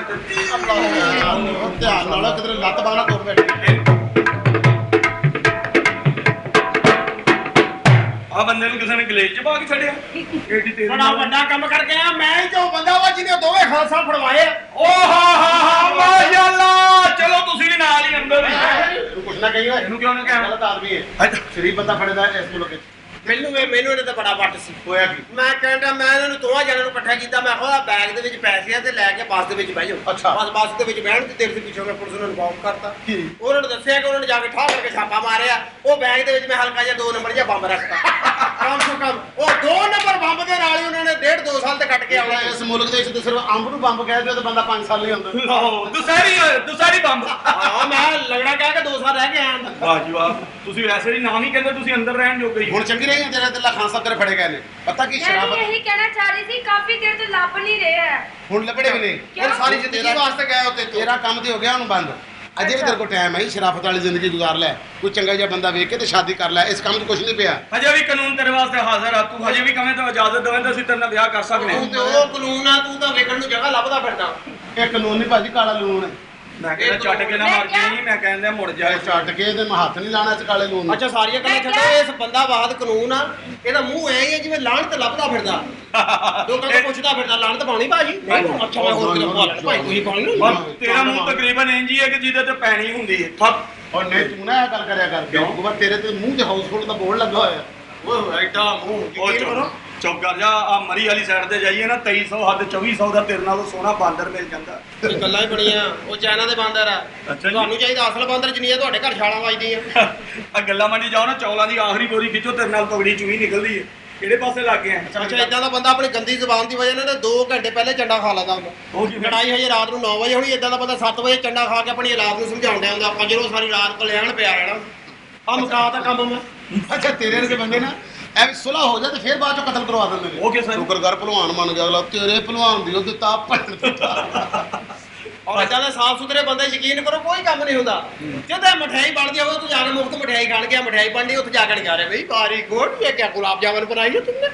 ਧਿਆਨ ਨਾਲ ਕਿਧਰੇ ਲੱਤ ਬਾਹਣਾ ਤੋੜ ਬੈਠੇ। ਆ ਬੰਦੇ ਨੂੰ ਕਿਸੇ ਨੇ ਗਲੇਜ ਚ ਪਾ ਕੇ ਛੱਡਿਆ। ਏਡੀ ਤੇਜ਼ ਬੜਾ ਵੱਡਾ ਕੰਮ ਕਰਕੇ ਆ ਮੈਂ ਹੀ ਜੋ ਬੰਦਾ ਵਾ ਜਿਹਨੇ ਦੋਵੇਂ ਖਾਲਸਾ ਫੜਵਾਏ। ਓ ਹਾ ਹਾ ਹਾ ਮਾਸ਼ਾਅੱਲਾ। ਚਲੋ ਤੁਸੀਂ ਵੀ ਨਾਲ ਹੀ ਅੰਦਰ। ਤੂੰ ਕੁਛ ਨਾ ਕਹੀ ਓਏ। ਇਹਨੂੰ ਕਿਉਂ ਨਾ ਕਹਿ? ਗਲਤ ਆਦਮੀ ਹੈ, ਸ਼ਰੀਫ ਬੰਦਾ ਫੜਦਾ ਇਸ ਮੁਲਕ ਵਿੱਚ। ਮੈਨੂੰ ਇਹ ਮੈਨੂੰ ਇਹਦੇ ਤੇ ਬੜਾ ਵੱਟ ਸੀ। ਹੋਇਆ ਕੀ? ਮੈਂ ਕਹਿੰਦਾ ਮੈਂ ਇਹਨਾਂ ਨੂੰ ਦੋਵਾਂ ਜਣਿਆਂ ਨੂੰ ਇਕੱਠਾ ਕੀਤਾ। ਮੈਂ ਕਿਹਾ ਬੈਗ ਦੇ ਵਿੱਚ ਪੈਸੇ ਆ ਤੇ ਲੈ ਕੇ ਬੱਸ ਦੇ ਵਿੱਚ ਬਹਿ ਜਾਓ। ਅੱਛਾ। ਬਸ ਬੱਸ ਦੇ ਵਿੱਚ ਬਹਿਣ ਤੇ ਤੇਰੇ ਦੇ ਪਿੱਛੋਂ ਮੈਂ ਪੁਲਿਸ ਨੂੰ ਇਨਫਾਰਮ ਕਰਤਾ। ਉਹਨਾਂ ਨੇ ਦੱਸਿਆ ਕਿ ਉਹਨਾਂ ਨੇ ਜਾ ਕੇ ਠਾਹ ਕਰਕੇ ਛਾਪਾ ਮਾਰਿਆ। ਉਹ ਬੈਗ ਦੇ ਵਿੱਚ ਮੈਂ ਹਲਕਾ ਜਿਹਾ ਦੋ ਨੰਬਰ ਜਿਹਾ ਬੰਬ ਰੱਖਤਾ। ਕੰਮ ਤੋਂ ਕੰਮ ਉਹ ਦੋ ਨੰਬਰ ਬੰਬ ਦੇ ਨਾਲ ਹੀ ਉਹਨਾਂ ਨੇ ਡੇਢ ਦੋ ਸਾਲ ਤੇ ਕੱਟ ਕੇ ਆਉਣਾ। ਇਸ ਮੁਲਕ ਦੇ ਵਿੱਚ ਤੇ ਸਿਰਫ ਅੰਬ ਨੂੰ ਬੰਬ ਕਹਿ ਦਿਓ ਤੇ ਬੰਦਾ ਪੰਜ ਸਾਲ ਹੀ ਹੁੰਦਾ। ਲਓ ਦੁਸਹਿਰੀ ਦੁਸਹਿਰੀ ਬੰਬ। ਹਾਂ ਮੈਂ ਲਗੜਾ ਕਹਿ ਕੇ ਦੋ ਸਾਲ ਰਹਿ ਕੇ ਆਇਆ। ਵਾਹ ਜੀ ਵਾਹ। ਤੁਸੀਂ ਵੈਸੇ ਹੀ ਨਾਮ ਹੀ ਕਹਿੰਦੇ ਤੁਸੀਂ ਅੰਦਰ ਰਹਿਣ ਜੋਗੇ ਹੀ। ਹੁਣ ਚੰਗੀ ਰਹੀ ਹੈ ਤੇਰੇ ਤੇ ਖਾਨ ਸਾਹਿਬ ਤੇਰੇ ਫੜੇ ਗਏ ਨੇ। ਪਤਾ ਕੀ ਮੈਂ ਸ਼ਰਾਬ ਵੀ ਇਹੀ ਕਹਿਣਾ ਚਾਹ ਰਹੀ ਸੀ ਕਾਫੀ ਦੇਰ ਤੋਂ ਲੱਭ ਨਹੀਂ ਰਹੇ ਹੈ। ਹੁਣ ਲੱਭੜੇ ਵੀ ਨਹੀਂ। ਕਿਉਂ? ਸਾਰੀ ਜ਼ਿੰਦਗੀ ਵਾਸਤੇ ਗਏ ਉੱਤੇ ਤੇਰਾ ਕੰਮ ਤੇ ਹੋ ਗਿਆ ਹੁਣ ਬੰਦ। ਅਜੇ ਵੀ ਤੇਰੇ ਕੋਲ ਟਾਈਮ ਹੈ ਸ਼ਰਾਫਤ ਵਾਲੀ ਜ਼ਿੰਦਗੀ ਗੁਜ਼ਾਰ ਲੈ। ਕੋਈ ਚੰਗਾ ਜਿਹਾ ਬੰਦਾ ਵੇਖ ਕੇ ਤੇ ਸ਼ਾਦੀ ਕਰ ਲੈ। ਇਸ ਕੰਮ 'ਚ ਕੁਝ ਨਹੀਂ ਪਿਆ। ਹਜੇ ਵੀ ਕਾਨੂੰਨ ਤੇਰੇ ਵਾਸਤੇ ਹਾਜ਼ਰ ਆ। ਤੂੰ ਹਜੇ ਵੀ ਕਵੇਂ ਤਾਂ ਇਜਾਜ਼ਤ ਦੇਵੇਂ ਤਾਂ ਅਸੀਂ ਤੇਰੇ ਨਾਲ ਵਿਆਹ ਕਰ ਸਕਦੇ ਤੂੰ ਤੇ ਉਹ ਕਾਨੂੰਨ ਆ ਤੂੰ ਤਾਂ ਵੇਖਣ ਨੂੰ ਜਗ੍ਹਾ ਲੱਭਦਾ ਫਿਰਦਾ। ਇਹ ਕਾਨੂੰਨ ਨਹੀਂ ਭਾਜੀ, ਕਾਲਾ ਲੂਣ ਹੈ। ਮੈਂ ਕਹਿੰਦਾ ਛੱਡ ਕੇ ਨਾ ਮਰ ਗਈ। ਮੈਂ ਕਹਿੰਦਾ ਮੁੜ ਜਾ। ਇਹ ਛੱਡ ਕੇ ਤੇ ਮੈਂ ਹੱਥ ਨਹੀਂ ਲਾਣਾ ਇਸ ਕਾਲੇ ਲੂਣ ਨੂੰ। ਅੱਛਾ ਸਾਰੀਆਂ ਗੱਲਾਂ ਛੱਡੋ। ਇਸ ਬੰਦਾਵਾਦ ਕਾਨੂੰਨ ਆ ਇਹਦਾ ਮੂੰਹ ਐ ਹੀ ਆ ਜਿਵੇਂ ਲਾਹਣਤ ਲੱਭਦਾ ਫਿਰਦਾ। ਲੋਕਾਂ ਤੋਂ ਪੁੱਛਦਾ ਫਿਰਦਾ ਲਾਹਣਤ ਪਾਉਣੀ ਭਾਜੀ। ਅੱਛਾ ਮੈਂ ਹੋਰ ਕਿਹੜਾ ਪਾ ਲੈਣਾ ਭਾਈ ਤੁਸੀਂ ਪਾਉਣੀ ਨਾ। ਤੇਰਾ ਮੂੰਹ ਤਕਰੀਬਨ ਇੰਜ ਹੀ ਹੈ ਕਿ ਜਿਹਦੇ ਤੇ ਪੈਣੀ ਹੁੰਦੀ ਹੈ। ਥੱਪ ਔਰ ਨਹੀਂ ਤੂੰ ਨਾ ਇਹ ਗੱਲ ਕਰਿਆ ਕਰ। ਕਿਉਂ? ਤੇਰੇ ਤੇ ਮੂੰਹ ਤੇ ਹਾਊਸਫੁੱਲ ਦਾ ਬੋਰਡ ਲੱਗਾ ਹੋਇਆ। ਓਏ ਐਡਾ ਮੂੰਹ ਉਹ ਯਕੀਨ ਕਰੋ। ਚੁੱਪ ਕਰ ਜਾ। ਆ ਮਰੀ ਵਾਲੀ ਸਾਈਡ ਤੇ ਜਾਈਏ ਨਾ ਤੇਈ ਸੌ ਹੱਦ ਚੌਵੀ ਸੌ ਦਾ ਤੇਰੇ ਨਾਲੋਂ ਸੋਹਣਾ ਬਾਂਦਰ ਮਿਲ ਜਾਂਦਾ। ਇਹ ਗੱਲਾਂ ਹੀ ਬੜੀਆਂ। ਉਹ ਚਾਈਨਾ ਦੇ ਬਾਂਦਰ ਆ। ਅੱਛਾ ਜੀ। ਤੁਹਾਨੂੰ ਚਾਹੀਦਾ ਅਸਲ ਬਾਂਦਰ ਜਿੰਨੀਆਂ ਤੁਹਾਡੇ ਘਰ ਛਾਲਾਂ ਵੱਜਦੀਆਂ। ਆ ਗੱਲਾਂ ਮੰਡੀ ਜਾਓ ਨਾ ਚੌਲਾਂ ਦੀ ਆਖਰੀ ਬੋਰੀ ਖਿੱਚੋ ਤੇਰੇ ਨਾਲ ਤਗੜੀ ਚੂਹੀ ਨਿਕਲਦੀ ਹੈ। ਕਿਹੜੇ ਪਾਸੇ ਲੱਗ ਗਏ ਆ? ਅੱਛਾ ਇਦਾਂ ਦਾ ਬੰਦਾ ਆਪਣੀ ਗੰਦੀ ਜ਼ੁਬਾਨ ਦੀ ਵਜ੍ਹਾ ਨਾਲ ਦੋ ਘੰਟੇ ਪਹਿਲੇ ਚੰਡਾ ਖਾ ਲੈਂਦਾ ਹੁੰਦਾ। ਉਹ ਕੀ ਲੜਾਈ ਹਜੇ ਰਾਤ ਨੂੰ ਨੌ ਵਜੇ ਹੋਣੀ। ਇਦਾਂ ਦਾ ਬੰਦਾ ਸੱਤ ਵਜੇ ਚੰਡਾ ਖਾ ਕੇ ਆਪਣੀ ਔਲਾਦ ਨੂੰ ਸਮਝਾਉਣ ਡਿਆ ਹੁੰਦਾ। ਆਪਾਂ ਜਦੋਂ ਸਾਰੀ ਰਾਤ ਕਲਿਆਣ ਪਿਆ ਰਹਿਣਾ। ਆ ਮੁਕਾਤਾ ਕੰਮ ਮੈਂ। ਅੱਛਾ ਤੇਰੇ ਵਰਗੇ ਬੰਦੇ ਨਾ ਐਵੇਂ ਸੁਲਾ ਹੋ ਜਾ ਤੇ ਫਿਰ ਬਾਅਦ ਚੋਂ ਕਤਲ ਕਰਵਾ ਦਿੰਦੇ ਨੇ। ਉਹ ਕਿਸ ਤਰ੍ਹਾਂ? ਸ਼ੁਕਰ ਕਰ ਭਲਵਾਨ ਮੰਨ ਗਿਆ ਅਗਲਾ। ਤੇਰੇ ਭਲਵਾਨ ਦੀ ਉਹ ਦਿੱਤਾ ਭੱਜ ਦਿੱਤਾ। ਔਰ ਇਦਾਂ ਦੇ ਸਾਫ ਸੁਥਰੇ ਬੰਦੇ ਯਕੀਨ ਕਰੋ ਕੋਈ ਕੰਮ ਨਹੀਂ ਹੁੰਦਾ। ਜਦੋਂ ਮਠਿਆਈ ਬਣਦੀ ਹੋਵੇ ਤੂੰ ਜਾ ਕੇ ਮੁਫਤ ਮਠਿਆਈ ਖਾਣ ਗਿਆ। ਮਠਿਆਈ ਬਣਦੀ ਉੱਥੇ ਜਾ ਕੇ ਗਿਆ ਰੇ ਬਈ ਬਾਰੀ ਗੋਡ ਇਹ ਕੀ ਗੁਲਾਬ ਜਾਮਨ ਬਣਾਈ ਹੈ तुमने।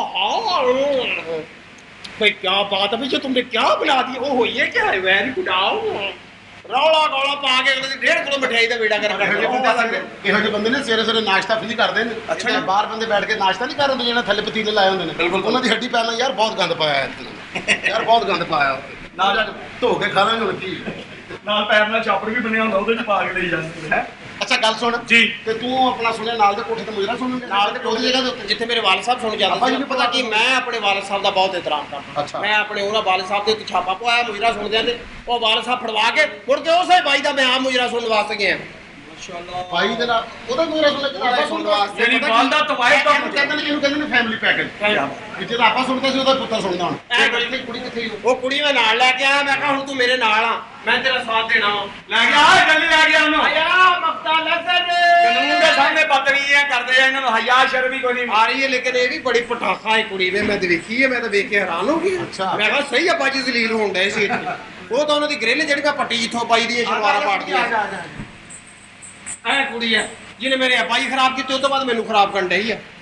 ओह भाई क्या बात है भाई जो तुमने क्या बना दी। ओ होइए क्या है वेरी गुड। आओ ਰੌਲਾ ਗੋਲਾ ਪਾ ਕੇ ਅਗਲੇ ਦੀ ਡੇਢ ਕਿਲੋ ਮਠਿਆਈ ਦਾ ਵੇੜਾ ਕਰ ਇਹੋ ਜਿਹੇ ਬੰਦੇ ਨੇ ਸਵੇਰੇ ਸਵੇਰੇ ਨਾਸ਼ਤਾ ਫ੍ਰੀ ਕਰਦੇ ਨੇ। ਅੱਛਾ ਬਾਹਰ ਬੰਦੇ ਬੈਠ ਕੇ ਨਾਸ਼ਤਾ ਨਹੀਂ ਕਰ ਹੁੰਦੇ ਜਿਹੜਾ ਥੱਲੇ ਪਤੀਲੇ ਲਾਏ ਹੁੰਦੇ ਨੇ। ਉਹਨਾਂ ਦੀ ਹੱਡੀ ਪੈਣਾ ਯਾਰ ਬਹੁਤ ਗੰਦ ਪਾਇਆ ਹੈ ਯਾਰ ਬਹੁਤ ਗੰਦ ਪਾਇਆ ਉੱਤੇ। ਨਾਲ ਧੋ ਕੇ ਖਾ ਲਾਂਗੇ ਹੁਣ ਕੀ। ਨਾਲ ਪੈਰ ਨਾਲ ਛਾਪਰ ਵੀ ਬਣਿਆ ਹੁੰਦਾ ਉਹਦੇ ਚ ਪਾ ਕੇ ਲਈ ਜਾਂਦੇ ਹੈ। ਅੱਛਾ ਗੱਲ ਸੁਣ ਜੀ। ਤੇ ਤੂੰ ਆਪਣਾ ਸੁਣਿਆ ਨਾਲ ਦੇ ਕੋਠੇ ਤੇ ਮੁਜਰਾ ਸੁਣਨ ਨਾਲ ਦੇ ਉਹਦੀ ਜਗ੍ਹਾ ਦੇ ਉੱਤੇ ਜਿੱਥੇ ਮੇਰੇ ਵਾਲ ਸਾਹਿਬ ਸੁਣ ਜਾਂਦੇ ਸੀ। ਪਤਾ ਕੀ ਮੈਂ ਆਪਣੇ ਵਾਲ ਸਾਹਿਬ ਦਾ ਬਹੁਤ ਇਹਤਰਾਮ ਕਰਦਾ। ਮੈਂ ਆਪਣੇ ਉਹਨਾਂ ਵਾਲ ਸਾਹਿਬ ਦੇ ਉੱਤੇ ਛਾਪਾ ਪਵਾਇਆ ਮੁਜਰਾ ਸੁਣਦਿਆਂ ਤੇ ਉਹ ਵਾਲ ਸਾਹਿਬ ਫੜਵਾ ਕੇ ਮੁੜ ਕੇ ਉਸੇ ਬਾਈ ਦਾ ਮੈਂ ਆ ਮੁਜਰਾ ਸੁਣਨ ਵਾਸਤੇ ਗਿਆ। ਮਾਸ਼ਾਅੱਲਾ ਭਾਈ ਦੇ ਨਾਲ ਉਹਦਾ ਮੁਜਰਾ ਸੁਣਨ ਵਾਸਤੇ ਜਿਹੜੀ ਵਾਲ ਦਾ ਤਵਾਇਦ ਦਾ ਕਹਿੰਦੇ ਨੇ ਜਿਹਨੂੰ ਕਹਿੰਦੇ ਨੇ ਫੈਮਿਲੀ ਪੈਕੇਜ। ਜਿਹੜਾ ਆਪਾਂ ਸੁਣਦੇ ਸੀ ਉਹਦਾ ਪੁੱਤਰ ਸੁਣਦਾ ਹੁਣ। ਇਹ ਕੁੜੀ ਕਿੱਥੇ? ਉਹ ਕੁੜੀ ਮੈਂ ਨਾਲ ਲੈ ਕੇ ਆਇਆ। ਮੈਂ ਕਿਹਾ ਹੁਣ ਤੂੰ ਮੇਰੇ ਨਾਲ ਆ ਮੈਂ ਤੇਰਾ ਸਾਥ ਦੇਣਾ ਵਾ। ਲੈ ਗਿਆ ਆ ਜਲਦੀ ਲੈ ਗਿਆ ਉਹਨੂੰ। ਆਇਆ ਮਫਤਾ ਲਸਨ ਕਾਨੂੰਨ ਦੇ ਸਾਹਮਣੇ ਬਦਤਮੀਜ਼ੀਆਂ ਕਰਦੇ ਆ ਇਹਨਾਂ ਨੂੰ ਹਯਾ ਸ਼ਰਮ ਹੀ ਕੋਈ ਨਹੀਂ ਆ ਰਹੀ ਹੈ। ਲੇਕਿਨ ਇਹ ਵੀ ਬੜੀ ਪਟਾਖਾ ਹੈ ਕੁੜੀ ਵੇ। ਮੈਂ ਤੇ ਵੇਖੀ ਹੈ। ਮੈਂ ਤਾਂ ਵੇਖ ਕੇ ਹੈਰਾਨ ਹੋ ਗਿਆ। ਮੈਂ ਕਿਹਾ ਸਹੀ ਆ ਬਾਜੀ ਜ਼ਲੀਲ ਹੋਣ ਡਏ ਸੀ ਇੱਥੇ। ਉਹ ਤਾਂ ਉਹਨਾਂ ਦੀ ਗ੍ਰਿਲ ਜਿਹੜੀ ਮੈਂ ਪੱਟੀ ਜਿੱਥੋਂ ਪਾਈ ਦੀ ਹੈ ਸ਼ਲਵਾਰਾਂ ਪਾੜਦੀ ਹੈ। ਐ ਕੁੜੀ ਆ ਜਿਹਨੇ ਮੇਰੇ ਅਪਾਈ ਖਰਾਬ ਕੀਤੀ ਉਹ ਤੋਂ ਬਾਅਦ ਮੈਨੂੰ ਖਰਾਬ ਕਰਨ ਡਈ ਆ।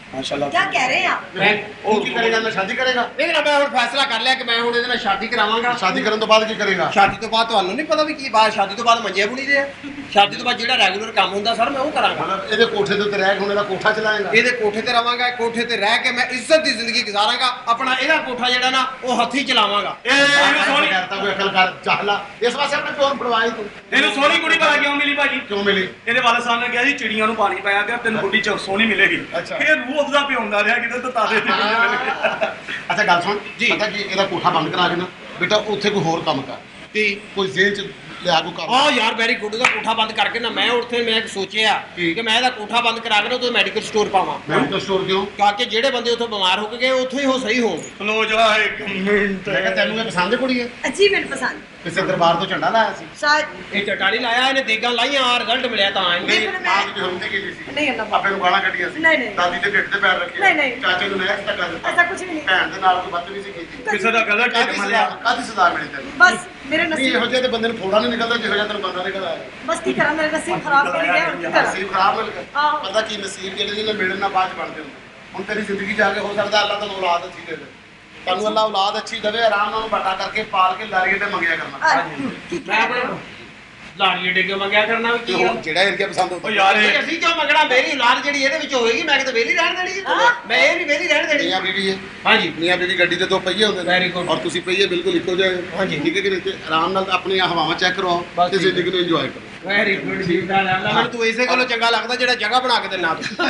माशाल्लाह क्या कह रहे हैं आप मैं वो की करेगा मैं शादी करेगा नहीं ना मैं ਹੁਣ ਫੈਸਲਾ ਕਰ ਲਿਆ ਕਿ ਮੈਂ ਹੁਣ ਇਹਦੇ ਨਾਲ ਸ਼ਾਦੀ ਕਰਾਵਾਂਗਾ शादी करने तो बाद की करेगा ਸ਼ਾਦੀ ਤੋਂ ਬਾਅਦ ਤੁਹਾਨੂੰ ਨਹੀਂ ਪਤਾ ਵੀ ਕੀ ਬਾਤ ਸ਼ਾਦੀ ਤੋਂ ਬਾਅਦ ਮੰਜੇ ਬੁਣੀ ਦੇ ਆ ਸ਼ਾਦੀ ਤੋਂ ਬਾਅਦ ਜਿਹੜਾ ਰੈਗੂਲਰ ਕੰਮ ਹੁੰਦਾ ਸਰ ਮੈਂ ਉਹ ਕਰਾਂਗਾ मतलब ਇਹਦੇ ਕੋਠੇ ਦੇ ਉੱਤੇ ਰਹਿ ਕੇ ਹੁਣ ਇਹਦਾ ਕੋਠਾ ਚਲਾਏਗਾ ਇਹਦੇ ਕੋਠੇ ਤੇ ਰਵਾਂਗਾ ਕੋਠੇ ਤੇ ਰਹਿ ਕੇ ਮੈਂ ਇੱਜ਼ਤ ਦੀ ਜ਼ਿੰਦਗੀ ਗੁਜ਼ਾਰਾਂਗਾ ਆਪਣਾ ਇਹਦਾ ਕੋਠਾ ਜਿਹੜਾ ਨਾ ਉਹ ਹੱਥੀ ਚਲਾਵਾਂਗਾ ਇਹ ਇਹਨੂੰ ਸੋਹਣੀ ਕਰਤਾ ਕੋਈ ਅਕਲ ਕਰ ਚਾਹਲਾ ਇਸ ਵਾਸਤੇ ਆਪਣੇ ਪਿਓ ਨੂੰ ਫੜਵਾਈ ਤੂੰ ਇਹਨੂੰ ਸੋਹਣੀ ਕੁੜੀ ਭਲਾ ਕਿਉਂ ਮਿਲੀ ਭਾਜੀ ਕਿਉਂ ਮਿਲੀ ਇਹਦੇ ਵਾਲੇ ਸਾਹਿਬ ਨੇ ਕਿਹਾ ਸੀ ਚਿੜੀਆਂ ਨੂੰ ਪਾਣੀ ਪਾਇਆ ਕਰ ਤੈਨੂੰ ਕੁੜੀ ਚ ਸੋਹਣੀ ਮਿਲੇਗੀ ਅੱਛਾ। ਇਹ ਰੂਹ ਅਫਜ਼ਾ ਪਿਆਉਂਦਾ ਰਿਹਾ ਕਿਤੇ ਤਾਂ ਤਾਰੇ ਤੇ ਅੱਛਾ ਗੱਲ ਸੁਣ ਪਤਾ ਕੀ ਇਹਦਾ ਕੋਠਾ ਬੰਦ ਕਰਾ ਕੇ ਨਾ ਬੇਟਾ ਉੱਥੇ ਕੋਈ ਹੋਰ ਕੰਮ ਕਰ ਤੇ ਕੋਈ ਜੇਲ੍ਹ ਚ ਲਿਆ ਕੋ ਕੰਮ ਆ ਯਾਰ ਵੈਰੀ ਗੁੱਡ ਦਾ ਕੋਠਾ ਬੰਦ ਕਰਕੇ ਨਾ ਮੈਂ ਉੱਥੇ ਮੈਂ ਸੋਚਿਆ ਕਿ ਮੈਂ ਇਹਦਾ ਕੋਠਾ ਬੰਦ ਕਰਾ ਕੇ ਨਾ ਉੱਥੇ ਮੈਡੀਕਲ ਸਟੋਰ ਪਾਵਾਂ ਮੈਡੀਕਲ ਸਟੋਰ ਕਿਉਂ ਕਰਕੇ ਜਿਹੜੇ ਬੰਦੇ ਉੱਥੇ ਬਿਮਾਰ ਹੋ ਕੇ ਗਏ ਉੱਥੇ ਹੀ ਉਹ ਸਹੀ ਹੋਣ ਖਲੋ ਜਾ ਇੱਕ ਮਿੰਟ ਮੈਂ ਕਿਹਾ ਤੈਨੂੰ ਇਹ ਪਸੰਦ ਹੈ ਕੁੜੀ ਹੈ जी मैंने पसंद ਕਿਸੇ ਦਰਬਾਰ ਤੋਂ ਝੰਡਾ ਲਾਇਆ ਸੀ शायद ਇਹ ਚਟਾੜੀ ਲਾਇਆ ਇਹਨੇ ਦੇਗਾਂ ਲਾਈਆਂ ਆ ਰਿਜ਼ਲਟ ਮਿਲਿਆ ਤਾਂ ਇਹਨੂੰ नहीं फिर ਮਾਂ मैं ਦੀ ਹੁੰਦੀ ਕੀ ਸੀ नहीं अल्लाह ਆਪੇ ਨੂੰ ਗਾਲਾਂ ਕੱਢੀਆਂ ਸੀ ਨਹੀਂ, ਨਹੀਂ। ਦਾਦੀ ਦੇ ਢਿੱਡ ਤੇ ਪੈਰ ਰੱਖੇ ਨਹੀਂ, ਨਹੀਂ। ਚਾਚੇ ਨੂੰ ਨਹਿਰ ਤੱਕ ਦਿੱਤਾ ऐसा कुछ भी नहीं ਭੈਣ ਦੇ ਨਾਲ ਕੋਈ ਬਦਤਮੀਜ਼ੀ ਕੀਤੀ ਕਿਸੇ ਦਾ ਗਲਤ ਕਾਹਦੀ ਢਿੱਡ ਸਜ਼ਾ ਮਲਿਆ ਕਾਹਦੀ ਸਜ਼ਾ ਮਿਲੀ ਤੈਨੂੰ बस मेरे ਨਹੀਂ ਇਹੋ नसीब ਜਿਹੇ ਤੇ ਬੰਦੇ ਨੂੰ ਫੋੜਾ ਨਹੀਂ ਨਿਕਲਦਾ ਜਿਹੋ ਜਿਹਾ ਤੈਨੂੰ ਬੰਦਾ ਨਿਕਲ ਆਇਆ बस की करा मेरा नसीब खराब मिल गया और की करा ਨਸੀਬ ਖਰਾਬ ਮਿਲ ਗਿਆ ਆਹੋ। ਪਤਾ ਕੀ ਨਸੀਬ ਜਿਹੜੇ ਜਿਹਨੇ ਮਿਲਣ ਨਾਲ ਬਾਅਦ ਚ ਬਣਦੇ ਹੁੰਦੇ ਹੁਣ ਤੇਰੀ ਜ਼ਿੰਦਗੀ ਜਾ ਕੇ ਹੋ ਸਕਦਾ ਅੱਲਾਹ ਤੁਹਾਨੂੰ ਔਲਾਦ ਅੱਛੀ ਦੇ ਦੇ ਤੁਹਾਨੂੰ ਅੱਲਾਹ ਔਲਾਦ ਅੱਛੀ ਦੇਵੇ ਆਰਾਮ ਨਾਲ ਉਹਨੂੰ ਵੱਡਾ ਕਰਕੇ ਪਾਲ ਕੇ ਲਾਰੀਏ ਤੇ ਮੰਗਿਆ ਕਰਨਾ ਮੈਂ ਆਪਣੇ ਲਾੜੀਏ ਡੇਗੇ ਮੰਗਿਆ ਕਰਨਾ ਵੀ ਕੀ ਆ ਜਿਹੜਾ ਏਰੀਆ ਪਸੰਦ ਉਹ ਹੁੰਦਾ ਯਾਰ ਨਹੀਂ, ਇਹ ਅਸੀਂ ਕਿਉਂ ਮੰਗਣਾ ਮੇਰੀ ਔਲਾਦ ਜਿਹੜੀ ਇਹਦੇ ਵਿੱਚ ਹੋਏਗੀ ਮੈਂ ਕਿਤੇ ਵਿਹਲੀ ਰਹਿਣ ਦੇਣੀ ਹੈ ਮੈਂ ਇਹ ਨਹੀਂ ਵਿਹਲੀ ਰਹਿਣ ਦੇਣੀ ਮੀਆਂ ਬੀਵੀ ਹੈ ਹਾਂਜੀ ਮੀਆਂ ਬੀਵੀ ਗੱਡੀ ਦੇ ਦੋ ਪਹੀਏ ਹੁੰਦੇ Very good. ਔਰ ਤੁਸੀਂ ਪਹੀਏ ਬਿਲਕੁਲ ਇੱਕੋ ਜਿਹੇ ਹਾਂਜੀ। ਠੀਕ ਹੈ ਕਿ ਨਹੀਂ ਤੇ ਆਰਾਮ ਨਾਲ ਆਪਣੀਆਂ ਹਵਾਵਾਂ ਚੈੱਕ ਕਰਵਾਓ ਬਸ ਤੇ ਠੀਕ ਹੈ। ਜ਼ਿੰਦਗੀ ਨੂੰ ਇੰਜੋਏ ਕਰੋ ਵੈਰੀ ਗੁੱਡ ਜੀ ਮੈਨੂੰ ਤੂੰ ਇਸੇ ਕੋਲੋਂ ਚੰਗਾ ਲੱਗਦਾ ਜਿਹੜਾ ਜਗ੍ਹਾ ਬਣਾ ਕੇ ਦਿੰਨਾ ਤੂੰ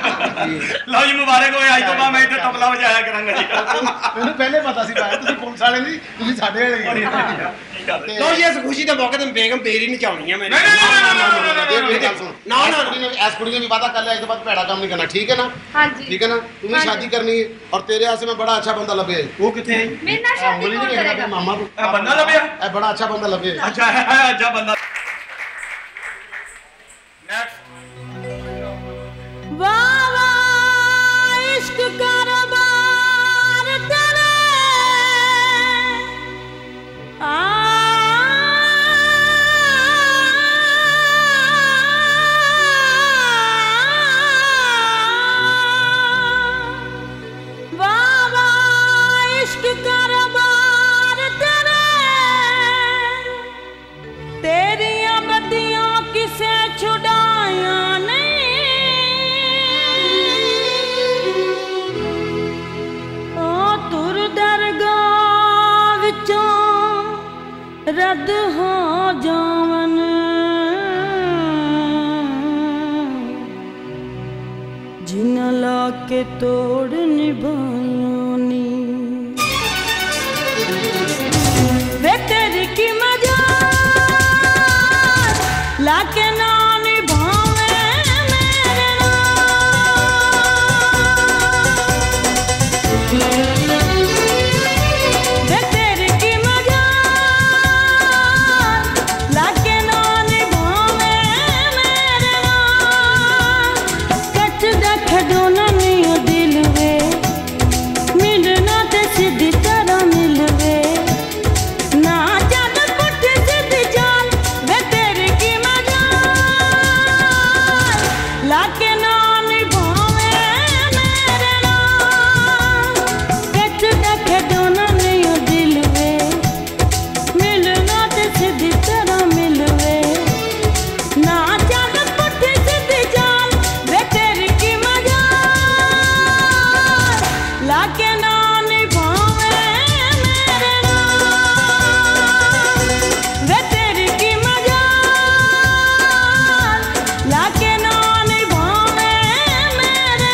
ਲਓ ਜੀ ਮੁਬਾਰਕ ਹੋਏ ਅੱਜ ਤੋਂ ਬਾਅਦ ਮੈਂ ਇੱਥੇ ਤਬਲਾ ਵਜਾਇਆ ਕਰਾਂਗਾ ਜੀ ਮੈਨੂੰ ਪਹਿਲੇ ਪਤਾ ਸੀ ਭਾਈ ਤੁਸੀਂ ਪੁਲਿਸ ਵਾਲੇ ਨਹੀਂ ਤੁਸੀਂ ਸਾਡੇ ਵਾਲੇ ਹੀ ਹੋ। ਤੇ ਲੋ ਜੀ ਇਸ ਖੁਸ਼ੀ ਦੇ ਮੌਕੇ ਤੇ ਬੇਗਮ ਤੇਰੀ ਨਚਾਉਣੀ ਆ ਮੈਨੂੰ ਨਹੀਂ, ਨਹੀਂ, ਨਹੀਂ, ਨਹੀਂ, ਨਹੀਂ, ਇਹ ਮੇਰੀ ਗੱਲ ਸੁਣ ਨਾ, ਨਾ, ਇਸ ਕੁੜੀ ਨੇ ਇਸ ਕੁੜੀ ਨੇ ਵੀ ਵਾਦਾ ਕਰ ਲਿਆ ਇਸ ਤੋਂ ਬਾਅਦ ਭੈੜਾ ਕੰਮ ਨਹੀਂ ਕਰਨਾ ਠੀਕ ਹੈ ਨਾ हाँ जी ਠੀਕ ਹੈ ਨਾ ਤੂੰ ਵੀ ਸ਼ਾਦੀ ਕਰਨੀ ਹੈ ਔਰ ਤੇਰੇ ਵਾਸਤੇ ਮੈਂ ਬੜਾ ਅੱਛਾ ਬੰਦਾ ਲੱਭਿਆ ਹੈ ਉਹ ਕਿੱਥੇ ਹੈ मेरे ना ਇਹ शादी ਉਂਗਲੀ कौन ਨਹੀਂ ਦੇਖਣਾ करेगा ਪਿਆ ਮਾਮਾ ਤੂੰ ਇਹ ਬੰਦਾ ਲੱਭਿਆ ਇਹ ਬੜਾ ਅੱਛਾ ਬੰਦਾ ਲੱਭਿਆ ਹੈ। ਅੱਛਾ ਹੈ ਅੱਛਾ ਬੰਦਾ वाह वाह इश्क कारोबार तेरे आ वाह वाह इश्क कारोबार तेरे तेरियां बदियां किसे छुड़ाया नहीं ओ तुर दरगाह विचों रद्द हो जावन जिन ला के तोड़ निभायानी वे तेरी की मजाक लाके ना निभावे मेरे नाम वे तेरी की मजाक लाके ना निभावे मेरे नाम कच दख दोना नहीं दिल वे मिलना ते सीधी तरह मिलवे ना जद पुठ सीधी जान वे तेरी की मजाल लाके ना निभावे मेरे नाम कच दख दोना नहीं दिल वे मिलना ते सीधी तरह मिलवे ना जद पुठ सीधी जान वे तेरी की मजाल लाके ना निभावे मेरे नाम वे तेरी की मजाल लाके ना निभावे मेरे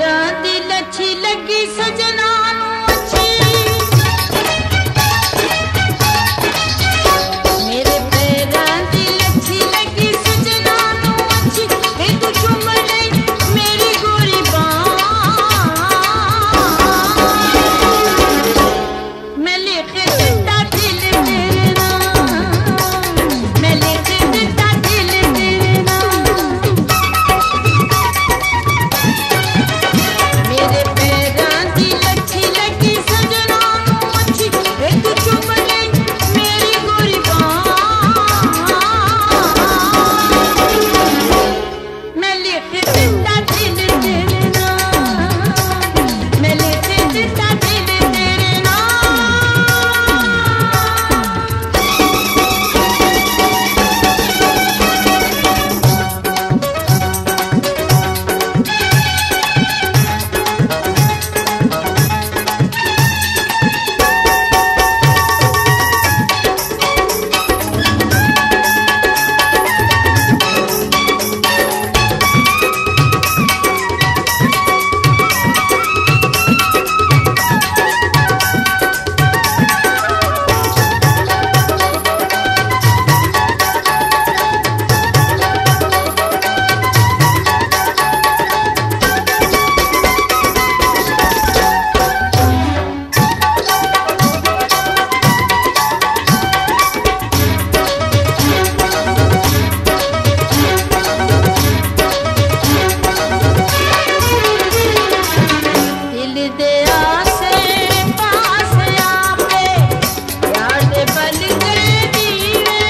पैरां दी लच्छी लगी सजना नूं अच्छी मेरे पैरां दी लच्छी लगी सजना नूं अच्छी वे तू चुम ले मेरी गोरी बांह मैं लिख दिता दिल तेरे नाम मैं लिख दिता दिल तेरे नाम मेरे पैरां दी लच्छी लगी सजना नूं अच्छी वे तू चुम ले मेरी गोरी बांह मैं लिख दिता दिल तेरे नाम मैं लिख दिता दिल तेरे नाम दिल दे आसे पास आपे यार दे बल गए दीवे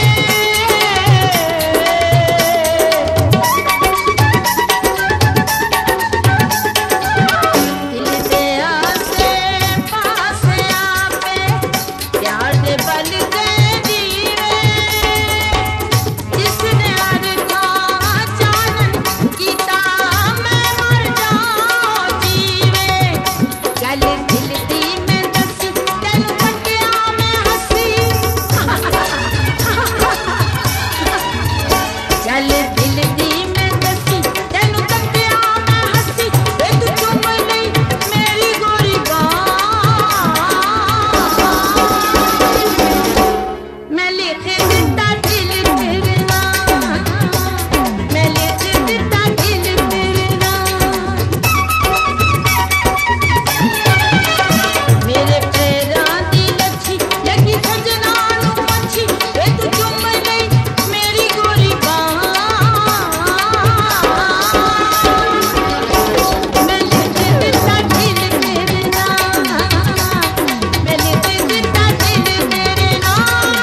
दिल दे आसे पास आपे यार दे बल गए दीवे जिसने हर थां चानन कीता मैं मर जाऊं जीवे गल दिल दी मैं दसी तेनू तकिया मैं हसी गल दिल दी मैं दसी तेनू तकिया मैं हसी वे तू चुम लई मेरी गोरी बांह मैं लिख दिता दिल तेरे नाम मैं लिख दिता दिल तेरे नाम मेरे पैरां दी लच्छी लगी सजना नूं अच्छी वे तू चुम लई मेरी गोरी बांह मैं लिख दिता दिल तेरे नाम मैं लिख दिता दिल तेरे नाम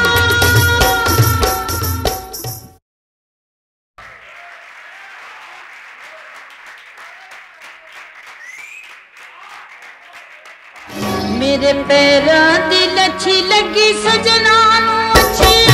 मेरे पैरां दी लच्छी लगी सजना नूं अच्छी